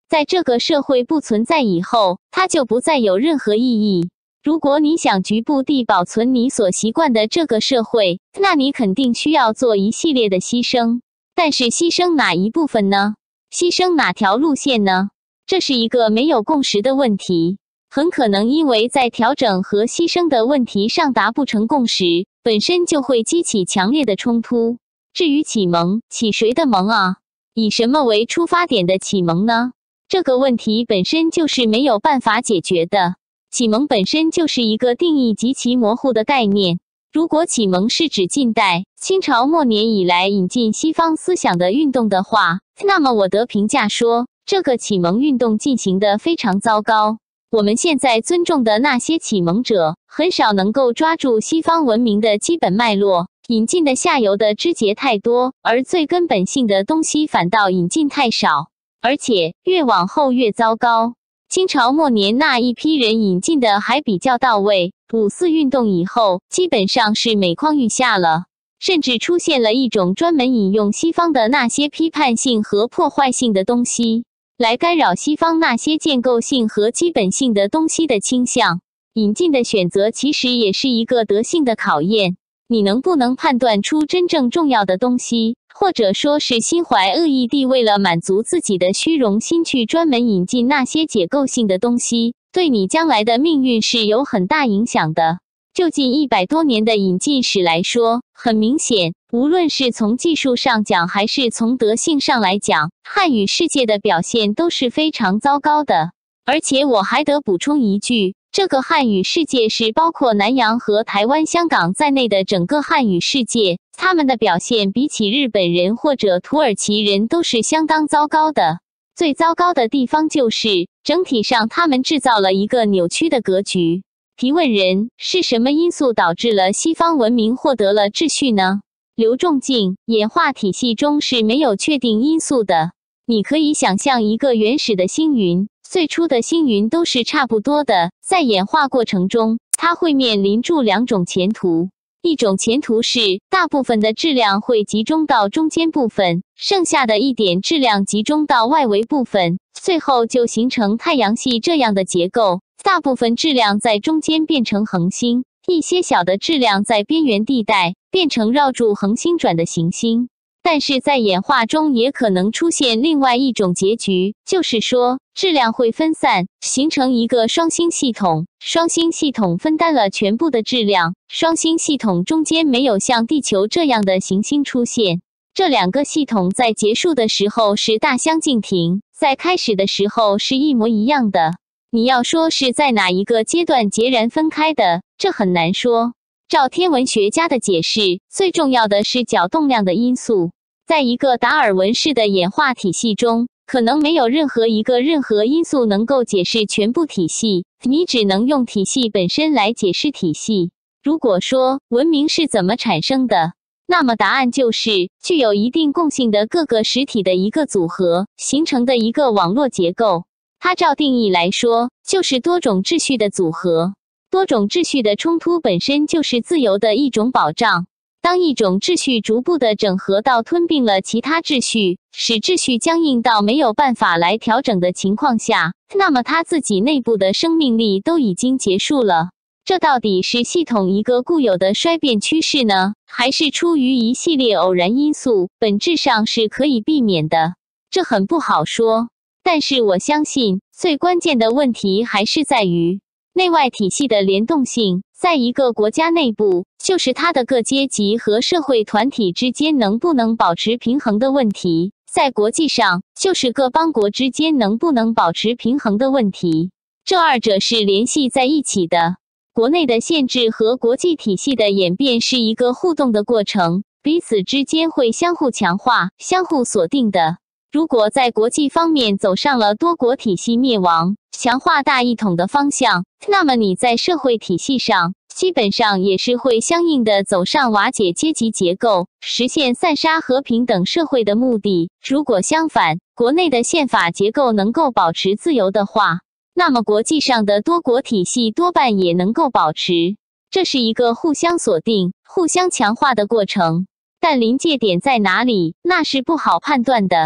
在这个社会不存在以后，它就不再有任何意义。如果你想局部地保存你所习惯的这个社会，那你肯定需要做一系列的牺牲。但是牺牲哪一部分呢？牺牲哪条路线呢？这是一个没有共识的问题。很可能因为在调整和牺牲的问题上达不成共识，本身就会激起强烈的冲突。至于启蒙，启谁的蒙啊？以什么为出发点的启蒙呢？这个问题本身就是没有办法解决的。启蒙本身就是一个定义极其模糊的概念。如果启蒙是指近代清朝末年以来引进西方思想的运动的话，那么我得评价说，这个启蒙运动进行得非常糟糕。我们现在尊重的那些启蒙者，很少能够抓住西方文明的基本脉络，引进的下游的枝节太多，而最根本性的东西反倒引进太少，而且越往后越糟糕。清朝末年那一批人引进的还比较到位，5四运动以后，基本上是每况愈下了，甚至出现了一种专门引用西方的那些批判性和破坏性的东西，来干扰西方那些建构性和基本性的东西的倾向。引进的选择其实也是一个德性的考验，你能不能判断出真正重要的东西，或者说是心怀恶意地为了满足自己的虚荣心去专门引进那些解构性的东西，对你将来的命运是有很大影响的。就近100多年的引进史来说，很明显，无论是从技术上讲还是从德性上来讲，汉语世界的表现都是非常糟糕的。而且我还得补充一句，这个汉语世界是包括南洋和台湾、香港在内的整个汉语世界，他们的表现比起日本人或者土耳其人都是相当糟糕的。最糟糕的地方就是，整体上他们制造了一个扭曲的格局。提问人，是什么因素导致了西方文明获得了秩序呢？刘仲敬，演化体系中是没有确定因素的。你可以想象一个原始的星云，最初的星云都是差不多的，在演化过程中，它会面临住2种前途。一种前途是，大部分的质量会集中到中间部分，剩下的一点质量集中到外围部分，最后就形成太阳系这样的结构。大部分质量在中间变成恒星，一些小的质量在边缘地带变成绕住恒星转的行星。但是在演化中也可能出现另外一种结局，就是说质量会分散，形成一个双星系统。双星系统分担了全部的质量，双星系统中间没有像地球这样的行星出现。这2个系统在结束的时候是大相径庭，在开始的时候是一模一样的。你要说是在哪一个阶段截然分开的，这很难说。照天文学家的解释，最重要的是角动量的因素。在一个达尔文式的演化体系中，可能没有任何因素能够解释全部体系，你只能用体系本身来解释体系。如果说文明是怎么产生的，那么答案就是具有一定共性的各个实体的一个组合形成的一个网络结构。它照定义来说，就是多种秩序的组合。多种秩序的冲突本身就是自由的一种保障。当一种秩序逐步的整合到吞并了其他秩序，使秩序僵硬到没有办法来调整的情况下，那么它自己内部的生命力都已经结束了。这到底是系统一个固有的衰变趋势呢，还是出于一系列偶然因素，本质上是可以避免的？这很不好说。但是我相信，最关键的问题还是在于内外体系的联动性。在一个国家内部，就是它的各阶级和社会团体之间能不能保持平衡的问题；在国际上，就是各邦国之间能不能保持平衡的问题。这2者是联系在一起的。国内的限制和国际体系的演变是一个互动的过程，彼此之间会相互强化、相互锁定的。如果在国际方面走上了多国体系灭亡、强化大一统的方向，那么你在社会体系上基本上也是会相应的走上瓦解阶级结构、实现散沙和平等社会的目的。如果相反，国内的宪法结构能够保持自由的话，那么国际上的多国体系多半也能够保持。这是一个互相锁定、互相强化的过程。但临界点在哪里，那是不好判断的。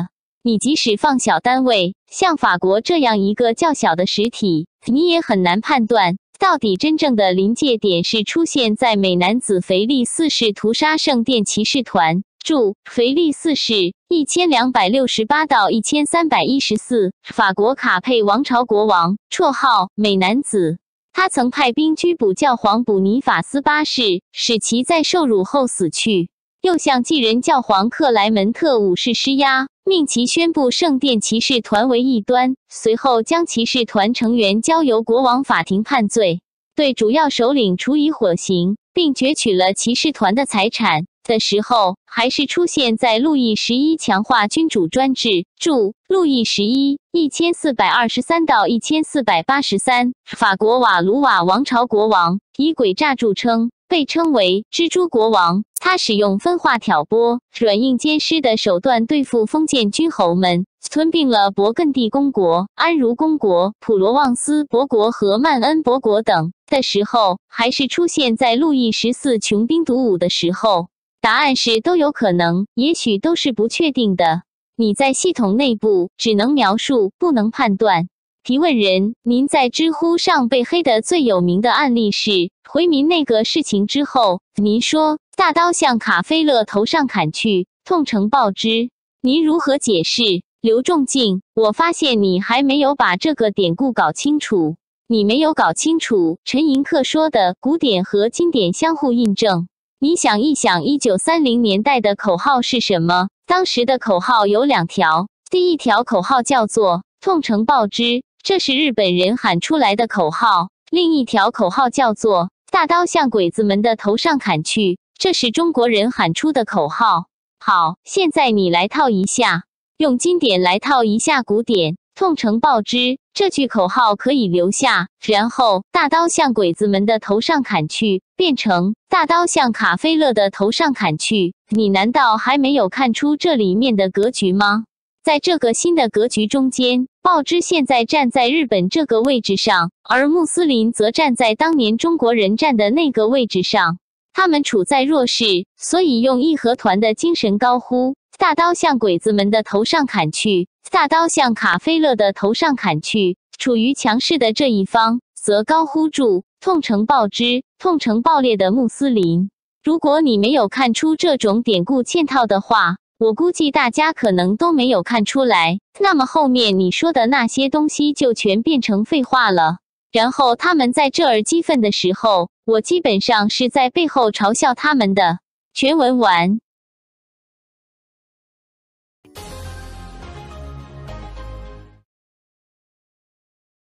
你即使放小单位，像法国这样一个较小的实体，你也很难判断到底真正的临界点是出现在美男子腓力四世屠杀圣殿骑士团。注：腓力四世1268到1314，法国卡佩王朝国王，绰号美男子。他曾派兵拘捕教皇补尼法斯八世，使其在受辱后死去，又向继任教皇克莱门特五世施压，命其宣布圣殿骑士团为异端，随后将骑士团成员交由国王法庭判罪，对主要首领处以火刑，并攫取了骑士团的财产的时候，还是出现在路易11强化君主专制。注：路易11 1423到1483，法国瓦卢瓦王朝国王，以诡诈著称，被称为蜘蛛国王。他使用分化挑拨、软硬兼施的手段对付封建君侯们，吞并了勃艮第公国、安茹公国、普罗旺斯伯国和曼恩伯国等的时候，还是出现在路易14穷兵黩武的时候？答案是都有可能，也许都是不确定的。你在系统内部只能描述，不能判断。提问人：您在知乎上被黑的最有名的案例是回民那个事情之后，您说大刀向卡菲勒头上砍去，痛成报之。您如何解释？刘仲敬：我发现你还没有把这个典故搞清楚。你没有搞清楚陈寅恪说的古典和经典相互印证。你想一想1930年代的口号是什么？当时的口号有2条，第一条口号叫做痛成报之，这是日本人喊出来的口号；另一条口号叫做大刀向鬼子们的头上砍去，这是中国人喊出的口号。好，现在你来套一下，用经典来套一下古典。痛成报之这句口号可以留下，然后大刀向鬼子们的头上砍去，变成大刀向卡菲勒的头上砍去。你难道还没有看出这里面的格局吗？在这个新的格局中间，报之现在站在日本这个位置上，而穆斯林则站在当年中国人站的那个位置上，他们处在弱势，所以用义和团的精神高呼大刀向鬼子们的头上砍去，大刀向卡菲勒的头上砍去。处于强势的这一方则高呼住痛成报之，痛成爆裂的穆斯林。如果你没有看出这种典故嵌套的话，我估计大家可能都没有看出来，那么后面你说的那些东西就全变成废话了。然后他们在这儿激愤的时候，我基本上是在背后嘲笑他们的。全文完。